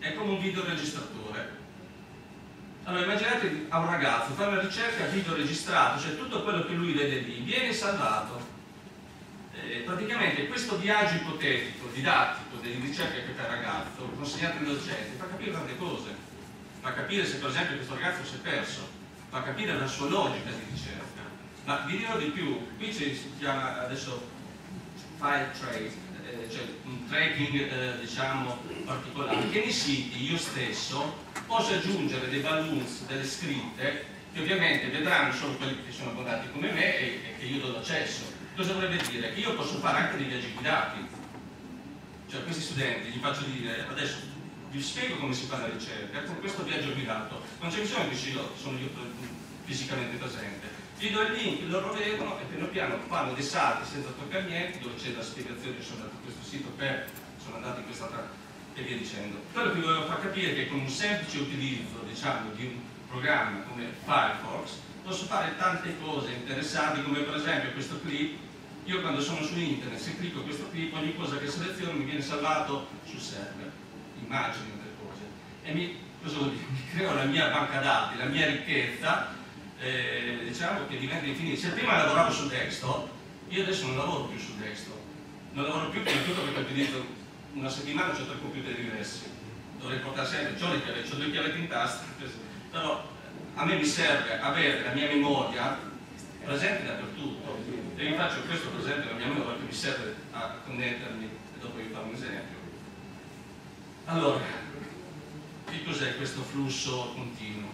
è come un videoregistratore. Allora immaginate a un ragazzo fare una ricerca video registrato, cioè tutto quello che lui vede lì viene salvato. Eh, praticamente questo viaggio ipotetico, didattico, di ricerca che fa il ragazzo, consegnato ai docenti, fa capire tante cose, fa capire se per esempio questo ragazzo si è perso, fa capire la sua logica di ricerca. Ma vi dirò di più, qui si chiama adesso file trace, eh, cioè un tracking eh, diciamo particolare, che nei siti io stesso posso aggiungere dei balloons, delle scritte, che ovviamente vedranno solo quelli che sono abbonati come me e, e che io do l'accesso. Cosa vorrebbe dire? Che io posso fare anche dei viaggi guidati. Cioè a questi studenti gli faccio dire, adesso vi spiego come si fa la ricerca, con questo viaggio guidato, non c'è bisogno che io sono io fisicamente presente. Gli do il link, loro vedono e piano piano fanno dei salti senza toccare niente, dove c'è la spiegazione, sono andato a questo sito per, sono andati in questa e via dicendo. Quello che volevo far capire è che con un semplice utilizzo, diciamo, di un programma come Firefox posso fare tante cose interessanti, come per esempio questo clip. Io quando sono su internet, se clicco questo clip, ogni cosa che seleziono mi viene salvato sul server, immagini, altre cose. E mi, cosa vuol dire? Mi creo la mia banca dati, la mia ricchezza, eh, diciamo che diventa infinita. Se prima lavoravo su desktop, io adesso non lavoro più su desktop, non lavoro più per tutto perché utilizzo una settimana, ho tre computer diversi, dovrei portare sempre, ho due chiavetti in tasca, però a me mi serve avere la mia memoria presente dappertutto e vi faccio questo per esempio la mia memoria che mi serve a connettermi e dopo vi farò un esempio. Allora, che cos'è questo flusso continuo?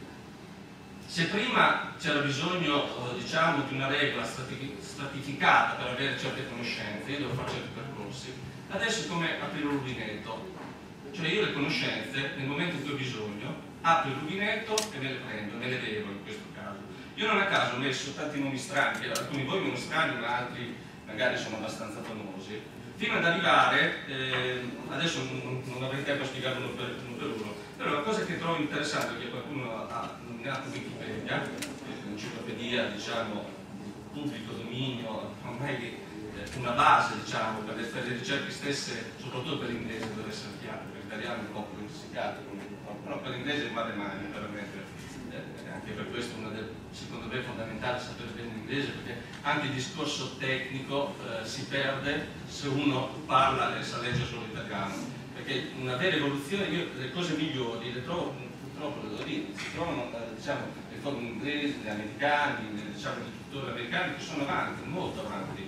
Se prima c'era bisogno diciamo di una regola stratificata per avere certe conoscenze, io devo fare certi percorsi, adesso è come aprire un rubinetto, cioè io le conoscenze nel momento in cui ho bisogno apro il rubinetto e me le prendo, me le bevo in questo caso. Io non a caso ho messo tanti nomi strani, che alcuni di voi meno strani, ma altri magari sono abbastanza famosi, fino ad arrivare, eh, adesso non, non avrei tempo a spiegarlo uno per, uno per uno, però la cosa che trovo interessante è che qualcuno ha nominato Wikipedia, un'enciclopedia diciamo di pubblico dominio, ormai una base diciamo per le, per le ricerche stesse, soprattutto per l'inglese deve essere chiaro, perché l'italiano è un po' più insicato, però per l'inglese è male mani veramente, eh, anche per questo una del, secondo me è fondamentale sapere bene l'inglese, perché anche il discorso tecnico eh, si perde se uno parla e sa leggere solo l'italiano, perché una vera evoluzione, io le cose migliori le trovo purtroppo le devo dire, si trovano diciamo le forme inglesi, gli americani, diciamo gli tuttori americani che sono avanti, molto avanti.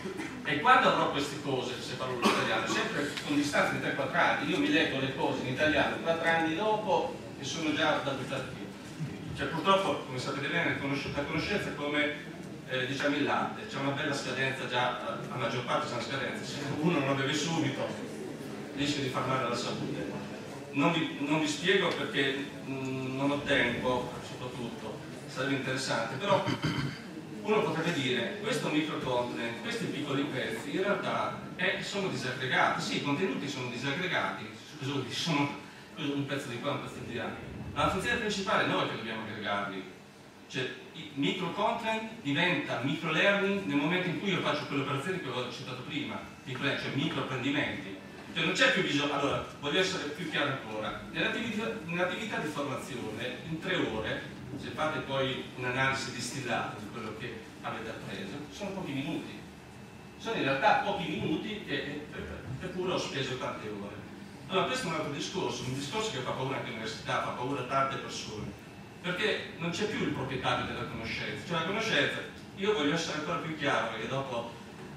E quando avrò queste cose, se parlo l'italiano, sempre con distanza di tre quattro anni, io mi leggo le cose in italiano quattro anni dopo e sono già da buttare via. Cioè purtroppo, come sapete bene, la conoscenza è come eh, diciamo il latte, c'è una bella scadenza già, la maggior parte c'è una scadenza, se uno non la beve subito rischia di far male alla salute. Non vi, non vi spiego perché mh, non ho tempo, soprattutto, sarebbe interessante, però uno potrebbe dire, questo microcontent, questi piccoli pezzi in realtà eh, sono disaggregati, sì, i contenuti sono disaggregati, scusa, sono un pezzo di qua, un pezzo di là, ma la funzione principale è noi che dobbiamo aggregarli, cioè il microcontent diventa microlearning nel momento in cui io faccio quelle operazioni che ho citato prima, cioè microapprendimenti. Cioè non c'è più bisogno, allora voglio essere più chiaro ancora, nell'attività, nell'attività di formazione in tre ore, se fate poi un'analisi distillata di quello che avete appreso, sono pochi minuti, sono in realtà pochi minuti che eppure ho speso tante ore. Allora questo è un altro discorso, un discorso che fa paura anche all'università, fa paura a tante persone, perché non c'è più il proprietario della conoscenza, cioè la conoscenza, io voglio essere ancora più chiaro perché dopo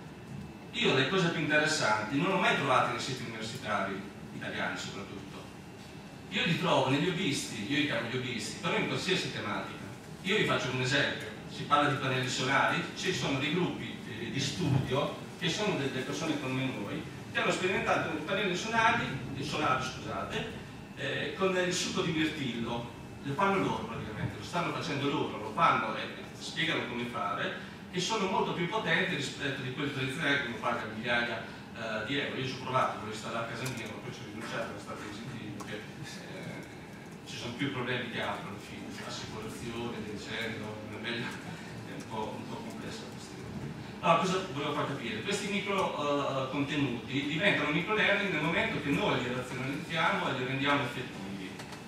io le cose più interessanti non ho mai trovate nei siti universitari italiani soprattutto. Io li trovo negli hobbisti, io li chiamo gli hobbisti, però in qualsiasi tematica. Io vi faccio un esempio, si parla di pannelli solari, ci sono dei gruppi eh, di studio che sono delle persone come noi, che hanno sperimentato i pannelli solari, solari scusate, eh, con il succo di mirtillo, lo fanno loro praticamente, lo stanno facendo loro, lo fanno e spiegano come fare, e sono molto più potenti rispetto di quelli tradizionali che mi paga migliaia uh, di euro. Io ci ho provato, volevo installare a casa mia, ma poi ci ho rinunciato, è stato esecutivo, perché eh, ci sono più problemi che altro alla fine, assicurazione, dicendo, è, meglio, è un po', un po' complessa la questione. Allora, cosa volevo far capire? Questi micro uh, contenuti diventano micro learning nel momento che noi li razionalizziamo e li rendiamo effettivi.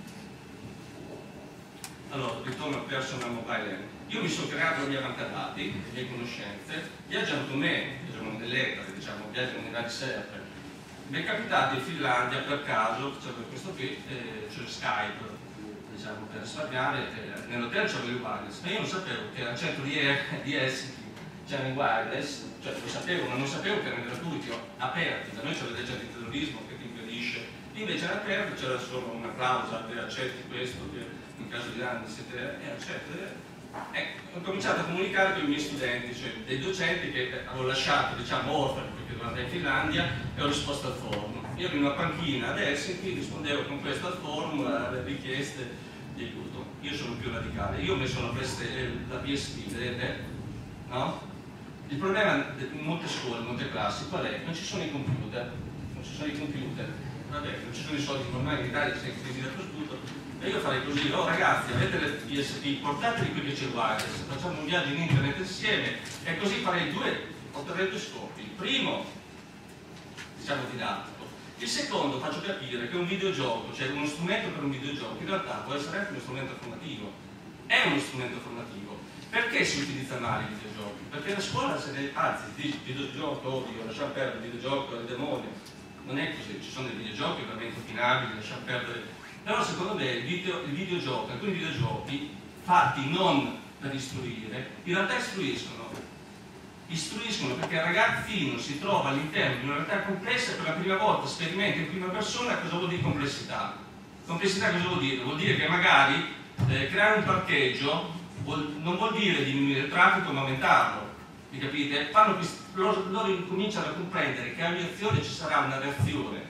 Allora, ritorno al personal mobile learning. Io mi sono creato la mia banca dati, le mie conoscenze, viaggiano con me, viaggiano nell'etere, diciamo, viaggiano nei vari server. Mi è capitato in Finlandia per caso, cioè per questo qui, eh, c'è Skype, diciamo, per risparmiare, eh, nell'hotel c'avevo il wireless, ma io non sapevo che al centro di, di Helsinki c'erano i wireless, cioè lo sapevo, ma non sapevo che erano gratuiti, aperti, da noi c'è la legge di terrorismo che ti impedisce, invece era aperto, c'era solo una clausola che accetti questo, che in caso di danni siete, e accetto. Eh, ho cominciato a comunicare con i miei studenti, cioè dei docenti che avevo lasciato, diciamo, orfani perché dovevo andare in Finlandia, e ho risposto al forum. Io ero in una panchina ad Helsinki, rispondevo con questo al forum alle richieste di aiuto. Io sono più radicale, io ho messo la, la P S P, vedete? No? Il problema in molte scuole, in molte classi, qual è? Non ci sono i computer, non ci sono i computer, vabbè, non ci sono i soldi, ormai in Italia c'è crisi dappertutto. E io farei così: oh ragazzi, avete le P S P, portateli qui che c'è il wireless, facciamo un viaggio in internet insieme, e così farei due, otterrei due scopi. Il primo, diciamo, didattico. Il secondo, faccio capire che un videogioco, cioè uno strumento per un videogioco, in realtà può essere anche uno strumento formativo. È uno strumento formativo. Perché si utilizza male i videogiochi? Perché la scuola se ne, anzi, dice videogioco, odio, lasciamo perdere il videogioco, il demonio. Non è così, ci sono dei videogiochi ovviamente opinabili, lasciamo perdere. Però secondo me il, video, il videogioco, alcuni videogiochi fatti non per istruire, in realtà istruiscono. Istruiscono perché il ragazzino si trova all'interno di una realtà complessa e per la prima volta sperimenta in prima persona cosa vuol dire complessità. Complessità cosa vuol dire? Vuol dire che magari eh, creare un parcheggio vuol, non vuol dire diminuire il traffico ma aumentarlo. Mi capite? Fanno, loro, loro incominciano a comprendere che all'azione ci sarà una reazione.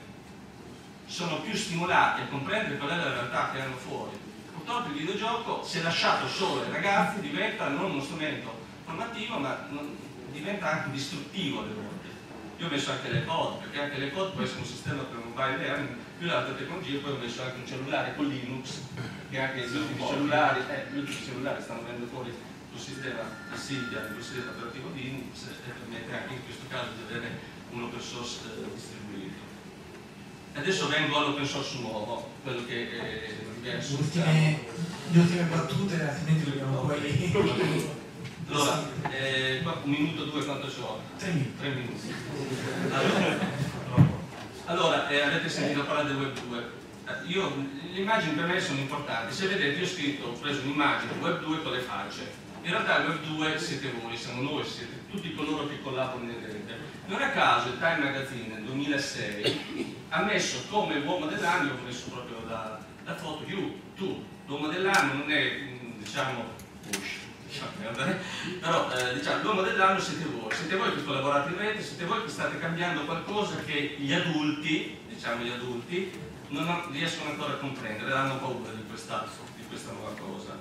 Sono più stimolati a comprendere qual è la realtà che hanno fuori. Purtroppo il videogioco, se lasciato solo ai ragazzi, diventa non uno strumento formativo, ma non, diventa anche distruttivo alle volte. Io ho messo anche le pod, perché anche le pod può essere un sistema per mobile learning, più l'altra tecnologia, poi ho messo anche un cellulare con Linux, che anche gli ultimi cellulari, eh, gli ultimi cellulari stanno venendo fuori sul sistema di Sylvia, sul sistema operativo Linux, e permette anche in questo caso di avere un open source eh, distribuito. Adesso vengo all'open source nuovo, quello che è diverso. Ultime, le ultime battute, altrimenti dobbiamo poi... Allora, eh, un minuto, due, quanto ci vuole? Tre minuti. Tre minuti. Allora, allora eh, avete sentito parlare del web due. Eh, io, le immagini per me sono importanti. Se vedete, io ho scritto, ho preso un'immagine web due con le facce. In realtà il web due siete voi, siamo noi, siete tutti coloro che collaborano in rete. Non a caso il Time Magazine nel duemilasei ha messo come uomo dell'anno, ho messo proprio la, la foto, you, tu, l'uomo dell'anno non è, diciamo, Bush. Però eh, diciamo, l'uomo dell'anno siete voi, siete voi che collaborate in rete, siete voi che state cambiando qualcosa che gli adulti, diciamo gli adulti, non riescono ancora a comprendere, hanno paura di questa, di questa nuova cosa.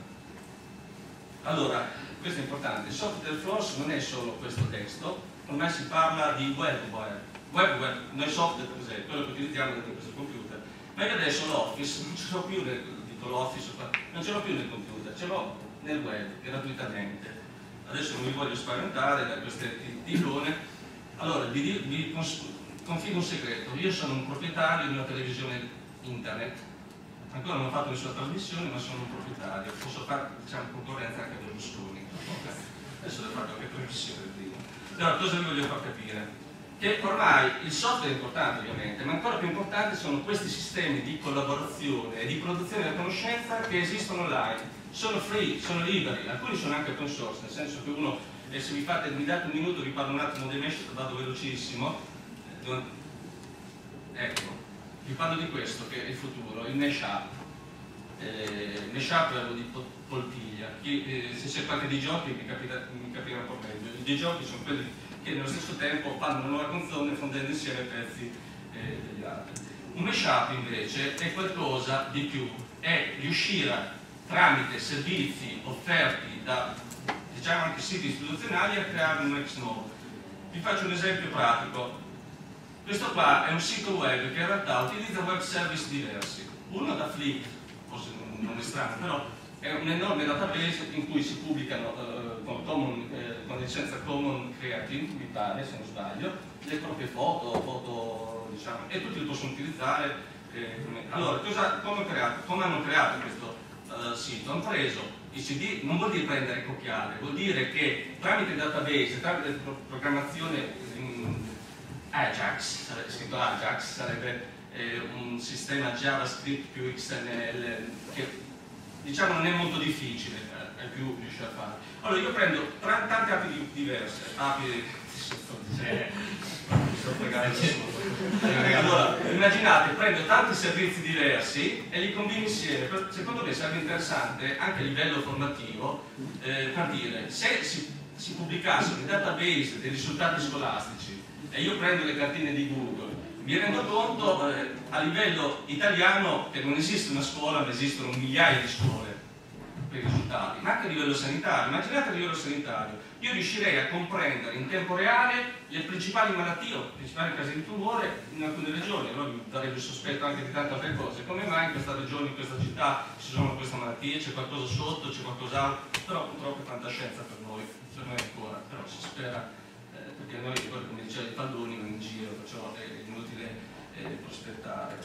Allora, questo è importante, il software force non è solo questo testo, ormai si parla di webware, webware, noi software per esempio, quello che utilizziamo dentro questo computer, ma io adesso l'Office non ce l'ho più nel, dico l'Office, non ce l'ho più nel computer, ce l'ho nel web, gratuitamente. Adesso non vi voglio spaventare da queste ticone. Allora, vi, vi confido un segreto, io sono un proprietario di una televisione internet, ancora non ho fatto nessuna trasmissione, ma sono un proprietario, posso fare, diciamo, concorrenza anche a Berlusconi. Okay. Adesso devo fare qualche trasmissione prima. Allora, cosa vi voglio far capire? Che ormai il software è importante ovviamente, ma ancora più importanti sono questi sistemi di collaborazione e di produzione della conoscenza che esistono online. Sono free, sono liberi, alcuni sono anche open source, nel senso che uno, eh, se vi fate, mi date un minuto, vi parlo un attimo dei mesh, vado velocissimo. Ecco, vi parlo di questo che è il futuro, il mashup. Eh, mashup è di poltiglia. Chi, eh, se c'è qualche dei giochi mi, capita, mi capirà un po' meglio. I dei giochi sono quelli che nello stesso tempo fanno una nuova canzone fondendo insieme pezzi eh, degli altri. Un mashup invece è qualcosa di più, è riuscire a, tramite servizi offerti da, diciamo, anche siti istituzionali, a creare un ex novo. Vi faccio un esempio pratico. Questo qua è un sito web che in realtà utilizza web service diversi. Uno da Flickr, forse un nome strano, però è un enorme database in cui si pubblicano eh, con, common, eh, con licenza Common Creative, mi pare, se non sbaglio, le proprie foto, foto diciamo, e tutti li possono utilizzare. Eh, come... Allora, cosa, come, creato, come hanno creato questo uh, sito? Hanno preso i C D, non vuol dire prendere e copiare, vuol dire che tramite database, tramite pro programmazione in Ajax, sarebbe, scritto Ajax, sarebbe eh, un sistema JavaScript più X M L che diciamo non è molto difficile, eh, è più riuscire a fare. Allora io prendo tra, tante api diverse, api allora immaginate, prendo tanti servizi diversi e li combino insieme. Secondo me sarebbe interessante anche a livello formativo eh, per dire, se si, si pubblicassero i database dei risultati scolastici e io prendo le cartine di Google, mi rendo conto eh, a livello italiano che non esiste una scuola, ma esistono migliaia di scuole per i risultati, ma anche a livello sanitario. Immaginate a livello sanitario, io riuscirei a comprendere in tempo reale le principali malattie, i principali casi di tumore in alcune regioni. Allora mi darebbe il sospetto anche di tante altre cose, come mai in questa regione, in questa città ci sono queste malattie, c'è qualcosa sotto, c'è qualcos'altro, però purtroppo è fantascienza per noi, per noi ancora, però si spera, eh, perché noi, come diceva, i palloni vanno in giro, perciò è inutile eh, prospettare.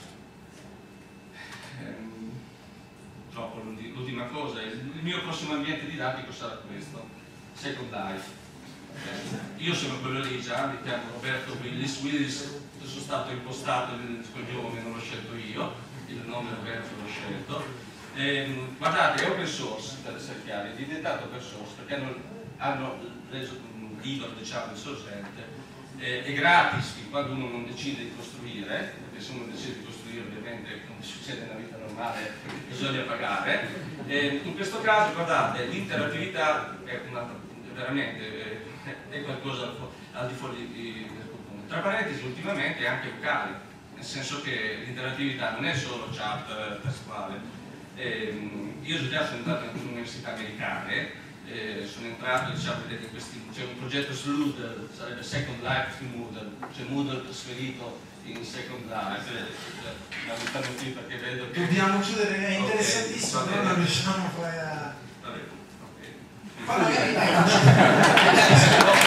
Ehm, troppo l'ultima cosa, il mio prossimo ambiente didattico sarà questo, Second Life. Eh, io sono quello lì già, mi chiamo Roberto Willis, Willis sono stato impostato il cognome, non l'ho scelto io, il nome Roberto l'ho scelto. Eh, guardate, è open source, per essere chiari, è diventato open source perché hanno, hanno reso libero, diciamo, il sorgente, eh, è gratis fin quando uno non decide di costruire, perché se uno decide di costruire ovviamente come succede nella vita normale bisogna pagare. Eh, in questo caso guardate, l'interattività è una, veramente è qualcosa al di fuori del comune. Tra parentesi, ultimamente è anche vocale, nel senso che l'interattività non è solo chat testuale. Eh, io già sono entrato in università americane, eh, sono entrato, diciamo, vedete, in questi, c'è un progetto su Moodle, sarebbe Second Life su Moodle, cioè Moodle trasferito in Second Life, la metà qui perché vedo che... Dobbiamo chiudere, è interessantissimo, okay, però non riusciamo poi a... Vabbè, ok. Ma magari dai,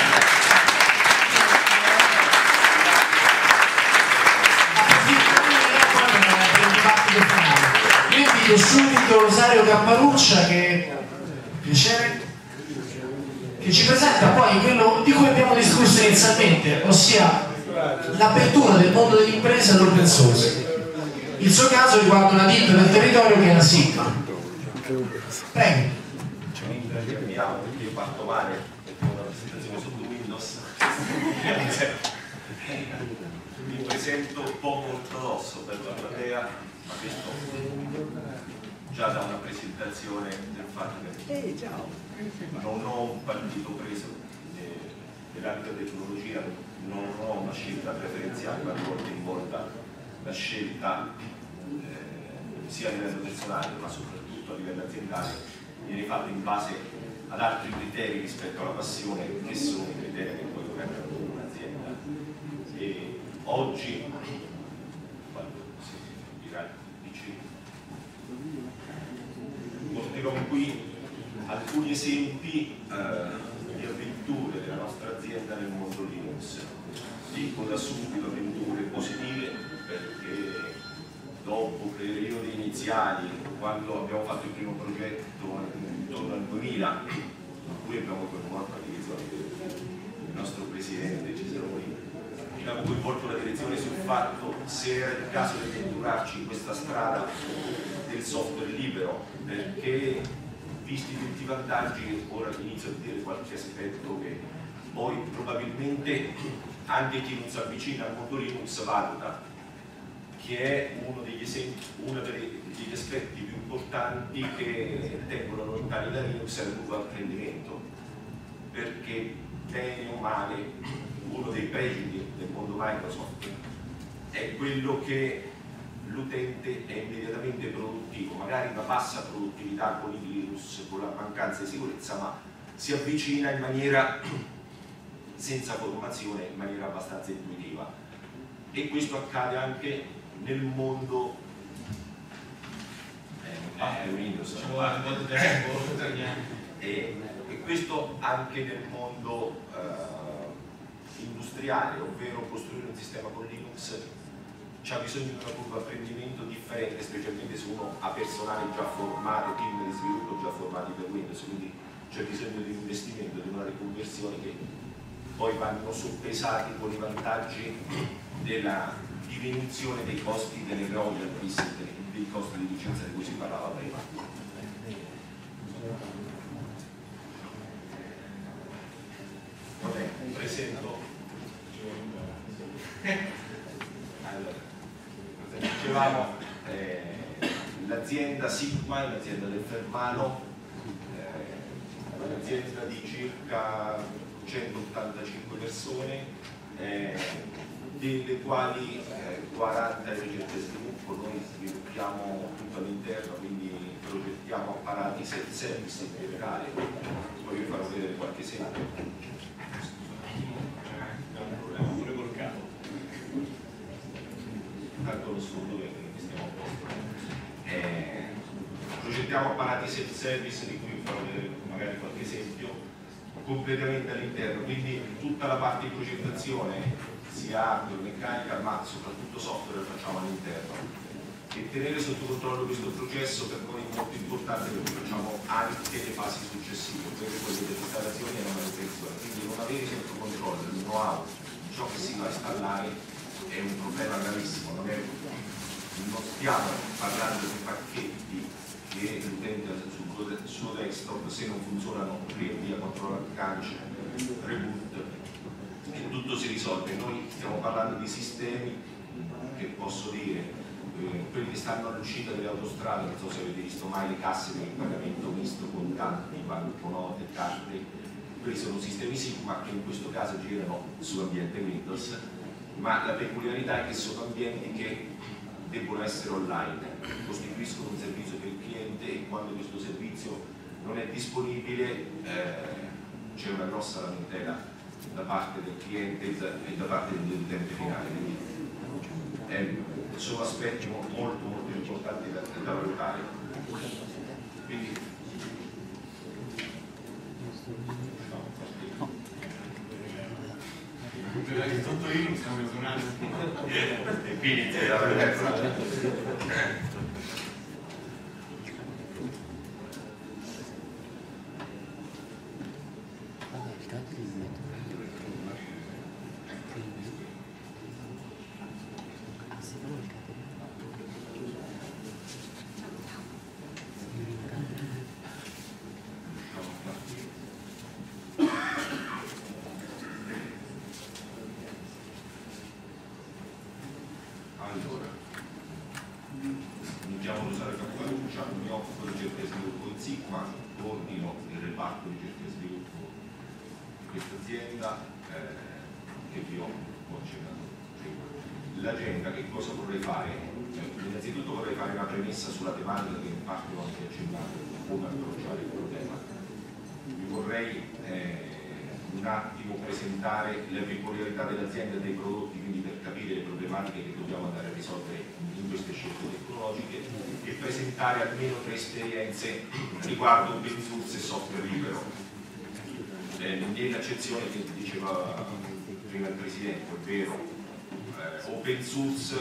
io invito subito Rosario Capparuccia, che piacere, che ci presenta poi quello di cui abbiamo discusso inizialmente, ossia l'apertura del mondo dell'impresa all'open source. Il suo caso riguarda una ditta del territorio che è la Sigma. Prego. Io parto male perché ho una presentazione sotto Windows. Mi presento poco ortodosso per la platea, ma questo già da una presentazione del fatto che non ho un partito preso nell'ambito della tecnologia, non ho una scelta preferenziale, quando volta in volta la scelta eh, sia a livello personale ma soprattutto a livello aziendale viene fatta in base ad altri criteri rispetto alla passione, che sono i criteri che poi governano un'azienda. E oggi porterò qui alcuni esempi eh, di avventure della nostra azienda nel mondo Linux. Dico da subito avventure positive perché dopo periodi iniziali, quando abbiamo fatto il primo progetto intorno al duemila, in cui abbiamo coinvolto la direzione del nostro presidente Cesaroni, abbiamo coinvolto la direzione sul fatto se era il caso di avventurarci in questa strada del software libero, perché visti tutti i vantaggi, ora inizio a dire qualche aspetto che poi probabilmente anche chi non si avvicina al mondo Linux valuta, che è uno degli esempi, uno degli aspetti più importanti che tengono lontani da Linux è il nuovo apprendimento, perché bene o male uno dei pregi del mondo Microsoft è quello che l'utente è immediatamente produttivo, magari una bassa produttività con i virus, con la mancanza di sicurezza, ma si avvicina in maniera senza formazione, in maniera abbastanza intuitiva. E questo accade anche nel mondo, eh, parte Windows. Ci vuole un po' di tempo. E, e questo anche nel mondo eh, industriale, ovvero costruire un sistema con Linux c'ha bisogno di una curva di apprendimento differente, specialmente se uno ha personale già formato, team di sviluppo già formati per Windows, quindi c'è bisogno di un investimento, di una riconversione che poi vanno soppesati con i vantaggi della diminuzione dei costi delle royalties, dei costi di licenza di cui si parlava prima. Vabbè, presento. Allora, dicevamo, eh, l'azienda Sigma è un'azienda del Fermano, eh, un'azienda di circa centottantacinque persone, eh, delle quali eh, quaranta in ricerca e sviluppo. Noi sviluppiamo tutto all'interno, quindi progettiamo apparati self-service in generale. Poi vi farò vedere qualche esempio. Pure col capo. Tanto lo studio che stiamo a posto. Eh, progettiamo apparati self-service di cui vi farò vedere magari qualche esempio, completamente all'interno, quindi tutta la parte di progettazione sia hardware, meccanica, ma soprattutto software lo facciamo all'interno. E tenere sotto controllo questo processo per noi è molto importante perché facciamo anche le fasi successive, quelle dell'installazione e la manutenzione, quindi non avere sotto controllo il know-how di ciò che si va a installare è un problema gravissimo. Non, è, non stiamo parlando di pacchetti che l'utente ha sul suo desktop, se non funzionano via, controllo cance, reboot e tutto si risolve. Noi stiamo parlando di sistemi che posso dire eh, quelli che stanno all'uscita delle autostrade, non so se avete visto mai le casse per il pagamento misto, contanti, banconote, carte. Quelli sono sistemi Sigma che in questo caso girano su ambiente Windows, ma la peculiarità è che sono ambienti che debbono essere online, costituiscono un servizio per il cliente e quando questo servizio non è disponibile eh, c'è una grossa lamentela da parte del cliente e da parte dell'utente finale. Quindi eh, sono aspetti molto molto importanti da, da valutare. Quindi, tutto io siamo funzionati e quindi inizia la vedere. Allora, iniziamo ad usare Cappaluccia, mi occupo di ricerca e sviluppo in Sigma, coordino il reparto di ricerca e sviluppo di questa azienda eh, che vi ho accennato prima. L'agenda, che cosa vorrei fare? Eh, innanzitutto vorrei fare una premessa sulla tematica che in parte ho anche accennato, come approcciare il problema. Vi vorrei eh, un attimo presentare le peculiarità dell'azienda e dei prodotti, quindi per capire le problematiche che dobbiamo andare a risolvere in queste scelte tecnologiche e presentare almeno tre esperienze riguardo open source e software libero. Eh, nell'accezione che diceva prima il Presidente, ovvero eh, open source,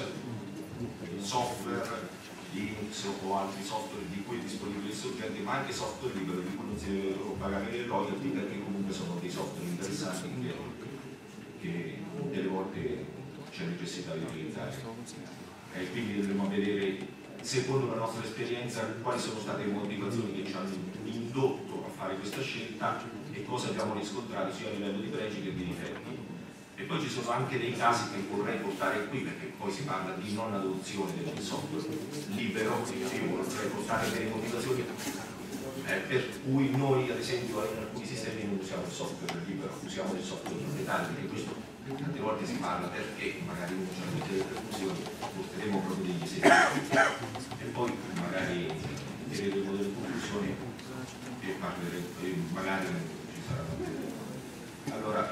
software, Linux o altri software di cui è disponibile il sorgente, ma anche software libero di cui non si deve pagare le royalty perché comunque sono dei software interessanti che, che delle volte c'è necessità di utilizzare. E quindi dovremo vedere, secondo la nostra esperienza, quali sono state le motivazioni che ci hanno indotto a fare questa scelta e cosa abbiamo riscontrato sia a livello di pregi che di difetti. E poi ci sono anche dei casi che vorrei portare qui, perché poi si parla di non adozione del software libero, e io vorrei portare delle motivazioni eh, per cui noi ad esempio in alcuni sistemi non usiamo il software libero, usiamo il software proprietario, perché questo tante volte si parla perché magari uno c'ha tutte le repercussioni, porteremo proprio degli esempi e poi magari vedremo delle conclusioni e parleremo, e magari ci saranno delle. Allora,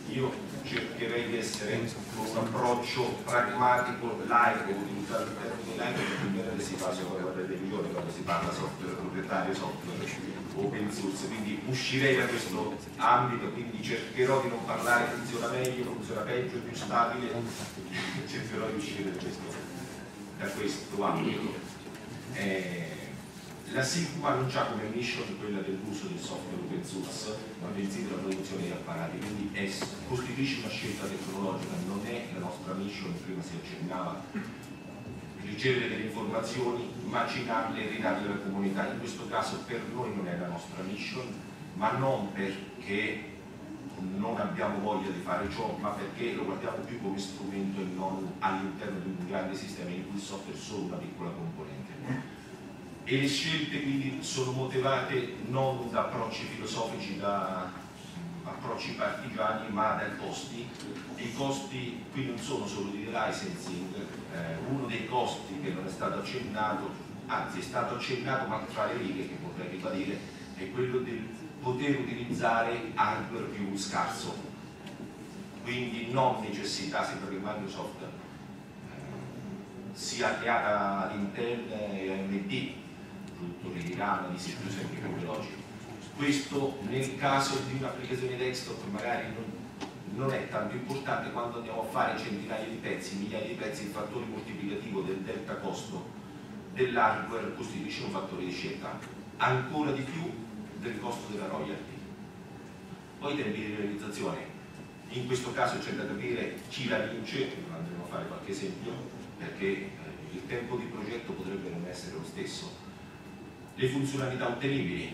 io cercherei di essere con un approccio pragmatico, laico, utilizzare il termine laico perché in genere si fa solo la televisione quando si parla software proprietario, software open source, quindi uscirei da questo ambito, quindi cercherò di non parlare funziona meglio, funziona peggio, più stabile, cercherò di uscire da questo, da questo ambito. Eh, La Sigma non ha come mission quella dell'uso del software open source, ma bensì della produzione di apparati, quindi è, costituisce una scelta tecnologica, non è la nostra mission, prima si accennava, ricevere delle informazioni, macinarle e ridarle alla comunità. In questo caso per noi non è la nostra mission, ma non perché non abbiamo voglia di fare ciò, ma perché lo guardiamo più come strumento e non all'interno di un grande sistema in cui il software è solo una piccola componente. E le scelte quindi sono motivate non da approcci filosofici, da approcci partigiani, ma dai costi. E i costi qui non sono solo di licensing, eh, uno dei costi che non è stato accennato, anzi è stato accennato ma tra le righe, che potrei ribadire, è quello del poter utilizzare hardware più scarso, quindi non necessità, sembra che Microsoft eh, sia alleata ad Intel e A M D, produttori di RAM, di C P U sempre più veloci. Questo nel caso di un'applicazione desktop magari non, non è tanto importante, quando andiamo a fare centinaia di pezzi, migliaia di pezzi, il fattore moltiplicativo del delta costo dell'hardware costituisce un fattore di scelta, ancora di più del costo della royalty. Poi i tempi di realizzazione, in questo caso c'è da capire chi la vince, andremo a fare qualche esempio, perché eh, il tempo di progetto potrebbe non essere lo stesso. Le funzionalità ottenibili,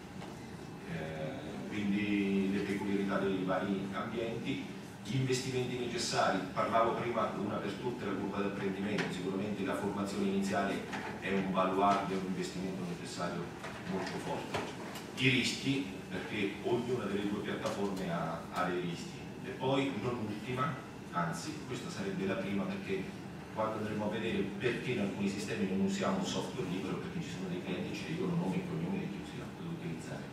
eh, quindi le peculiarità dei vari ambienti, gli investimenti necessari, parlavo prima una per tutte la curva d'apprendimento, sicuramente la formazione iniziale è un baluardo, è un investimento necessario molto forte. I rischi, perché ognuna delle due piattaforme ha, ha dei rischi. E poi non ultima, anzi questa sarebbe la prima, perché quando andremo a vedere perché in alcuni sistemi non usiamo software libero, perché ci sono dei clienti che ci dicono nomi e cognomi che usiamo da utilizzare.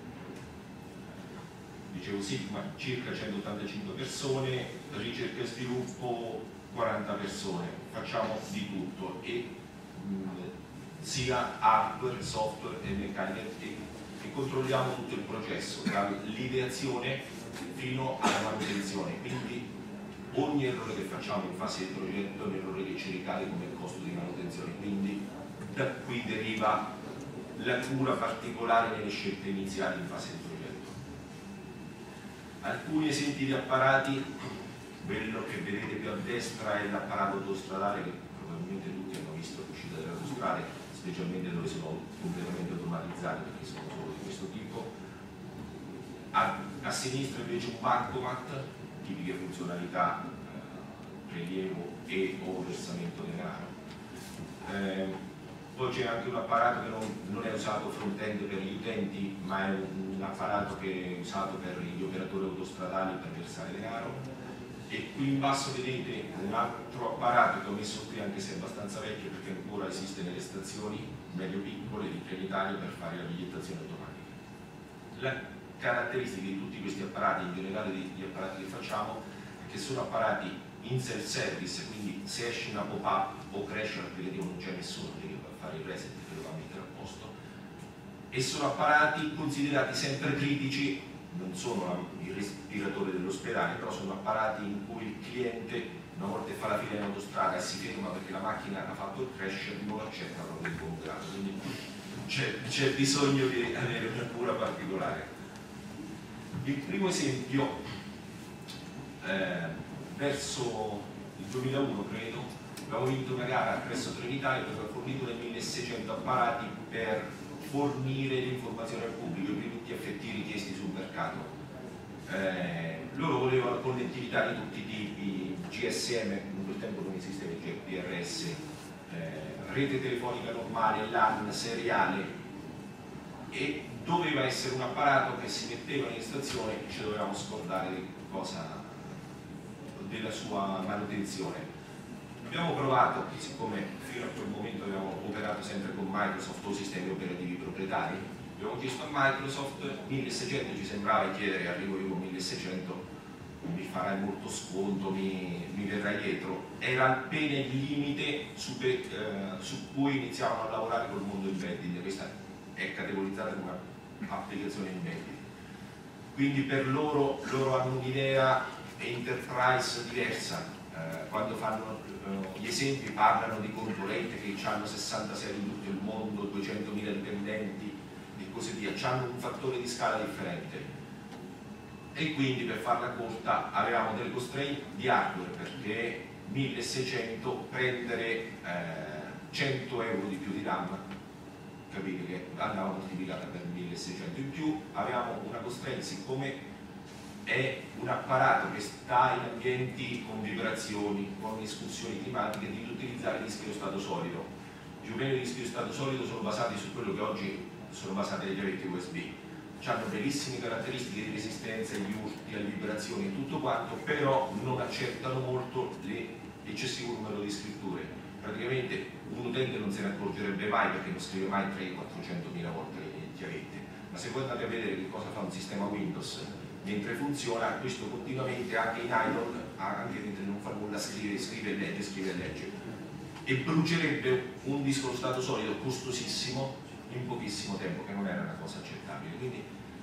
Dicevo Sigma, circa centottantacinque persone, ricerca e sviluppo quaranta persone, facciamo di tutto e mh, sia hardware, software e meccanica e, e controlliamo tutto il processo, dall'ideazione fino alla manutenzione, quindi ogni errore che facciamo in fase di progetto è un errore che ci ricade come costo di manutenzione, quindi da qui deriva la cura particolare nelle scelte iniziali in fase di progetto. Alcuni esempi di apparati, quello che vedete più a destra è l'apparato autostradale che probabilmente tutti hanno visto l'uscita delle autostrade, specialmente dove sono completamente automatizzati perché sono solo di questo tipo. A, a sinistra invece un bancomat, tipiche funzionalità, eh, prelievo e o versamento denaro. Eh, poi c'è anche un apparato che non, non è usato front-end per gli utenti, ma è un, un apparato che è usato per gli operatori autostradali per versare denaro. E qui in basso vedete un altro apparato che ho messo qui, anche se è abbastanza vecchio perché ancora esiste nelle stazioni medio piccole di Trenitalia, per fare la bigliettazione automatica. La caratteristica di tutti questi apparati, in generale degli apparati che facciamo, è che sono apparati in self-service, quindi se esce una pop-up o crash l'applicativo non c'è nessuno che va a fare il reset, che lo va a mettere a posto, e sono apparati considerati sempre critici, non sono il respiratore dell'ospedale, però sono apparati in cui il cliente, una volta che fa la fila in autostrada e si ferma perché la macchina ha fatto il crash, non lo accetta proprio in buon grado, quindi c'è bisogno di avere una cura particolare. Il primo esempio, eh, verso il duemilauno credo, abbiamo vinto una gara presso Trenitalia per aver fornito dei milleseicento apparati per fornire l'informazione al pubblico, i primi T F T richiesti sul mercato. Eh, loro volevano connettività di tutti i tipi, G S M, in quel tempo non esisteva il G P R S, eh, rete telefonica normale, LAN, seriale, e doveva essere un apparato che si metteva in stazione e ci dovevamo scordare di cosa, della sua manutenzione. Abbiamo provato, siccome fino a quel momento avevamo operato sempre con Microsoft o sistemi operativi proprietari, abbiamo chiesto a Microsoft milleseicento, ci sembrava chiedere arrivo io con milleseicento mi farai molto sconto, mi, mi verrai dietro, era appena il limite su, eh, su cui iniziavano a lavorare col mondo embedded. Questa è categorizzata come applicazione embedded. Quindi per loro, loro hanno un'idea enterprise diversa. Eh, quando fanno eh, gli esempi parlano di concorrenti che hanno sessantasei in tutto il mondo, duecentomila dipendenti e così via, hanno un fattore di scala differente. E quindi, per farla corta, avevamo delle constraint di hardware, perché milleseicento prendere eh, cento euro di più di RAM, capite che andava moltiplicata per milleseicento. In più avevamo una constraint, siccome è un apparato che sta in ambienti con vibrazioni, con escursioni climatiche, di utilizzare dischi di stato solido. Più o meno i dischi di stato solido sono basati su quello che oggi sono basati le chiavette U S B. Hanno bellissime caratteristiche di resistenza agli urti, alle vibrazioni e tutto quanto, però non accettano molto l'eccessivo numero di scritture. Praticamente un utente non se ne accorgerebbe mai, perché non scrive mai trecento quattrocentomila volte le chiavette. Ma se voi andate a vedere che cosa fa un sistema Windows mentre funziona, questo continuamente, anche in idle, anche mentre non fa nulla, scrive, scrive e legge, scrive e legge, e brucerebbe un disco stato solido costosissimo in pochissimo tempo, che non era una cosa accettabile. Quindi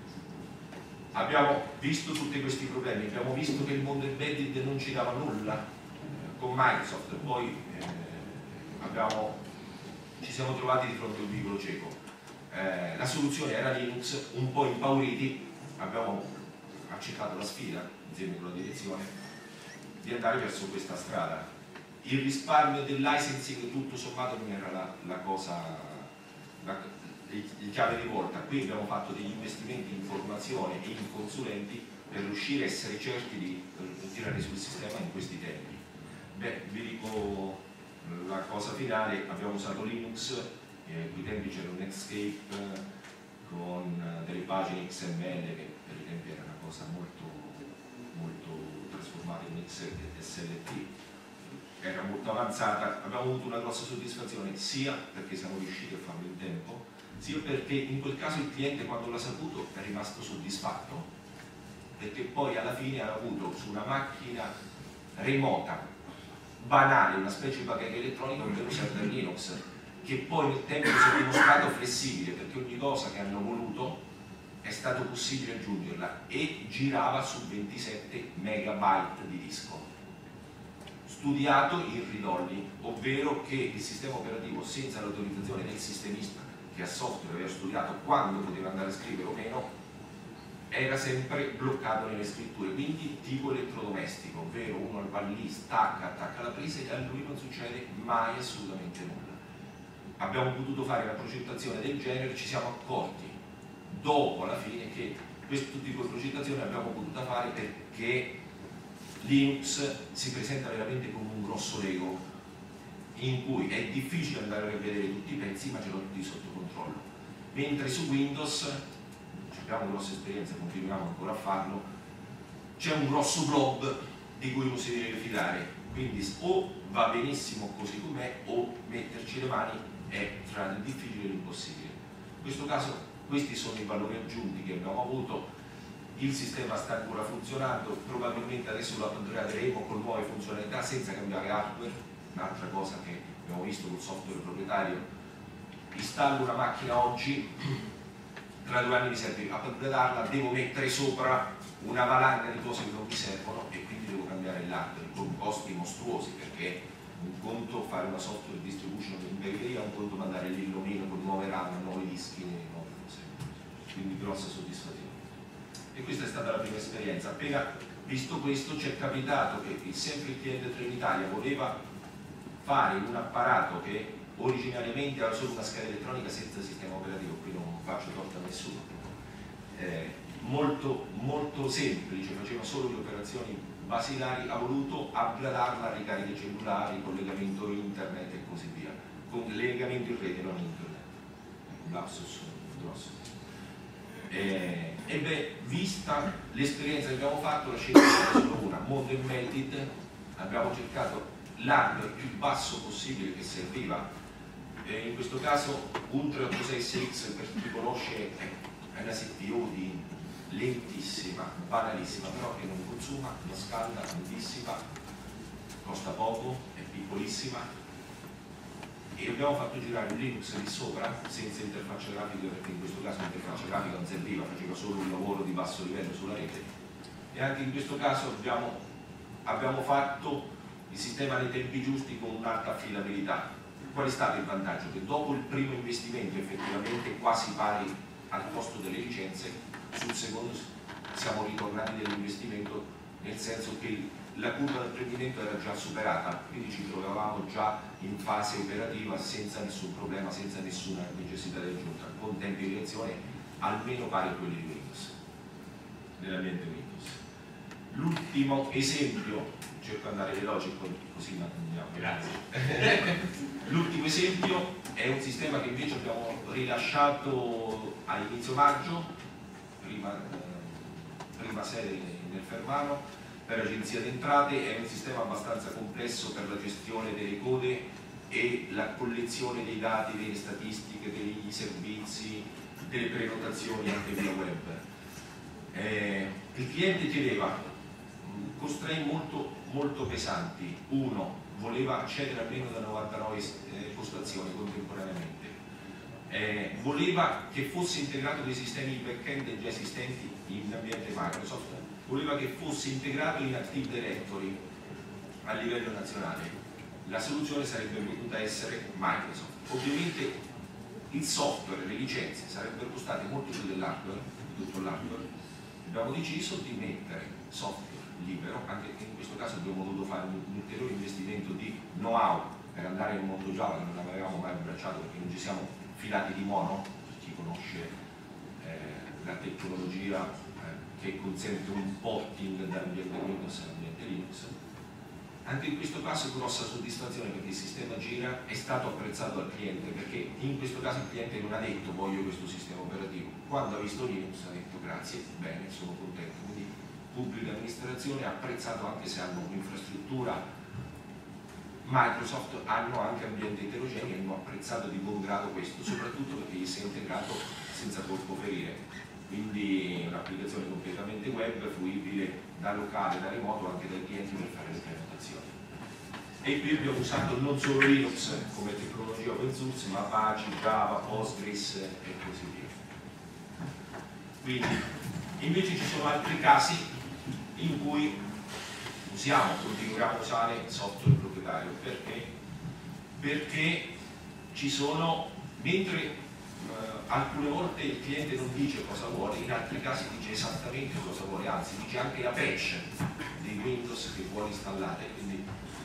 abbiamo visto tutti questi problemi, abbiamo visto che il mondo embedded non ci dava nulla eh, con Microsoft, poi eh, abbiamo, ci siamo trovati di fronte a un vicolo cieco. Eh, la soluzione era Linux. Un po' impauriti abbiamo accettato la sfida insieme con la direzione di andare verso questa strada. Il risparmio del licensing tutto sommato non era la, la cosa, la, il chiave di volta. Qui abbiamo fatto degli investimenti in formazione e in consulenti per riuscire a essere certi di eh, tirare sul sistema in questi tempi. Beh, vi dico la cosa finale: abbiamo usato Linux, eh, in quei tempi c'era un Netscape eh, con eh, delle pagine X M L che per i tempi era una cosa molto, molto trasformata in X S L T, era molto avanzata. Abbiamo avuto una grossa soddisfazione, sia perché siamo riusciti a farlo in tempo, sia perché in quel caso il cliente, quando l'ha saputo, è rimasto soddisfatto, perché poi alla fine ha avuto su una macchina remota banale una specie di pacchetto elettronico, ovvero server Linux, che poi nel tempo si è dimostrato flessibile, perché ogni cosa che hanno voluto è stato possibile aggiungerla, e girava su ventisette megabyte di disco, studiato in ridolli, ovvero che il sistema operativo, senza l'autorizzazione del sistemista che a software aveva studiato quando poteva andare a scrivere o meno, era sempre bloccato nelle scritture. Quindi tipo elettrodomestico, ovvero uno va lì, stacca, attacca la presa e a lui non succede mai assolutamente nulla. Abbiamo potuto fare una progettazione del genere, ci siamo accorti dopo alla fine che questo tipo di progettazione l'abbiamo potuta fare perché Linux si presenta veramente come un grosso Lego, in cui è difficile andare a rivedere tutti i pezzi, ma ce l'ho tutti sotto controllo. Mentre su Windows abbiamo grosse esperienze, continuiamo ancora a farlo, c'è un grosso blob di cui non si deve fidare, quindi o va benissimo così com'è o metterci le mani è tra il difficile e l'impossibile. In questo caso questi sono i valori aggiunti che abbiamo avuto. Il sistema sta ancora funzionando, probabilmente adesso lo upgraderemo con nuove funzionalità senza cambiare hardware. Un'altra cosa che abbiamo visto col software proprietario: installo una macchina oggi, tra due anni mi serve a upgradarla, devo mettere sopra una valanga di cose che non mi servono e quindi devo cambiare l'hardware con costi mostruosi, perché un conto fare una software distribution in periferia, un conto mandare l'illumino con nuove RAM, nuovi dischi, nuove cose. Quindi grossa soddisfazione. E questa è stata la prima esperienza. Appena visto questo ci è capitato che il sempre il cliente Trenitalia voleva fare un apparato che originariamente era solo una scheda elettronica senza sistema operativo, qui non faccio torto a nessuno, eh, molto, molto semplice, faceva solo le operazioni basilari, ha voluto upgradarla a ricariche cellulari, collegamento internet e così via, con legamento in rete, non internet. Un lapsus grosso. Eh, e beh, vista l'esperienza che abbiamo fatto, la scelta è solo una: mondo embedded. Abbiamo cercato l'hardware più basso possibile che serviva, eh, in questo caso un tre otto sei S X, per chi conosce, è una C P U di lentissima banalissima, banalissima, però che non consuma, non scalda, non dissipa, costa poco, è piccolissima, e abbiamo fatto girare un Linux lì sopra senza interfaccia grafica, perché in questo caso l'interfaccia grafica non serviva, faceva solo un lavoro di basso livello sulla rete, e anche in questo caso abbiamo, abbiamo fatto il sistema nei tempi giusti con un'alta affidabilità. Qual è stato il vantaggio? Che dopo il primo investimento effettivamente quasi pari al costo delle licenze, sul secondo siamo ritornati nell'investimento, nel senso che la curva d'apprendimento era già superata, quindi ci trovavamo già in fase operativa senza nessun problema, senza nessuna necessità di aggiunta, con tempi di reazione almeno pari a quelli di Windows, nell'ambiente Windows. L'ultimo esempio, cerco di andare veloce così ma andiamo. Grazie. L'ultimo esempio è un sistema che invece abbiamo rilasciato a inizio maggio, prima, eh, prima sede nel Fermano, per Agenzia di Entrate. È un sistema abbastanza complesso per la gestione delle code e la collezione dei dati, delle statistiche, dei servizi, delle prenotazioni anche via web. Eh, il cliente chiedeva constraint molto, molto pesanti. Uno, voleva accedere almeno da novantanove eh, postazioni contemporaneamente. Eh, voleva che fosse integrato dei sistemi back-end già esistenti in ambiente Microsoft, voleva che fosse integrato in Active Directory a livello nazionale. La soluzione sarebbe potuta essere Microsoft. Ovviamente il software, le licenze sarebbero costate molto più dell'hardware, di tutto l'hardware. Abbiamo deciso di mettere software libero, anche in questo caso abbiamo dovuto fare un ulteriore investimento di know-how per andare nel mondo Java che non avevamo mai abbracciato, perché non ci siamo filati di mono. Chi conosce eh, la tecnologia eh, che consente un porting dall'ambiente Windows all'ambiente Linux. Anche in questo caso grossa soddisfazione, perché il sistema gira, è stato apprezzato dal cliente, perché in questo caso il cliente non ha detto voglio questo sistema operativo, quando ha visto Linux ha detto grazie, bene, sono contento. Quindi pubblica amministrazione ha apprezzato, anche se hanno un'infrastruttura Microsoft, hanno anche ambienti eterogenei e hanno apprezzato di buon grado questo, soprattutto perché gli si è integrato senza colpo ferire, quindi un'applicazione completamente web, fruibile da locale, da remoto, anche dai clienti per fare le prenotazioni. E qui abbiamo usato non solo Linux come tecnologia open source, ma Apache, Java, Postgres e così via. Quindi invece ci sono altri casi in cui usiamo, continuiamo a usare software proprietario. Perché? Perché ci sono, mentre eh, alcune volte il cliente non dice cosa vuole, in altri casi dice esattamente cosa vuole, anzi dice anche la patch dei Windows che vuole installare. Quindi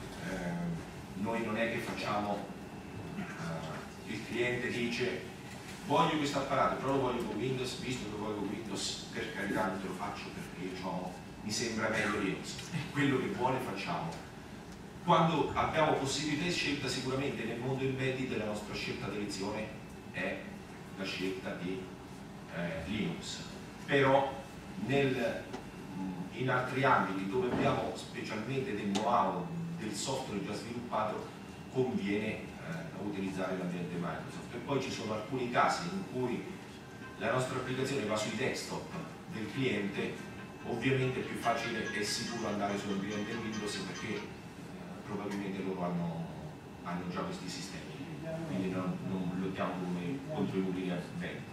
eh, noi non è che facciamo, eh, il cliente dice voglio questo apparato, però lo voglio con Windows, visto che lo voglio con Windows, per carità non te lo faccio perché diciamo, mi sembra meglio Linux, quello che vuole facciamo. Quando abbiamo possibilità di scelta, sicuramente nel mondo embedded la nostra scelta di elezione è la scelta di eh, Linux, però nel, in altri ambiti dove abbiamo specialmente del know-how, del software già sviluppato, conviene eh, utilizzare l'ambiente Microsoft. E poi ci sono alcuni casi in cui la nostra applicazione va sui desktop del cliente. Ovviamente è più facile e sicuro andare su un cliente Windows perché eh, probabilmente loro hanno, hanno già questi sistemi, quindi non, non lottiamo come contro i mulini al vento.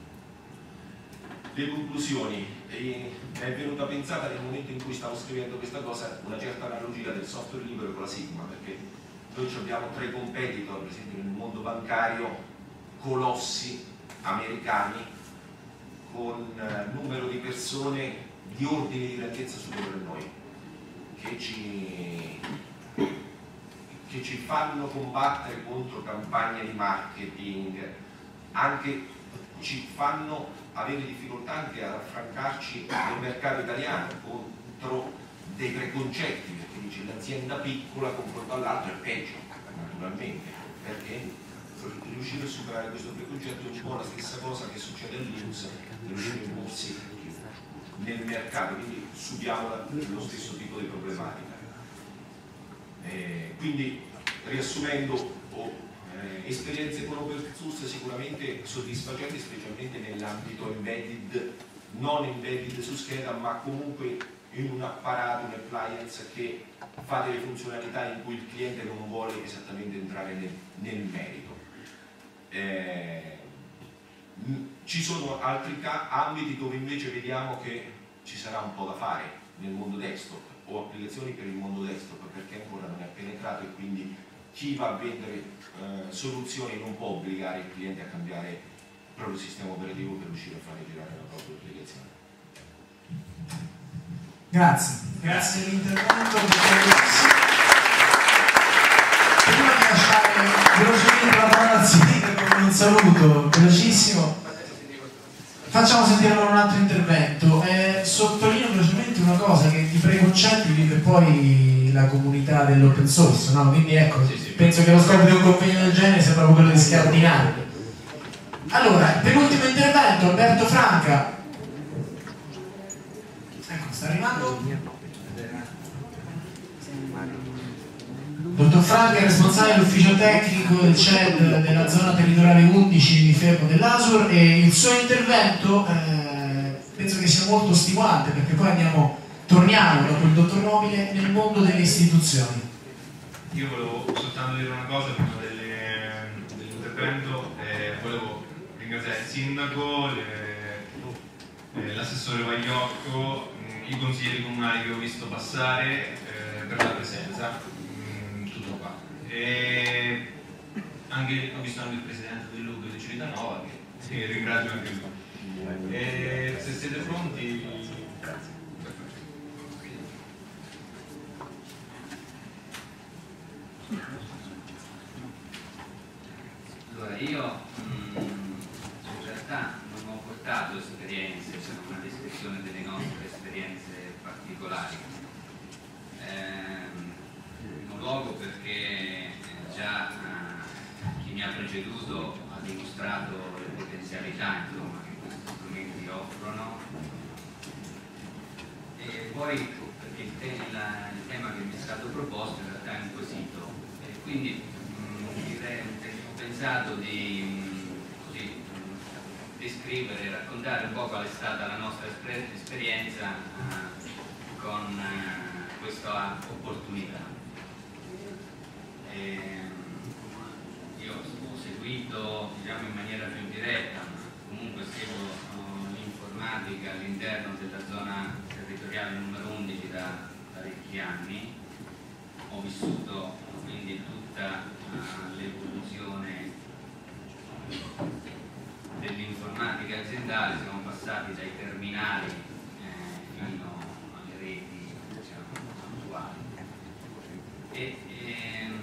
Le conclusioni. E è venuta pensata nel momento in cui stavo scrivendo questa cosa una certa analogia del software libero con la Sigma, perché noi abbiamo tre competitor, per esempio nel mondo bancario, colossi americani con eh, numero di persone di ordine di grandezza superiore a noi, che ci, che ci fanno combattere contro campagne di marketing, anche ci fanno avere difficoltà anche ad affrancarci nel mercato italiano contro dei preconcetti, perché dice l'azienda piccola confronto all'altro è peggio, naturalmente, perché riuscire a superare questo preconcetto è un po' la stessa cosa che succede a Linux, riuscire a imporsi nel mercato, quindi subiamo lo stesso tipo di problematica. Eh, quindi riassumendo, oh, eh, esperienze con open source sicuramente soddisfacenti, specialmente nell'ambito embedded non embedded su scheda, ma comunque in un apparato, un appliance che fa delle funzionalità in cui il cliente non vuole esattamente entrare nel, nel merito. Eh, ci sono altri ambiti dove invece vediamo che ci sarà un po' da fare nel mondo desktop o applicazioni per il mondo desktop, perché ancora non è penetrato e quindi chi va a vendere eh, soluzioni non può obbligare il cliente a cambiare il proprio sistema operativo per riuscire a fare girare la propria applicazione. Grazie, grazie dell'intervento. Prima di lasciare velocemente la parola al sindaco con un saluto velocissimo, facciamo sentire un altro intervento. Eh, sottolineo velocemente una cosa che i preconcetti vive poi la comunità dell'open source, no? Quindi ecco, sì, sì, penso che lo scopo di un convegno del genere sia proprio quello di scardinare. Allora, penultimo intervento, Alberto Franca. Ecco, sta arrivando. Dottor Franca è responsabile dell'ufficio tecnico del C E D della zona territoriale undici di Fermo dell'Asur, e il suo intervento eh, penso che sia molto stimolante, perché poi andiamo, torniamo dopo il dottor Nobile nel mondo delle istituzioni. Io volevo soltanto dire una cosa prima dell'intervento, eh, volevo ringraziare il sindaco, l'assessore Vagliocco, i consiglieri comunali che ho visto passare eh, per la presenza. E anche, ho visto anche il presidente del Lugo di Civitanova, che, che ringrazio anche lui. E se siete pronti, allora io mh, in realtà non ho portato esperienze, cioè una descrizione delle nostre esperienze particolari. Ehm, in un luogo perché già eh, chi mi ha preceduto ha dimostrato le potenzialità, insomma, che questi strumenti offrono, e poi perché il, te il, il tema che mi è stato proposto in realtà è un quesito, e quindi mh, direi, ho pensato di mh, così, mh, descrivere e raccontare un po' qual è stata la nostra esper esperienza eh, con eh, questa opportunità. E io ho seguito, diciamo, in maniera più diretta, ma comunque seguo uh, l'informatica all'interno della zona territoriale numero undici da parecchi anni. Ho vissuto quindi tutta uh, l'evoluzione dell'informatica aziendale, siamo passati dai terminali eh, fino alle reti, diciamo, attuali. E, ehm,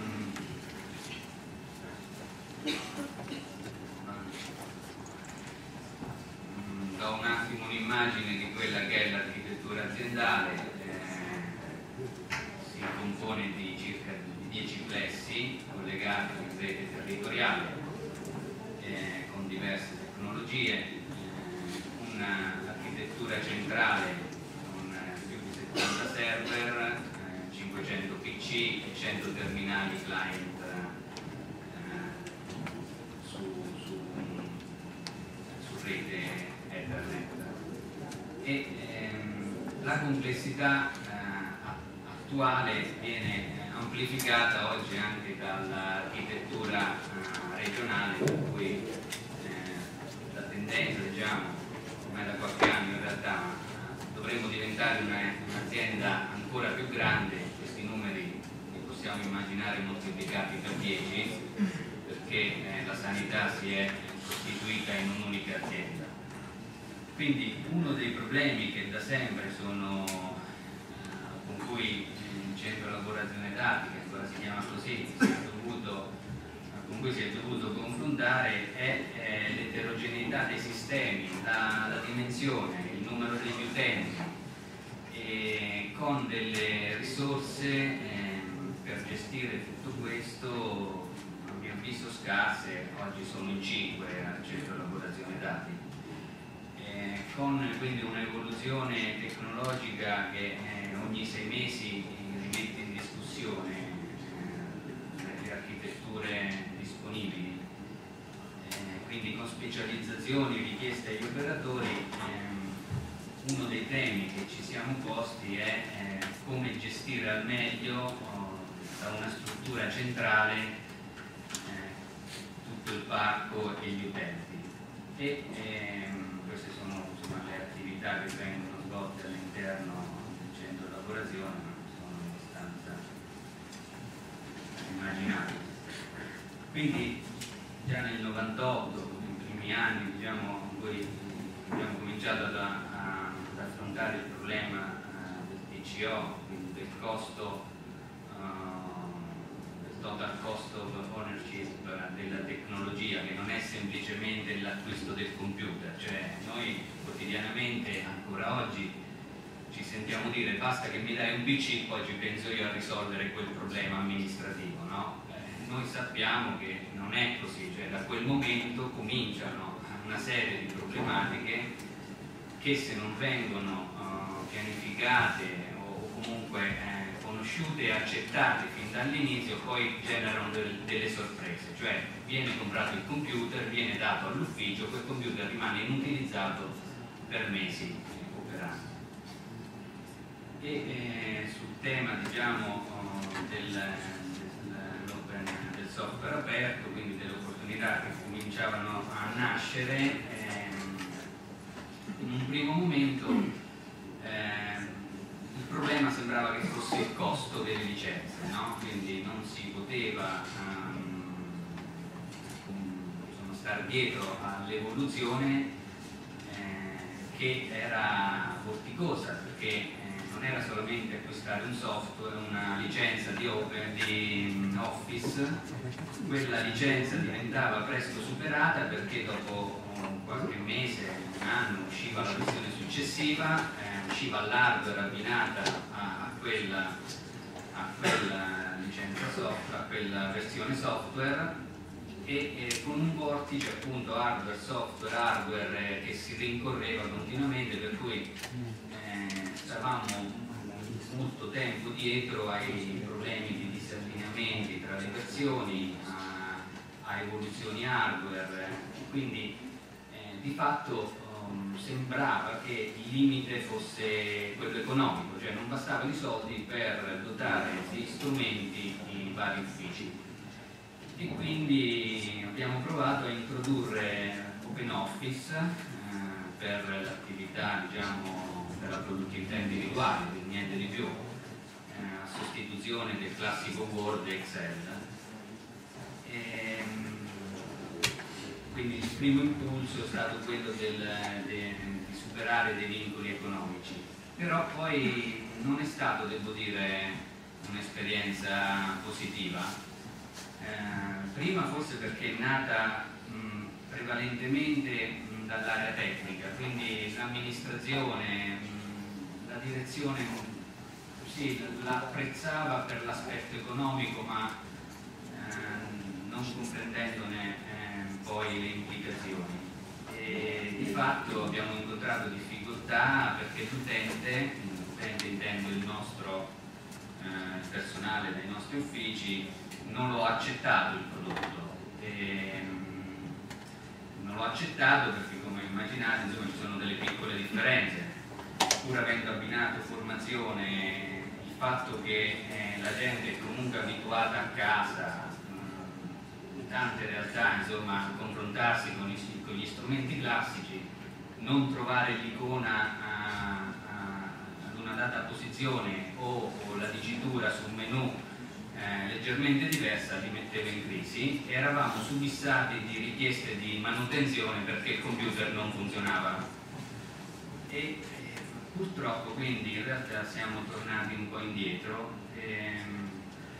do un attimo un'immagine di quella che è l'architettura aziendale. Eh, si compone di circa dieci plessi collegati in rete territoriale eh, con diverse tecnologie, eh, un'architettura centrale con eh, più di settanta server, eh, cinquecento P C e cento terminali client rete Ethernet. E ehm, la complessità eh, attuale viene amplificata oggi anche dall'architettura eh, regionale, per cui eh, la tendenza, diciamo, ormai da qualche anno in realtà eh, dovremmo diventare un'azienda un ancora più grande. Questi numeri li possiamo immaginare moltiplicati per dieci, perché eh, la sanità si è costituita in un'unica azienda. Quindi uno dei problemi che da sempre sono eh, con cui il centro elaborazione dati, che ancora si chiama così, si è dovuto, con cui si è dovuto confrontare è, è l'eterogeneità dei sistemi, la, la dimensione, il numero degli utenti, e con delle risorse eh, per gestire tutto questo a mio avviso scarse. Oggi sono in cinque al centro elaborazione dati, eh, con quindi un'evoluzione tecnologica che eh, ogni sei mesi eh, rimette in discussione eh, le architetture disponibili, eh, quindi con specializzazioni richieste agli operatori. Eh, uno dei temi che ci siamo posti è eh, come gestire al meglio oh, da una struttura centrale eh, tutto il parco e gli utenti. E ehm, queste sono insomma, le attività che vengono svolte all'interno del centro di lavorazione, ma sono abbastanza immaginabili. Quindi già nel novantotto, nei primi anni, diciamo, poi abbiamo cominciato ad, a, ad affrontare il problema uh, del T C O, quindi del costo, uh, del total cost of ownership della tecnologia, che non è semplicemente l'acquisto del computer, cioè noi quotidianamente, ancora oggi, ci sentiamo dire basta che mi dai un P C, poi ci penso io a risolvere quel problema amministrativo, no? Eh, noi sappiamo che non è così, cioè da quel momento cominciano una serie di problematiche che se non vengono uh, pianificate o comunque eh, conosciute e accettate fin dall'inizio poi generano del, delle sorprese, cioè viene comprato il computer, viene dato all'ufficio, quel computer rimane inutilizzato per mesi o per anni. E eh, sul tema diciamo uh, del, del, del software aperto, quindi delle opportunità che cominciavano a nascere, ehm, in un primo momento ehm, il problema sembrava che fosse il costo delle licenze, no? Quindi non si poteva um, insomma, stare dietro all'evoluzione eh, che era vorticosa, perché eh, non era solamente acquistare un software, una licenza di, open, di Office. Quella licenza diventava presto superata perché dopo qualche mese, un anno, usciva la versione successiva, eh, usciva l'hardware abbinata a, a, quella, a quella licenza software, a quella versione software e, e con un vortice appunto hardware, software, hardware eh, che si rincorreva continuamente, per cui eh, stavamo molto tempo dietro ai problemi di disallineamenti tra le versioni, a, a evoluzioni hardware, quindi eh, di fatto um, sembrava che il limite fosse quello economico, cioè non bastavano i soldi per dotare di strumenti i vari uffici. E quindi abbiamo provato a introdurre OpenOffice eh, per l'attività, diciamo, per la produttività individuale, quindi niente di più, eh, a sostituzione del classico Word e Excel. E, quindi il primo impulso è stato quello del, de, di superare dei vincoli economici, però poi non è stato, devo dire, un'esperienza positiva. Eh, prima forse perché è nata mh, prevalentemente mh, dall'area tecnica, quindi l'amministrazione, mh, la direzione sì, l'apprezzava per l'aspetto economico, ma eh, non comprendendone eh, poi le implicazioni. E di fatto abbiamo incontrato difficoltà perché l'utente, l'utente intendo il nostro eh, personale dei nostri uffici, non lo ha accettato il prodotto. E, non l'ho accettato perché, come immaginate, insomma, ci sono delle piccole differenze. Pur avendo abbinato formazione, il fatto che eh, la gente è comunque abituata a casa, mh, in tante realtà, insomma, a confrontarsi con, i, con gli strumenti classici, non trovare l'icona ad una data posizione o, o la dicitura sul menu Eh, leggermente diversa li metteva in crisi e eravamo subissati di richieste di manutenzione perché il computer non funzionava e eh, purtroppo quindi in realtà siamo tornati un po' indietro ehm,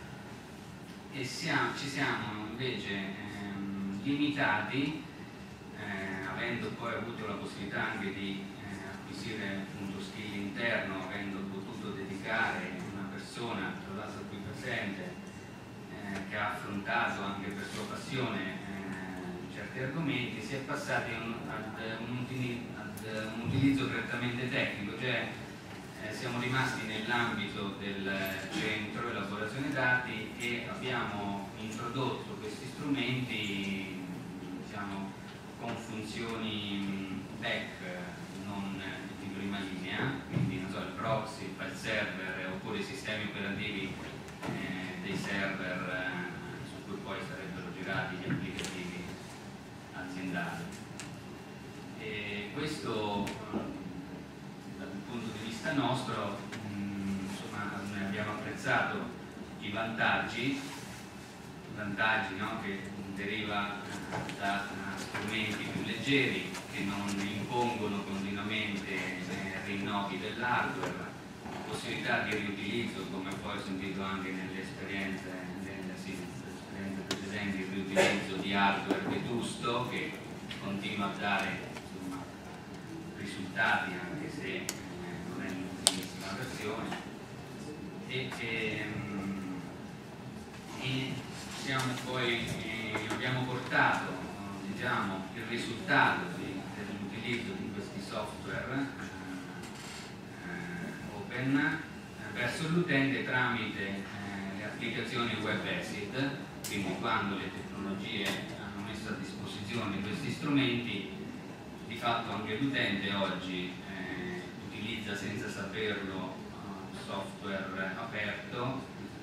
e siamo, ci siamo invece ehm, limitati eh, avendo poi avuto la possibilità anche di eh, acquisire appunto skill interno, avendo potuto dedicare una persona, tra l'altro qui presente, eh, che ha affrontato anche per sua passione eh, certi argomenti, si è passati un, ad, un utilizzo, ad un utilizzo prettamente tecnico, cioè eh, siamo rimasti nell'ambito del centro elaborazione dati e abbiamo introdotto questi strumenti, diciamo, con funzioni back, non di prima linea, quindi non so, il proxy, il file server oppure i sistemi operativi eh, dei server eh, su cui poi sarebbero girati gli applicativi aziendali. E questo dal punto di vista nostro, mh, insomma, noi abbiamo apprezzato i vantaggi, i vantaggi no, che deriva da strumenti più leggeri che non impongono continuamente eh, rinnovi dell'hardware, possibilità di riutilizzo, come poi ho sentito anche nelle esperienze, nelle, sì, nelle esperienze precedenti, il riutilizzo di hardware vetusto che continua a dare insomma, risultati anche se eh, non è l'ultimissima versione. E, e, e siamo poi, eh, abbiamo portato diciamo, il risultato di, dell'utilizzo di questi software eh, open eh, verso l'utente tramite eh, le applicazioni web asset, quindi quando le tecnologie hanno messo a disposizione questi strumenti, di fatto anche l'utente oggi eh, utilizza senza saperlo uh, software aperto,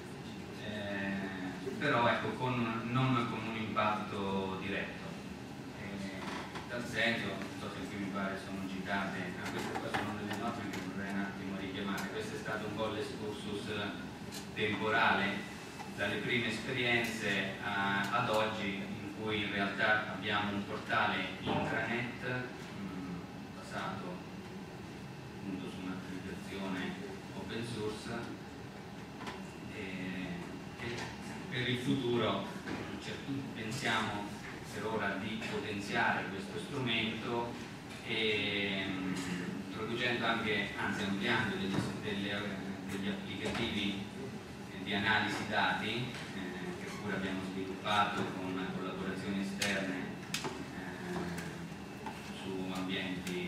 eh, però ecco, con, non con un impatto diretto. Tal senso, non so se qui mi pare sono citate, ah, queste qua sono delle note che vorrei un attimo richiamare. Questo è stato un po' l'escursus temporale dalle prime esperienze a, ad oggi, in cui in realtà abbiamo un portale intranet mh, basato appunto su un'applicazione open source e, e per il futuro cioè, pensiamo per ora di potenziare questo strumento e introducendo anche, anzi ampliando degli, delle, degli applicativi di analisi dati eh, che pure abbiamo sviluppato con collaborazioni esterne eh, su ambienti.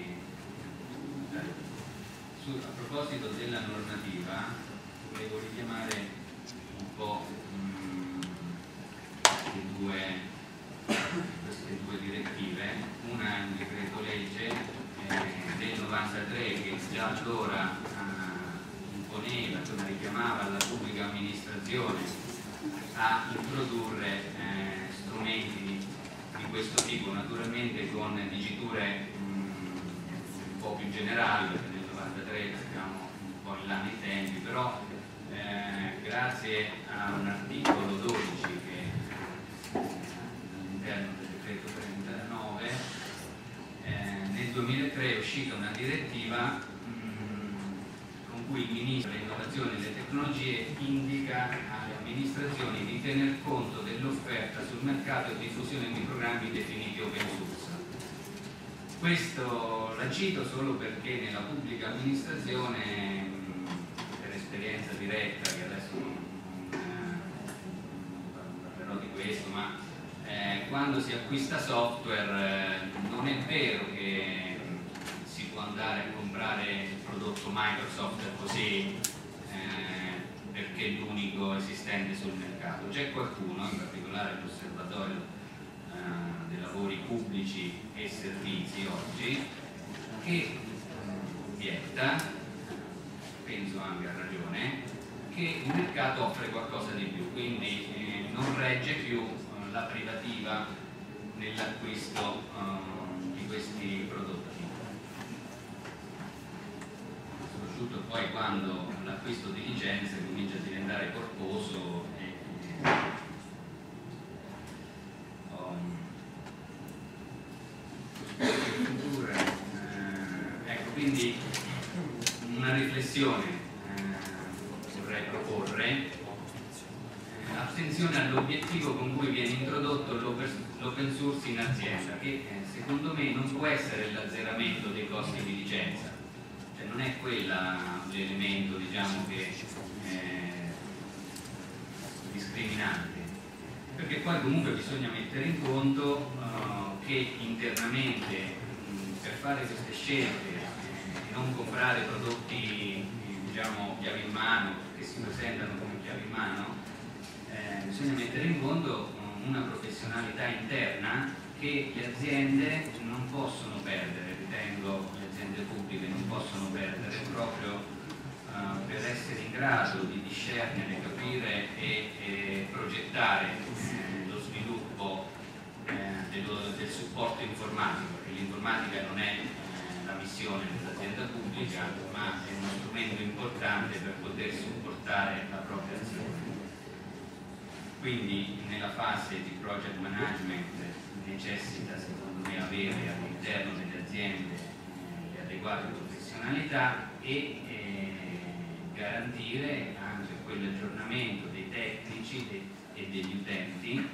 Su, a proposito della normativa, volevo richiamare un po' mh, le due queste due direttive, una è un decreto legge eh, del novantatré che già allora eh, imponeva, cioè richiamava la pubblica amministrazione a introdurre eh, strumenti di questo tipo, naturalmente con diciture mh, un po' più generali, perché nel novantatré siamo un po' in là nei tempi, però eh, grazie a un articolo dodici che all'interno del decreto trentanove eh, nel duemilatré è uscita una direttiva mh, con cui il Ministro dell'Innovazione e delle Tecnologie indica alle amministrazioni di tener conto dell'offerta sul mercato e diffusione di programmi definiti open source. Questo la cito solo perché nella pubblica amministrazione, mh, per esperienza diretta, che adesso non, non, non parlerò di questo, ma Eh, quando si acquista software eh, non è vero che si può andare a comprare il prodotto Microsoft così eh, perché è l'unico esistente sul mercato. C'è qualcuno, in particolare l'Osservatorio eh, dei lavori pubblici e servizi oggi, che obietta, penso anche a ragione, che il mercato offre qualcosa di più, quindi eh, non regge più la privativa nell'acquisto um, di questi prodotti, soprattutto poi quando l'acquisto di licenze comincia a diventare corposo e, e, um, eh, ecco, quindi una riflessione eh, vorrei proporre. Attenzione all'obiettivo con cui viene introdotto l'open source in azienda, che eh, secondo me non può essere l'azzeramento dei costi di licenza, cioè non è quella l'elemento diciamo che eh, discriminante, perché poi comunque bisogna mettere in conto uh, che internamente mh, per fare queste scelte e eh, non comprare prodotti eh, diciamo chiave in mano che si presentano come chiave in mano, Eh, bisogna mettere in conto una professionalità interna che le aziende non possono perdere, ritengo, le aziende pubbliche non possono perdere proprio uh, per essere in grado di discernere, capire e, e progettare eh, lo sviluppo eh, dello, del supporto informatico, perché l'informatica non è eh, la missione dell'azienda pubblica, ma è uno strumento importante per poter supportare la propria azione. Quindi nella fase di project management necessita secondo me avere all'interno delle aziende eh, le adeguate professionalità e eh, garantire anche quell'aggiornamento dei tecnici de e degli utenti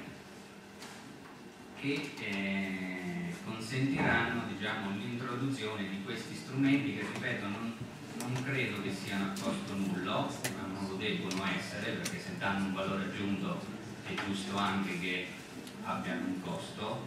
che eh, consentiranno, diciamo, l'introduzione di questi strumenti che, ripeto, non, non credo che siano a costo nullo, ma non lo debbono essere, perché se danno un valore aggiunto è giusto anche che abbiano un costo.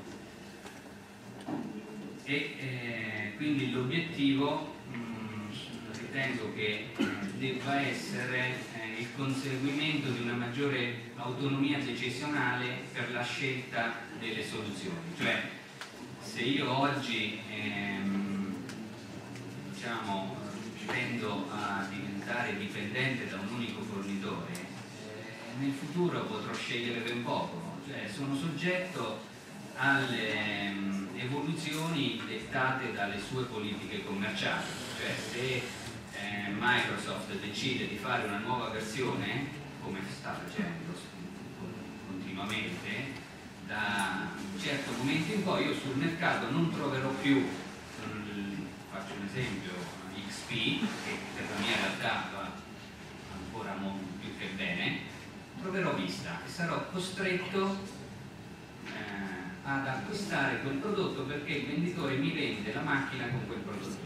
E eh, quindi l'obiettivo ritengo che eh, debba essere eh, il conseguimento di una maggiore autonomia decisionale per la scelta delle soluzioni. Cioè, se io oggi ehm, diciamo, tendo a diventare dipendente da un unico fornitore, eh, nel futuro potrò scegliere ben poco, cioè sono soggetto alle um, evoluzioni dettate dalle sue politiche commerciali. Cioè, se eh, Microsoft decide di fare una nuova versione, come sta facendo continuamente, da un certo momento in poi io sul mercato non troverò più, um, faccio un esempio, X P, che per la mia realtà va ancora molto più che bene, troverò Vista e sarò costretto ad acquistare quel prodotto perché il venditore mi vende la macchina con quel prodotto.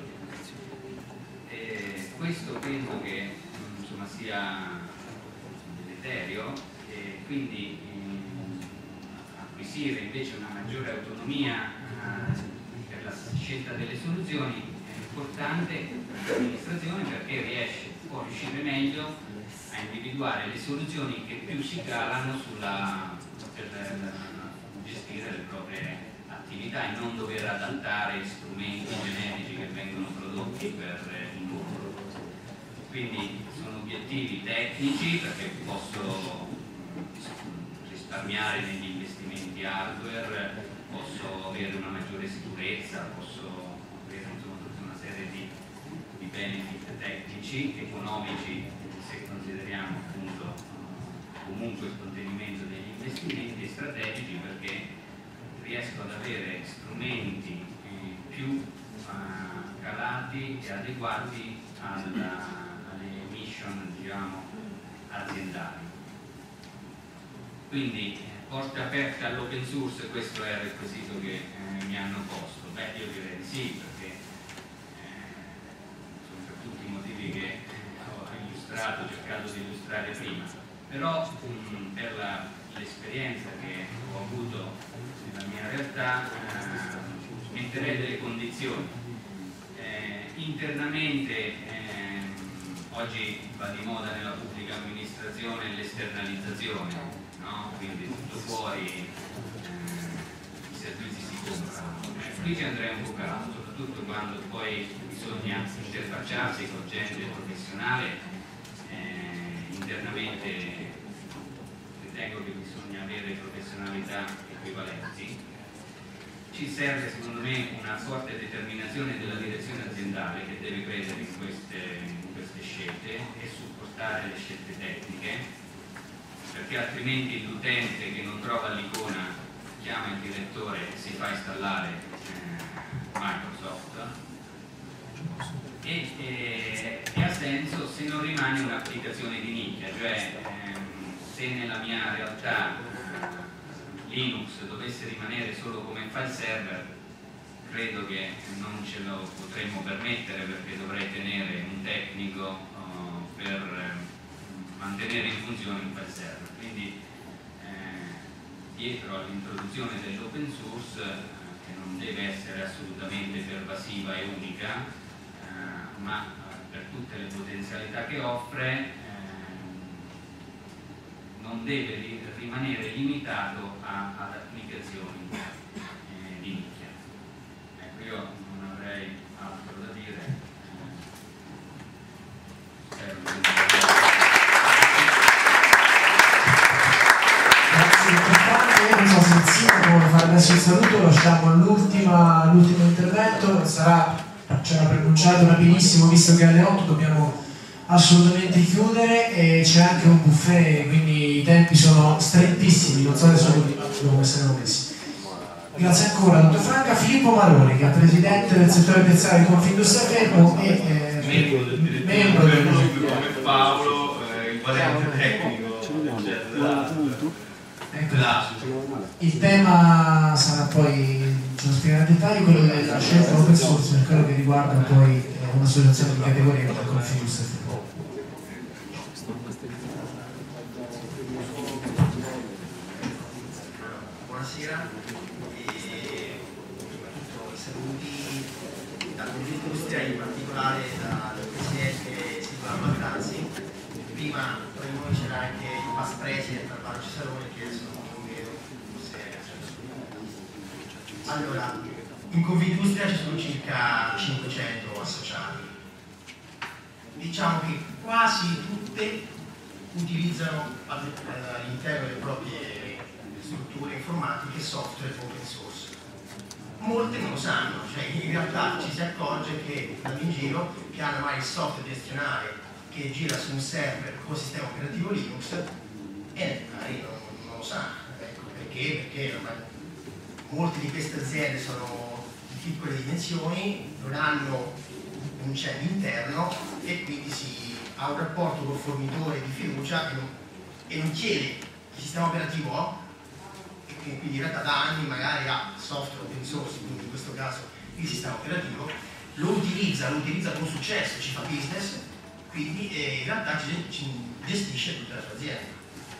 E questo penso che insomma, sia deleterio e quindi eh, acquisire invece una maggiore autonomia eh, per la scelta delle soluzioni è importante per l'amministrazione perché riesce, può riuscire meglio a individuare le soluzioni che più si calano sulla, per la, gestire le proprie attività e non dover adattare strumenti generici che vengono prodotti per il lucro. Quindi sono obiettivi tecnici perché posso risparmiare negli investimenti hardware, posso avere una maggiore sicurezza, posso avere insomma, tutta una serie di, di benefit tecnici, economici, se consideriamo appunto comunque il contenimento degli investimenti strategici perché riesco ad avere strumenti eh, più eh, calati e adeguati alla, alle mission diciamo, aziendali. Quindi eh, porte aperte all'open source, questo è il requisito che eh, mi hanno posto. Beh, io direi di sì, perché eh, sono per tutti i motivi che ho illustrato, ho cercato di illustrare prima. Però mh, per l'esperienza che ho avuto nella mia realtà eh, metterei delle condizioni. Eh, internamente eh, oggi va di moda nella pubblica amministrazione l'esternalizzazione, no? Quindi tutto fuori, eh, i servizi si comprano. Eh, qui ci andrei un po' calato, soprattutto quando poi bisogna interfacciarsi con gente professionale. Internamente ritengo che bisogna avere professionalità equivalenti. Ci serve secondo me una forte determinazione della direzione aziendale che deve credere in queste, in queste scelte e supportare le scelte tecniche, perché altrimenti l'utente che non trova l'icona chiama il direttore e si fa installare eh, Microsoft. E, e, e ha senso se non rimane un'applicazione di nicchia, cioè ehm, se nella mia realtà eh, Linux dovesse rimanere solo come file server, credo che non ce lo potremmo permettere perché dovrei tenere un tecnico uh, per eh, mantenere in funzione un file server. Quindi eh, dietro all'introduzione dell'open source, eh, che non deve essere assolutamente pervasiva e unica, ma per tutte le potenzialità che offre eh, non deve ri rimanere limitato a, ad applicazioni eh, di nicchia. Ecco, io non avrei altro da dire. Voglio fare adesso il saluto, lasciamo l'ultimo intervento, sarà, ci ha preannunciato rapidissimo visto che alle otto dobbiamo assolutamente chiudere e c'è anche un buffet, quindi i tempi sono strettissimi, non so adesso come siamo messi. Grazie ancora, dottor Franca. Filippo Maroni, che è presidente del settore terziario di Confindustria Fermo e eh, membro del membro del gruppo come Paolo, eh, il quadrante tecnico della il tema sarà poi, ce lo spiegherà a dettaglio, quello della scelta open source, per quello che riguarda poi eh, un'associazione di categoria come Confindustria Fermo. Buonasera, e soprattutto i saluti da Confindustria, in particolare dal presidente Silvano Magrazzi. Prima tra noi c'era anche il past president Alvaro Cesarone, che adesso non vedo, forse è allora, in Confindustria ci sono circa cinquecento associati. Diciamo che quasi tutte utilizzano all'interno delle proprie strutture informatiche software open source. Molte non lo sanno, cioè in realtà ci si accorge che vanno in giro che hanno mai il software gestionale che gira su un server con sistema operativo Linux e magari non, non lo sanno. Ecco, perché? Perché ormai molte di queste aziende sono di piccole dimensioni, non hanno un C E M interno e quindi si ha un rapporto col fornitore di fiducia e non, e non chiede il sistema operativo ho, e quindi in realtà da anni magari ha software open source, quindi in questo caso il sistema operativo, lo utilizza, lo utilizza con successo, ci fa business, quindi eh, in realtà ci, ci gestisce tutta la sua azienda.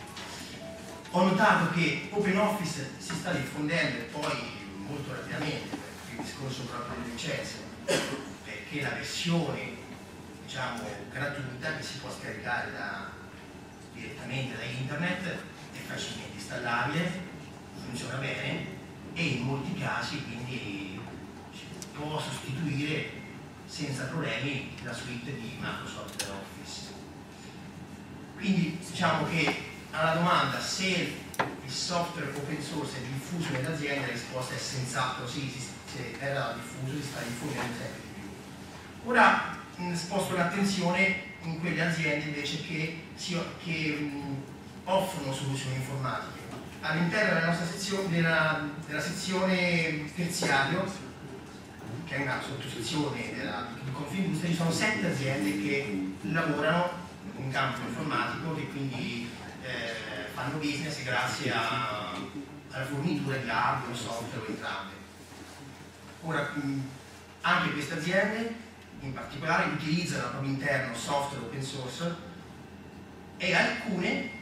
Ho notato che OpenOffice si sta diffondendo e poi molto rapidamente, per il discorso proprio delle licenze, perché la versione diciamo gratuita che si può scaricare da, direttamente da internet è facilmente installabile, funziona bene e in molti casi quindi può sostituire senza problemi la suite di Microsoft Office. Quindi diciamo che alla domanda se il software open source è diffuso nell'azienda, la risposta è senz'altro sì, se era diffuso si sta diffondendo sempre di più. Ora mh, sposto l'attenzione in quelle aziende invece che, si, che mh, offrono soluzioni informatiche. All'interno della nostra sezione, della, della sezione terziario, che è una sottosezione della, di Confindustria, ci sono sette aziende che lavorano in campo informatico, che quindi eh, fanno business grazie a, alla fornitura di hardware, software o entrambe. Ora, mh, anche queste aziende in particolare utilizzano al proprio interno software open source e alcune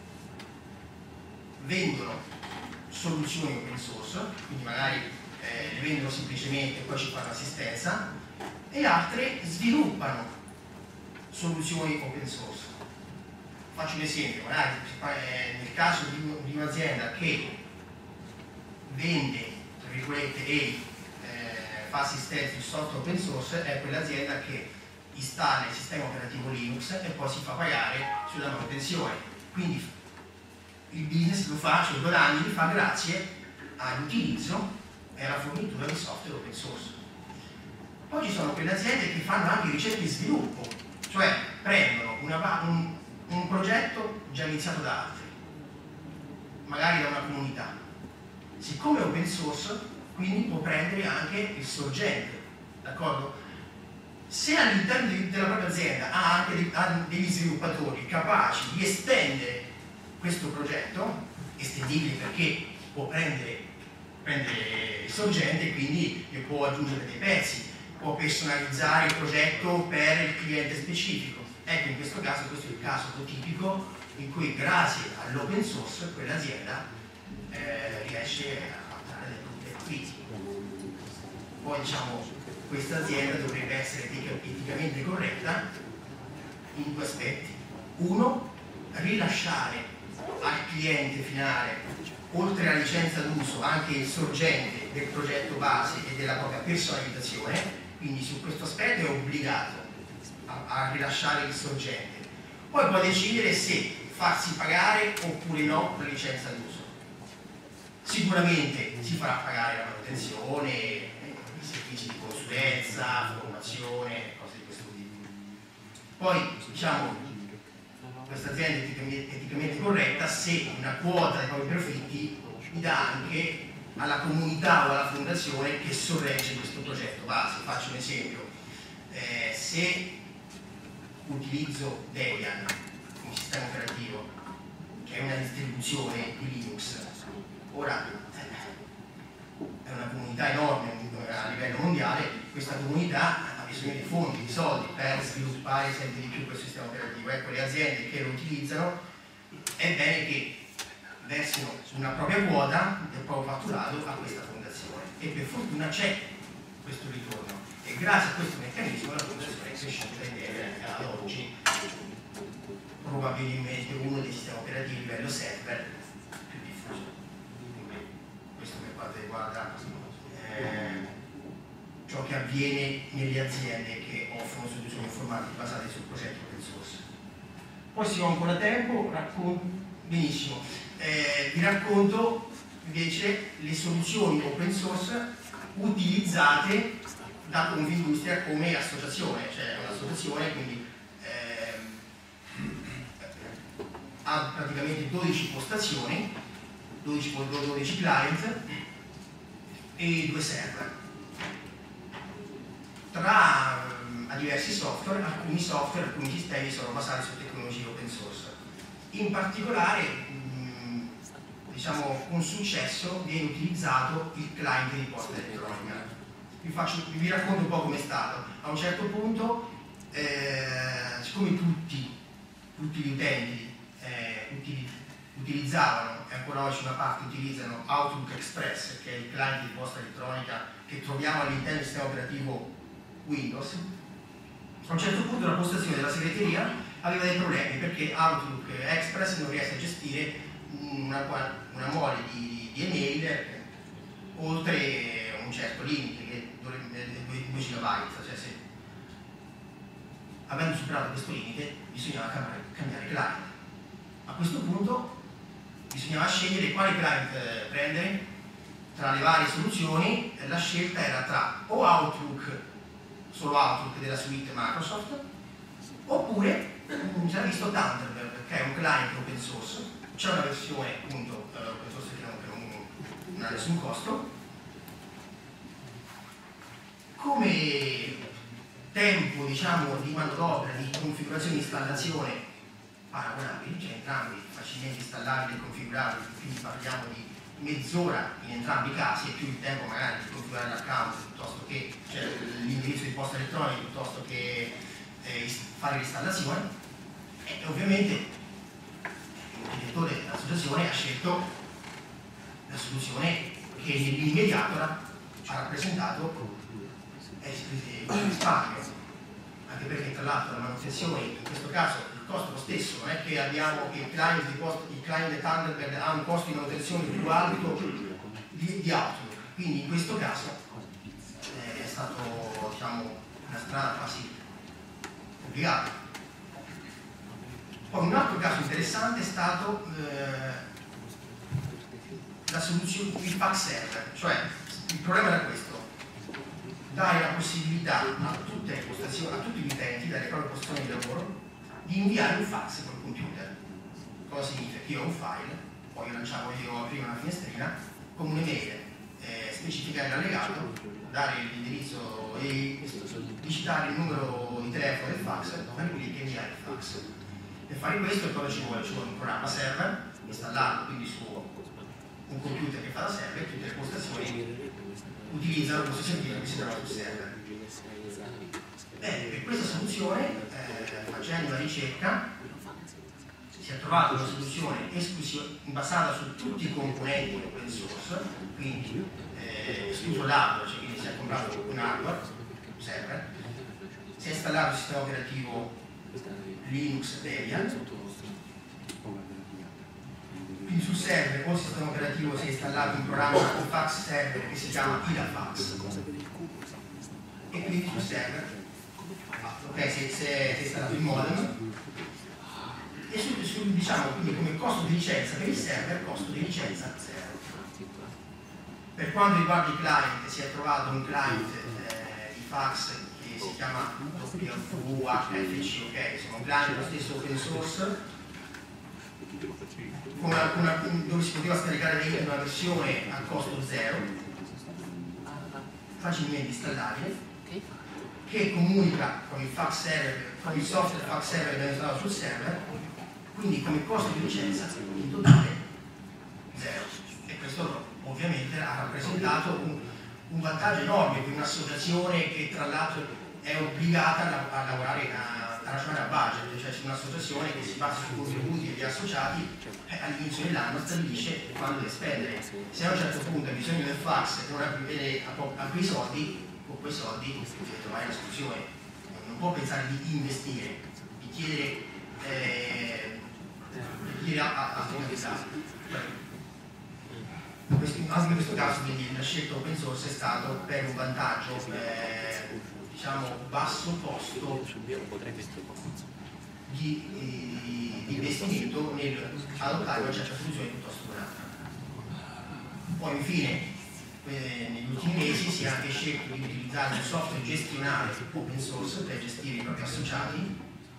vendono soluzioni open source, quindi magari eh, le vendono semplicemente e poi ci fanno assistenza, e altre sviluppano soluzioni open source. Faccio un esempio, magari eh, nel caso di, di un'azienda che vende, tra virgolette, e eh, fa assistenza di software open source, è quell'azienda che installa il sistema operativo Linux e poi si fa pagare sulla manutenzione. Quindi il business lo fa, cioè i guadagni li fa grazie all'utilizzo e alla fornitura di software open source. Poi ci sono quelle aziende che fanno anche ricerca e sviluppo, cioè prendono una, un, un progetto già iniziato da altri, magari da una comunità. Siccome è open source, quindi può prendere anche il sorgente, d'accordo? Se all'interno della propria azienda ha anche dei, ha degli sviluppatori capaci di estendere questo progetto, estendibile perché può prendere, prendere il sorgente e quindi ne può aggiungere dei pezzi, può personalizzare il progetto per il cliente specifico. Ecco, in questo caso questo è il caso tipico in cui grazie all'open source quell'azienda eh, riesce a fare delle profiti. Poi diciamo questa azienda dovrebbe essere eticamente corretta in due aspetti. Uno, rilasciare al cliente finale, oltre alla licenza d'uso, anche il sorgente del progetto base e della propria personalizzazione, quindi su questo aspetto è obbligato a, a rilasciare il sorgente. Poi può decidere se farsi pagare oppure no la licenza d'uso. Sicuramente si farà pagare la manutenzione, i servizi di consulenza, formazione, cose di questo tipo. Poi, diciamo, questa azienda è eticamente, eticamente corretta se una quota dei propri profitti mi dà anche alla comunità o alla fondazione che sorregge questo progetto base. Faccio un esempio: eh, se utilizzo Debian come sistema operativo, che è una distribuzione di Linux, ora è una comunità enorme a livello mondiale, questa comunità ha bisogno di fondi, di soldi per sviluppare sempre di più questo sistema operativo. Ecco, le aziende che lo utilizzano è bene che versino una propria quota del proprio fatturato a questa fondazione, e per fortuna c'è questo ritorno, e grazie a questo meccanismo la fondazione è cresciuta ed è ad oggi probabilmente uno dei sistemi operativi a livello server più diffuso. Quindi questo per quanto riguarda eh, ciò che avviene nelle aziende che offrono soluzioni informatiche basate sul progetto open source. Poi se ho ancora tempo, racconto benissimo, eh, vi racconto invece le soluzioni open source utilizzate da Confindustria come associazione, cioè un'associazione, quindi eh, ha praticamente dodici postazioni, dodici, dodici client e due server. Tra a diversi software, alcuni software, alcuni sistemi sono basati su tecnologie open source. In particolare, mh, diciamo con successo, viene utilizzato il client di posta elettronica. Vi, faccio, vi racconto un po' com'è stato. A un certo punto, eh, siccome tutti, tutti gli utenti eh, util, utilizzavano, e ancora oggi una parte utilizzano Outlook Express, che è il client di posta elettronica che troviamo all'interno del sistema operativo Windows, a un certo punto la postazione della segreteria aveva dei problemi perché Outlook Express non riesce a gestire una, una mole di, di email oltre un certo limite, che è due gigabyte, cioè se avendo superato questo limite bisognava cambiare, cambiare client. A questo punto bisognava scegliere quale client prendere tra le varie soluzioni. La scelta era tra o Outlook, solo Outlook della suite Microsoft, oppure si era visto Thunderbird, che è un client open source. C'è una versione appunto uh, open source che non, che non, non ha nessun costo. Come tempo, diciamo, di manodopera, di configurazione e installazione paragonabili, cioè entrambi facilmente installabili e configurabili, quindi parliamo di mezz'ora in entrambi i casi, e più il tempo magari di configurare l'account piuttosto che, cioè l'indirizzo di posta elettronica piuttosto che eh, fare l'installazione. E ovviamente il direttore dell'associazione ha scelto la soluzione che nell'immediato ha rappresentato il risparmio, anche perché tra l'altro la manutenzione, in questo caso il costo è lo stesso, non è che abbiamo che il client di, post, il client di Thunderbird ha un costo di manutenzione più alto di, di Outlook, quindi in questo caso eh, è stato, diciamo, una strada quasi obbligata. Poi un altro caso interessante è stato eh, la soluzione, il fax server, cioè il problema era questo: dare la possibilità a tutte le postazioni, a tutti gli utenti, dalle proprie postazioni di lavoro, di inviare un fax col computer. Cosa significa? Che io ho un file, poi io lanciavo, io aprivo una finestrina con un'email eh, specifica nell'allegato, dare l'indirizzo e digitare il numero di telefono del fax, per cui inviare il fax. Per fare questo cosa ci vuole? Ci vuole un programma server installato quindi su un computer che fa da server, e tutte le postazioni utilizzano questo servizio che si trova sul server. Bene, per questa soluzione, eh, facendo una ricerca, si è trovata una soluzione esclusiva basata su tutti i componenti open source, quindi eh, escluso l'hardware, cioè quindi si è comprato un hardware, un server, si è installato il sistema operativo Linux Debian, quindi sul server o il sistema operativo si è installato un programma di fax server che si chiama IdaFax, e quindi sul server okay, si, è, si, è, si è installato il modem, e su, su, diciamo, quindi come costo di licenza per il server, costo di licenza zero. Per quanto riguarda i client, si è trovato un client eh, di fax che si chiama W V H F C, ok? Sono un client dello stesso open source, con una, una, dove si poteva scaricare da internet una versione a costo zero, facilmente installabile, che comunica con il fax server, con il software fax server che viene installato sul server, quindi come costo di licenza in totale zero. E questo ovviamente ha rappresentato un, un vantaggio enorme per un'associazione che tra l'altro è obbligata a, a lavorare a, a ragionare a budget, cioè c'è un'associazione che si basa sui contributi degli associati, eh, all'inizio dell'anno stabilisce quando deve spendere. Se a un certo punto ha bisogno del fax e non ha, ha, ha quei soldi, con quei soldi deve trovare una soluzione, non può pensare di investire, di chiedere, eh, di chiedere altri capitali. Anche in questo caso quindi la scelta open source è stato per un vantaggio eh, diciamo basso costo di, di, di investimento nel adottare una certa soluzione piuttosto che un'altra. Poi infine eh, negli ultimi mesi si è anche scelto di utilizzare un software gestionale open source per gestire i propri associati.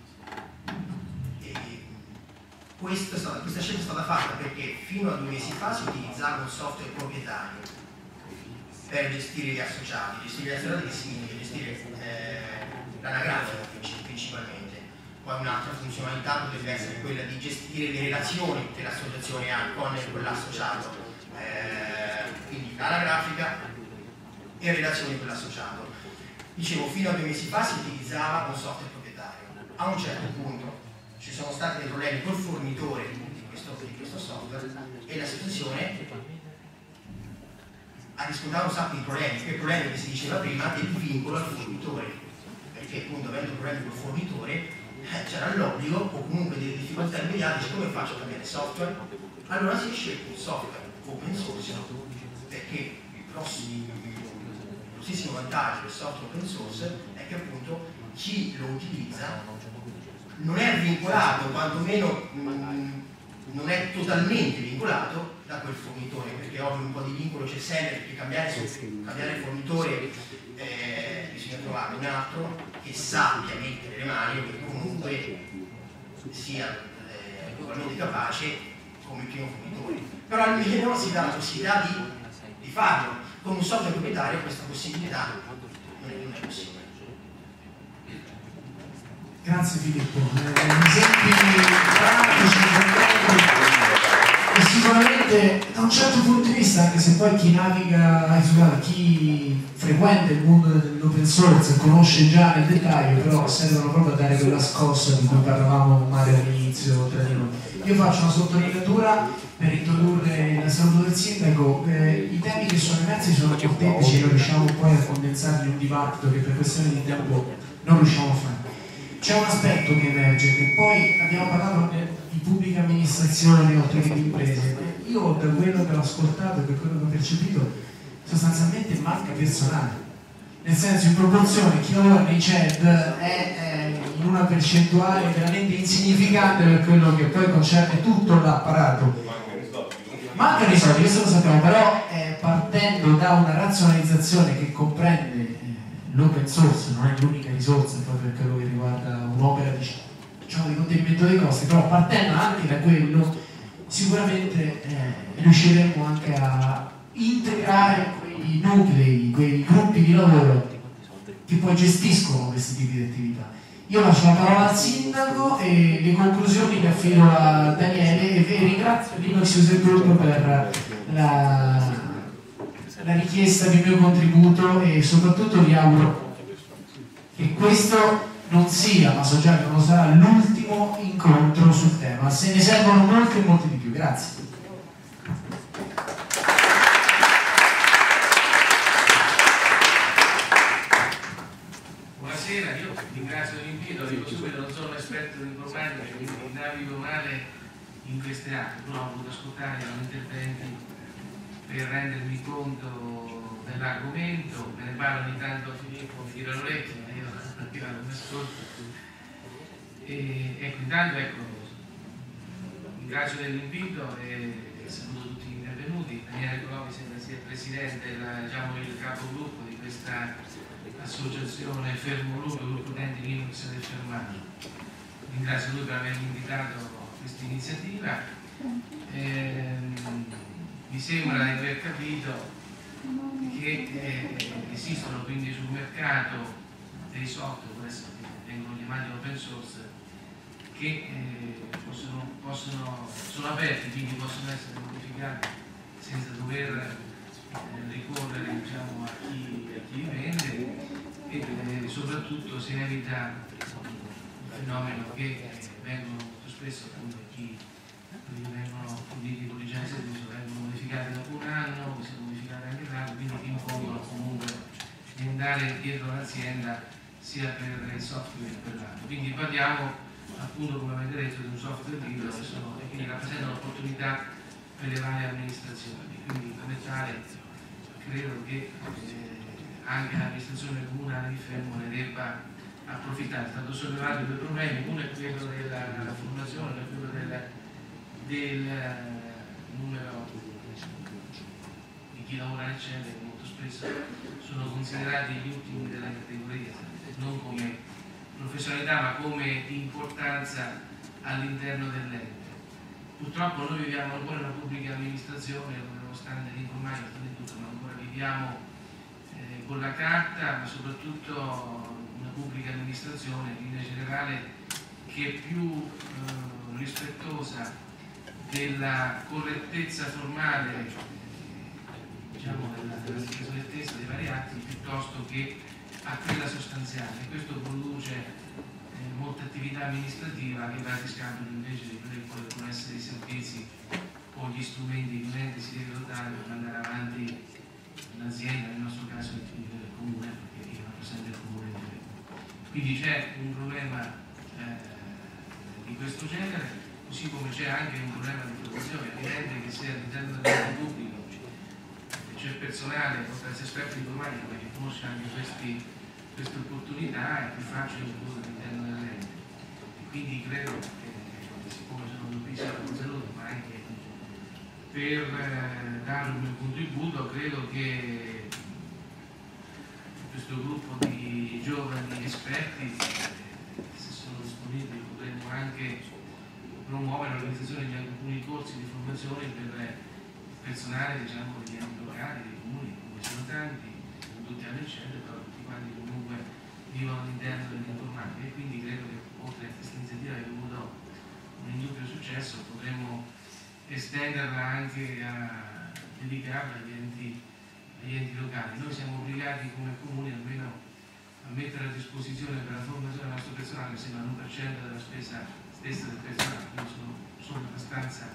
Questa, stata, questa scelta è stata fatta perché fino a due mesi fa si utilizzava un software proprietario per gestire gli associati, gestire gli associati che significa gestire eh, l'anagrafica principalmente. Poi un'altra funzionalità potrebbe essere quella di gestire le relazioni che l'associazione ha con quell'associato, eh, quindi l'anagrafica e relazioni con l'associato. Dicevo, fino a due mesi fa si utilizzava un software proprietario. A un certo punto ci sono stati dei problemi col fornitore di questo, di questo software e la situazione ha riscontrato un sacco di problemi, quei problemi che si diceva prima del vincolo al fornitore, perché appunto avendo problemi col fornitore eh, c'era l'obbligo o comunque delle difficoltà immediate, come faccio a cambiare software? Allora si è scelto un software open source perché il prossimo, il grossissimo vantaggio del software open source è che appunto chi lo utilizza non è vincolato, quantomeno mh, non è totalmente vincolato da quel fornitore, perché ovvio un po' di vincolo c'è sempre, perché cambiare, cambiare fornitore eh, bisogna trovare un altro che sappia mettere le mani, che comunque sia eh, ugualmente capace come il primo fornitore. Però almeno si dà la possibilità di, di farlo. Con un software proprietario questa possibilità non è, non è possibile. Grazie Filippo, eh, esempi pratici, e sicuramente da un certo punto di vista, anche se poi chi naviga, chi frequenta il mondo dell'open source conosce già nel dettaglio, però servono proprio a dare quella scossa di cui parlavamo Mario all'inizio tra di noi. Io faccio una sottolineatura per introdurre il saluto del sindaco. Eh, i temi che sono emersi sono molteplici e non riusciamo poi a condensarli in un dibattito che per questione di tempo non riusciamo a fare. C'è un aspetto che emerge, che poi abbiamo parlato di pubblica amministrazione oltre che di imprese. Io da quello che ho ascoltato e per quello che ho percepito sostanzialmente manca personale, nel senso, in proporzione chi lavora nei C E D è eh, in una percentuale veramente insignificante per quello che poi concerne tutto l'apparato. Mancano i soldi, questo lo sappiamo, però eh, partendo da una razionalizzazione che comprende eh, l'open source, non è l'unica risorsa poi per quello che riguarda un'opera di, diciamo, di contenimento dei costi, però partendo anche da quello sicuramente eh, riusciremo anche a integrare quei nuclei, quei gruppi di lavoro che poi gestiscono questi tipi di attività. Io lascio la parola al sindaco e le conclusioni le affido a Daniele e ringrazio Linux User Group per la, la richiesta del mio contributo e soprattutto vi auguro che questo non sia, ma so già che non sarà l'ultimo incontro sul tema, se ne servono molti e molti di più. Grazie. Buonasera, io ringrazio l'invito, dico subito, non sono un esperto di informatica, quindi navigo male in queste acque, però ho voluto ascoltare gli interventi per rendermi conto dell'argomento, me ne parlo ogni tanto a Filippo, mi tira l'orecchio, ma io non mi ascolto. E ecco, intanto ecco, ringrazio dell'invito e saluto tutti gli intervenuti. Daniele Colò mi sembra sia il presidente, la, diciamo, il capogruppo di questa associazione Fermo Lupo, gruppo utenti Linux del Fermano. Ringrazio lui per avermi invitato a questa iniziativa. Ehm, mi sembra di aver capito che eh, esistono quindi sul mercato dei software, che vengono chiamati open source, che eh, possono, possono, sono aperti, quindi possono essere modificati senza dover eh, ricorrere, diciamo, a chi, a chi li vende, e eh, soprattutto si evita un fenomeno che eh, vengono molto spesso, appunto, chi vengono forniti con licenze d'uso, vengono modificati dopo un anno, possono modificare anche l'anno, quindi ti impongono comunque di andare dietro l'azienda sia per il software che per l'anno. Quindi parliamo, appunto, come avete detto, di un software libero e sono, e quindi rappresenta un'opportunità per le varie amministrazioni. Quindi come tale credo che eh, anche l'amministrazione comunale di Fermo ne debba approfittare. È stato sollevato due problemi, uno è quello della formazione, uno è quello del, del numero di chi lavora nel centro, che molto spesso sono considerati gli ultimi della categoria, non come professionalità ma come importanza all'interno dell'ente. Purtroppo noi viviamo ancora una pubblica amministrazione, nonostante l'informatica e tutto, ma ancora viviamo eh, con la carta, ma soprattutto una pubblica amministrazione in linea generale che è più eh, rispettosa della correttezza formale, diciamo, della, della correttezza dei vari atti, piuttosto che a quella sostanziale. Questo produce eh, molta attività amministrativa che va a discapito invece di quelli che possono essere i servizi o gli strumenti che l'ente si deve dotare per andare avanti l'azienda, nel nostro caso il comune, perché io rappresento il comune di Fermo. Quindi c'è un problema eh, di questo genere, così come c'è anche un problema di formazione. È evidente che se all'interno dell'ente pubblico c'è personale, oltre ad essere esperto di informatica, che conosce anche questi, queste opportunità, è più facile produrre all'interno dell'ente. Quindi credo che, siccome sono un ufficio di salute, ma anche per eh, dare un mio contributo, credo che questo gruppo di giovani esperti, se sono disponibili, potremmo anche promuovere l'organizzazione di alcuni corsi di formazione per il personale, diciamo, degli enti locali, dei comuni, come sono tanti, non tutti hanno il centro, però tutti quanti comunque vivono all'interno dell'informatica, e quindi credo che oltre a questa iniziativa che ha avuto un indubbio successo, potremmo estenderla anche a dedicarla agli enti, agli enti locali. Noi siamo obbligati come comuni almeno a mettere a disposizione per la formazione del nostro personale, che sembra l'uno per cento della spesa stessa del personale, quindi sono, sono abbastanza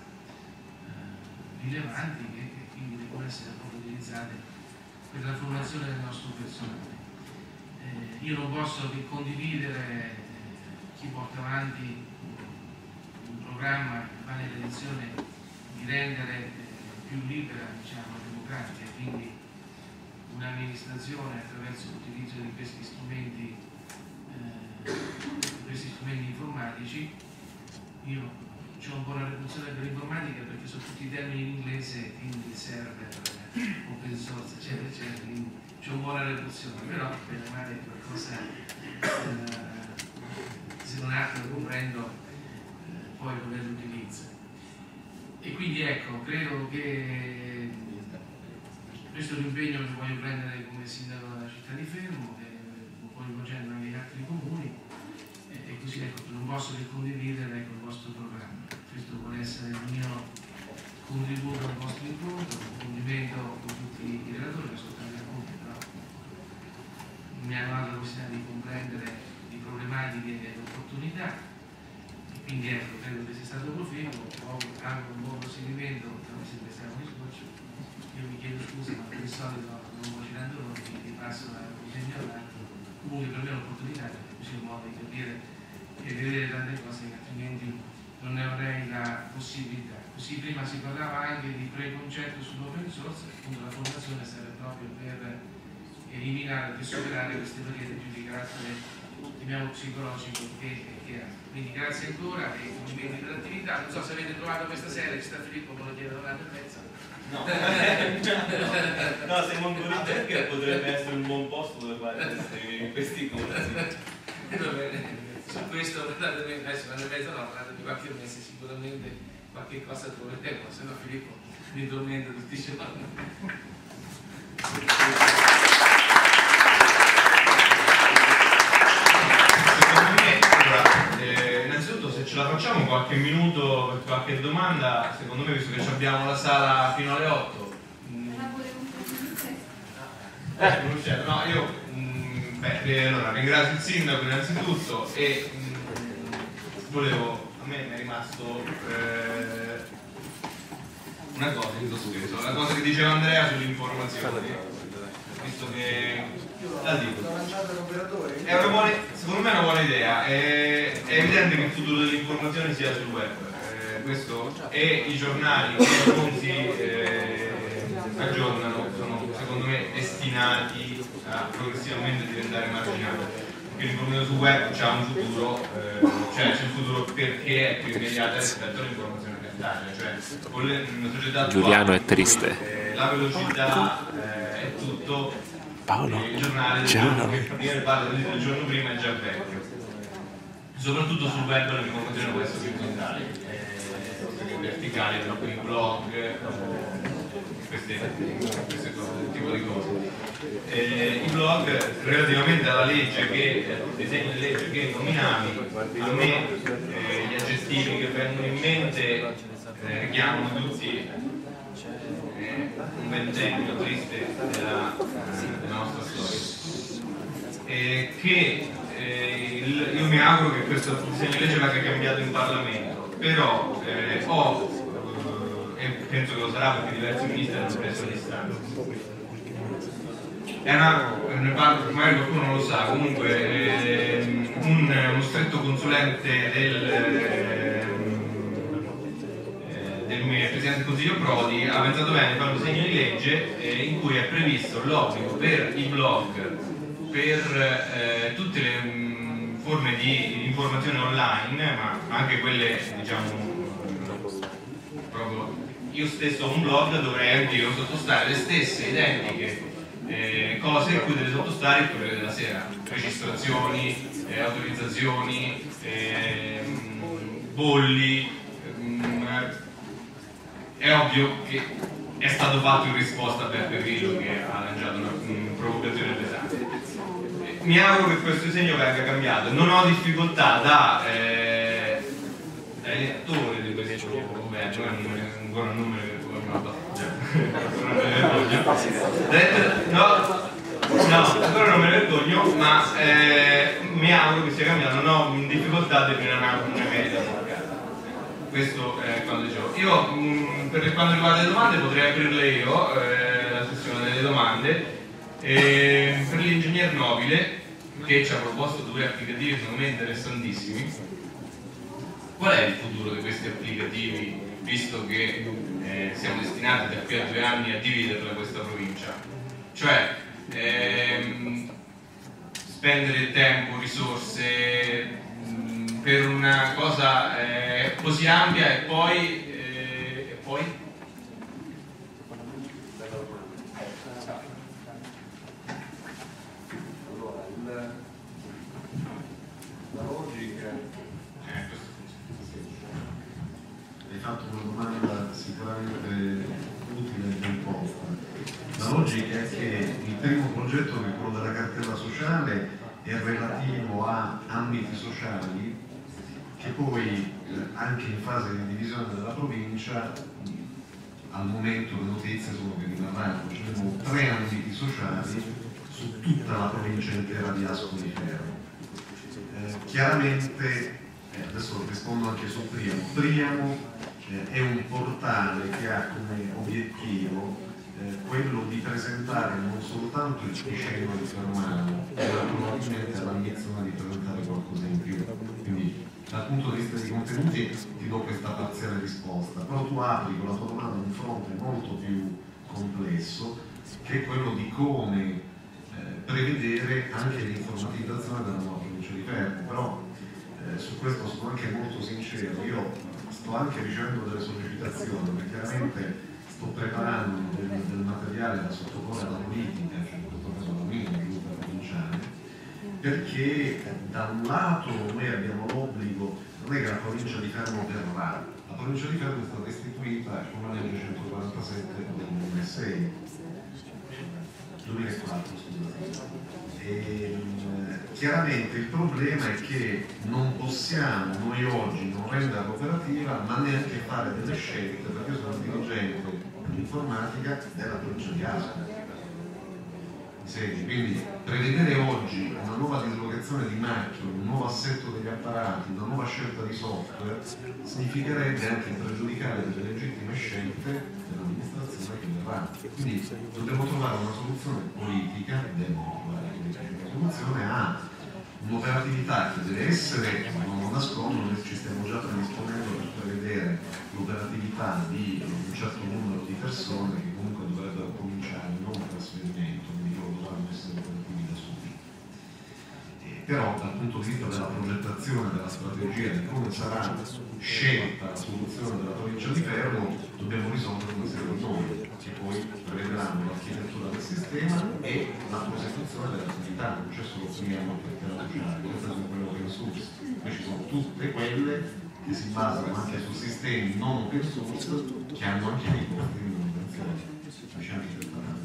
eh, rilevanti e, e quindi devono essere proprio utilizzate per la formazione del nostro personale. Eh, io non posso che condividere eh, chi porta avanti un programma che va nella direzione di rendere eh, più libera, diciamo, democratica, quindi un'amministrazione attraverso l'utilizzo di questi strumenti, eh, questi strumenti informatici. Io ho un po' una reputazione per l'informatica perché sono tutti i termini in inglese, quindi server, open source, eccetera, eccetera, quindi c'ho un po' una reputazione, però per male qualcosa eh, se non altro comprendo eh, poi come l'utilizzo. E quindi ecco, credo che questo è un impegno che voglio prendere come sindaco della città di Fermo, che lo poi rivolgendo anche agli altri comuni, e, e così ecco, non posso che condividere, ecco, il vostro programma. Questo vuole essere il mio contributo al vostro incontro, un complimento con tutti i relatori che sono stati appunti, però mi hanno dato la possibilità di comprendere le problematiche e le opportunità. Quindi ecco, credo che sia stato proficuo, ho anche un buon proseguimento, come sempre stiamo in discorso. Io mi chiedo scusa, ma per il solito non sto girando loro, quindi passo dal consegno all'altro. Comunque per me è un'opportunità, perché così ho modo di capire e vedere tante cose che altrimenti non ne avrei la possibilità. Così prima si parlava anche di preconcetto sull'open source, appunto la formazione serve proprio per eliminare e superare queste barriere più di carattere chiamiamo psicologico che, che ha. Quindi grazie ancora e complimenti per l'attività. Non so se avete trovato questa sera, ci sta Filippo, me lo chiede un'ora e mezza. No, no, siamo ancora in perché potrebbe essere un buon posto dove fare questi, questi corsi. Su questo guardate, adesso un'ora e mezza no, guardate di qualche mese sicuramente qualche cosa troveremo, se no Filippo mi tormenta tutti i giorni. Secondo me, allora, eh, innanzitutto se ce la facciamo qualche minuto per qualche domanda, secondo me, visto che abbiamo la sala fino alle otto. Mm. Eh, no, io mh, beh, eh, allora, ringrazio il sindaco innanzitutto e mh, volevo, a me mi è rimasto eh, una cosa in sospeso, la cosa che diceva Andrea sull'informazione, visto che la dico. È una buona, secondo me è una buona idea, è, è evidente che il futuro dell'informazione sia sul web, eh, questo, e i giornali che non si eh, aggiornano sono secondo me destinati a progressivamente diventare marginali, perché l'informazione sul web c'ha un futuro, eh, cioè c'è un futuro perché è più immediata rispetto all'informazione cartacea, cioè con le, una società attuale, Giuliano è triste. Eh, la velocità eh, è tutto. Paolo, Il giornale ciao. che parla del giorno prima è già vecchio. Soprattutto sul web l'informazione può essere più orizzontale, eh, verticale, proprio i blog, eh, queste, queste cose, questo tipo di cose. Eh, I blog, relativamente alla legge che, al disegno di legge che nominavi, a me eh, gli aggettivi che vengono in mente eh, richiamano tutti un ventennio triste della, della nostra storia, e che eh, il, io mi auguro che questo disegno di legge venga cambiato in Parlamento, però eh, ho eh, e penso che lo sarà perché diversi ministri hanno preso le istanze. È una, ne parlo, magari qualcuno non lo sa, comunque eh, un, uno stretto consulente del eh, del Presidente del Consiglio Prodi ha pensato bene di fare un disegno di legge eh, in cui è previsto l'obbligo per i blog, per eh, tutte le mh, forme di informazione online, ma anche quelle, diciamo, proprio io stesso ho un blog, dovrei anche io sottostare le stesse identiche eh, cose a cui deve sottostare il Corriere della Sera: registrazioni, eh, autorizzazioni, eh, bolli. Mh, È ovvio che è stato fatto in risposta a Beppe Grillo, che ha lanciato una, una provocazione pesante. Mi auguro che questo disegno venga cambiato. Non ho difficoltà da, eh, da elettore di questo governo, ancora non me ne vergogno, no, no, ancora non me ne vergogno, ma eh, mi auguro che sia cambiato. Non ho difficoltà a definire una, una media. Questo è quanto dicevo. Io mh, per quanto riguarda le domande potrei aprirle io, eh, la sessione delle domande. E per l'ingegner Nobile, che ci ha proposto due applicativi secondo me interessantissimi, qual è il futuro di questi applicativi, visto che eh, siamo destinati da qui a due anni a dividerla questa provincia? Cioè ehm, spendere tempo, risorse per una cosa eh, così ampia e poi, eh, e poi? Allora, il, la logica Eh, hai fatto una domanda sicuramente utile e ben posta. La logica è che il primo progetto, che è quello della cartella sociale, è relativo a ambiti sociali che poi eh, anche in fase di divisione della provincia al momento le notizie sono che rimarranno, ci sono tre ambiti sociali su tutta la provincia intera di Ascoli Fermo. Eh, chiaramente, eh, adesso rispondo anche su Priamo, Priamo eh, è un portale che ha come obiettivo eh, quello di presentare non soltanto il Piceno di Fermano, ma probabilmente all'ambizione di presentare qualcosa in più. Quindi dal punto di vista dei contenuti ti do questa parziale risposta, però tu apri con la tua domanda un fronte molto più complesso, che è quello di come eh, prevedere anche l'informatizzazione della nuova provincia di di Fermo, però eh, su questo sono anche molto sincero. Io sto anche ricevendo delle sollecitazioni, perché chiaramente sto preparando del, del materiale da sottoporre alla politica, cioè in questo caso alla politica, al gruppo provinciale, perché da un lato noi abbiamo l'obbligo, non è che la provincia di Fermo verrà, la provincia di Fermo è stata istituita con la legge centoquarantasette del duemilasei, duemilaquattro scusate. E, chiaramente il problema è che non possiamo noi oggi non renderla operativa, ma neanche fare delle scelte, perché io sono un dirigente di informatica della provincia di Ascoli. Quindi prevedere oggi una nuova dislocazione di macchine, un nuovo assetto degli apparati, una nuova scelta di software significherebbe anche pregiudicare delle legittime scelte dell'amministrazione che verrà. Quindi dobbiamo trovare una soluzione politica, dobbiamo trovare una soluzione a un'operatività che deve essere, non lo nascondo, noi ci stiamo già predisponendo per prevedere l'operatività di un certo numero di persone che comunque dovrebbero cominciare non un trasferimento, quindi loro dovranno essere operativi da subito. Eh, però dal punto di vista della progettazione, della strategia, di come sarà scelta la soluzione della provincia di Fermo, dobbiamo risolvere una serie di nodi che poi prevederanno l'architettura del sistema e la prosecuzione dell'attività. Non c'è solo prima perché la sociale, questo è quello che risorse, poi ci sono tutte quelle che si basano anche su sistemi non open source che hanno anche dei costi di manutenzione, diciamo che per la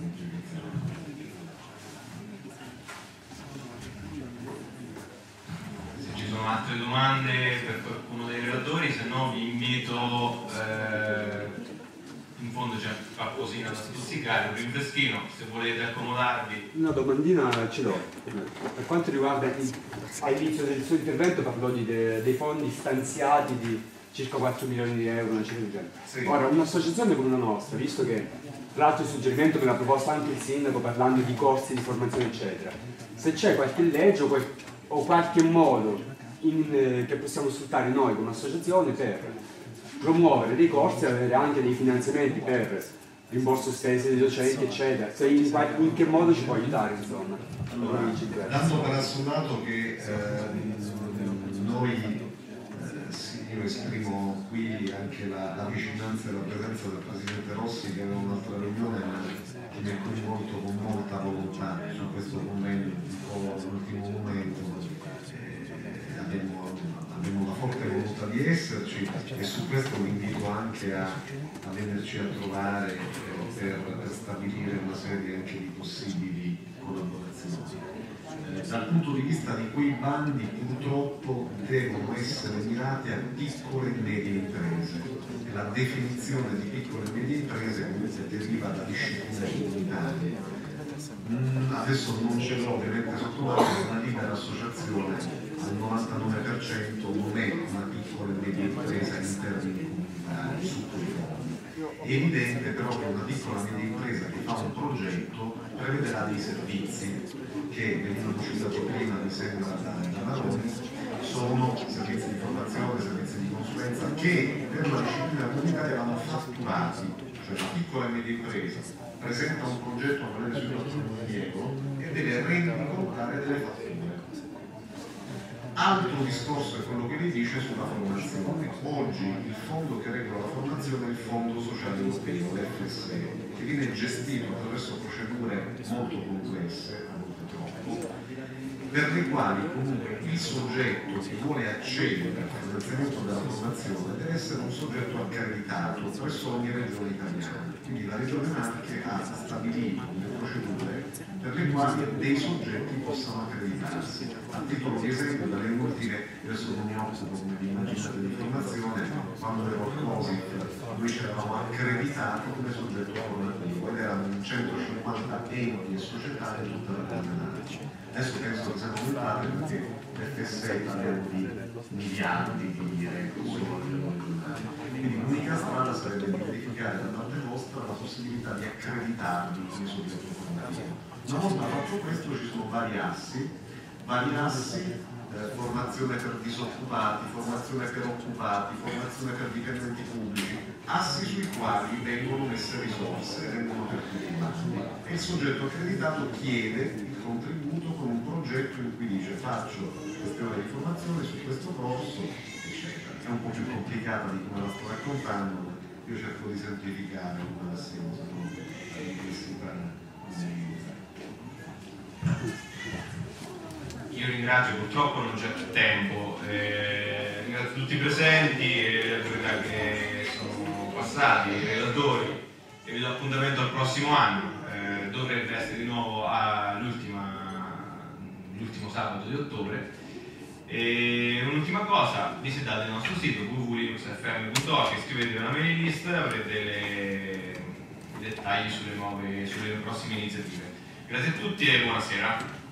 Se ci sono altre domande per qualcuno dei relatori, se no vi invito, eh, in fondo c'è qualcosina da stuzzicare, un rinfreschino, se volete accomodarvi. Una domandina ce l'ho. Per quanto riguarda, il, all'inizio del suo intervento parlò di de, dei fondi stanziati di circa quattro milioni di euro, una cifra del genere. Sì. Ora, un'associazione come la nostra, visto che tra l'altro il suggerimento me l'ha proposto anche il sindaco parlando di corsi di formazione eccetera, se c'è qualche legge o, quel, o qualche modo in, eh, che possiamo sfruttare noi come associazione per promuovere dei corsi e avere anche dei finanziamenti per rimborso spese dei docenti eccetera, se in, in che modo ci può aiutare insomma? Allora, tanto per assunto che eh, noi eh, sì, io esprimo qui anche la, la vicinanza e la presenza del Presidente Rossi che aveva un'altra riunione ma che mi ha coinvolto con molta volontà su questo momento, un po' all'ultimo momento. Eh, abbiamo, abbiamo la forte volontà di esserci e su questo vi invito anche a, a venirci a trovare eh, per, per stabilire una serie anche di possibili collaborazioni. Eh, dal punto di vista di quei bandi purtroppo devono essere mirati a piccole e medie imprese e la definizione di piccole e medie imprese comunque deriva da discipline comunitarie. Mm, adesso non ce l'ho ovviamente sotto mano, una libera associazione al novantanove per cento non è una piccola e media impresa in termini comunitari su quei fondi. È evidente però che una piccola e media impresa che fa un progetto prevederà dei servizi che venivano citati prima, mi sembra, da, da Maroni, sono servizi di formazione, servizi di consulenza che per la disciplina comunitaria vanno fatturati, cioè la piccola e media impresa presenta un progetto a valere sui quattro milioni di euro e deve rendicontare delle fatture. Altro discorso è quello che vi dice sulla formazione. Oggi il fondo che regola la formazione è il Fondo Sociale Europeo, l'F S E, che viene gestito attraverso procedure molto complesse, a volte troppo, per le quali comunque il soggetto che vuole accedere al finanziamento della formazione deve essere un soggetto accreditato presso ogni regione italiana. Quindi la Regione Marche ha stabilito le procedure per le quali dei soggetti possano accreditarsi. A titolo di esempio, dalle ultime, adesso non mi occupo come vi immaginate di formazione, quando ero al COSIF noi ci eravamo accreditato come soggetto formativo ed erano centocinquanta enti e società in tutta la regione. Adesso penso che siamo aumentati perché l'F S E parliamo di miliardi di euro solo a livello regionale. Quindi l'unica strada sarebbe di verificare da parte vostra la possibilità di accreditarvi come soggetto formativo. Una volta fatto questo ci sono vari assi, vari assi, eh, formazione per disoccupati, formazione per occupati, formazione per dipendenti pubblici, assi sui quali vengono messe risorse, vengono aperti dei bandi e il soggetto accreditato chiede il contributo con un progetto in cui dice faccio queste ore di formazione su questo corso, eccetera. È un po' più complicata di come la sto raccontando, ma io cerco di semplificare come la stiamo Io ringrazio, purtroppo non c'è più tempo, eh, ringrazio tutti i presenti e le autorità che sono passati, i relatori, e vi do appuntamento al prossimo anno, eh, dovrebbe essere di nuovo all'ultimo sabato di ottobre. E un'ultima cosa, visitate il nostro sito w w w punto linux f m punto org, iscrivetevi alla mailing list, avrete le, i dettagli sulle, nuove, sulle prossime iniziative. Grazie a tutti e buonasera.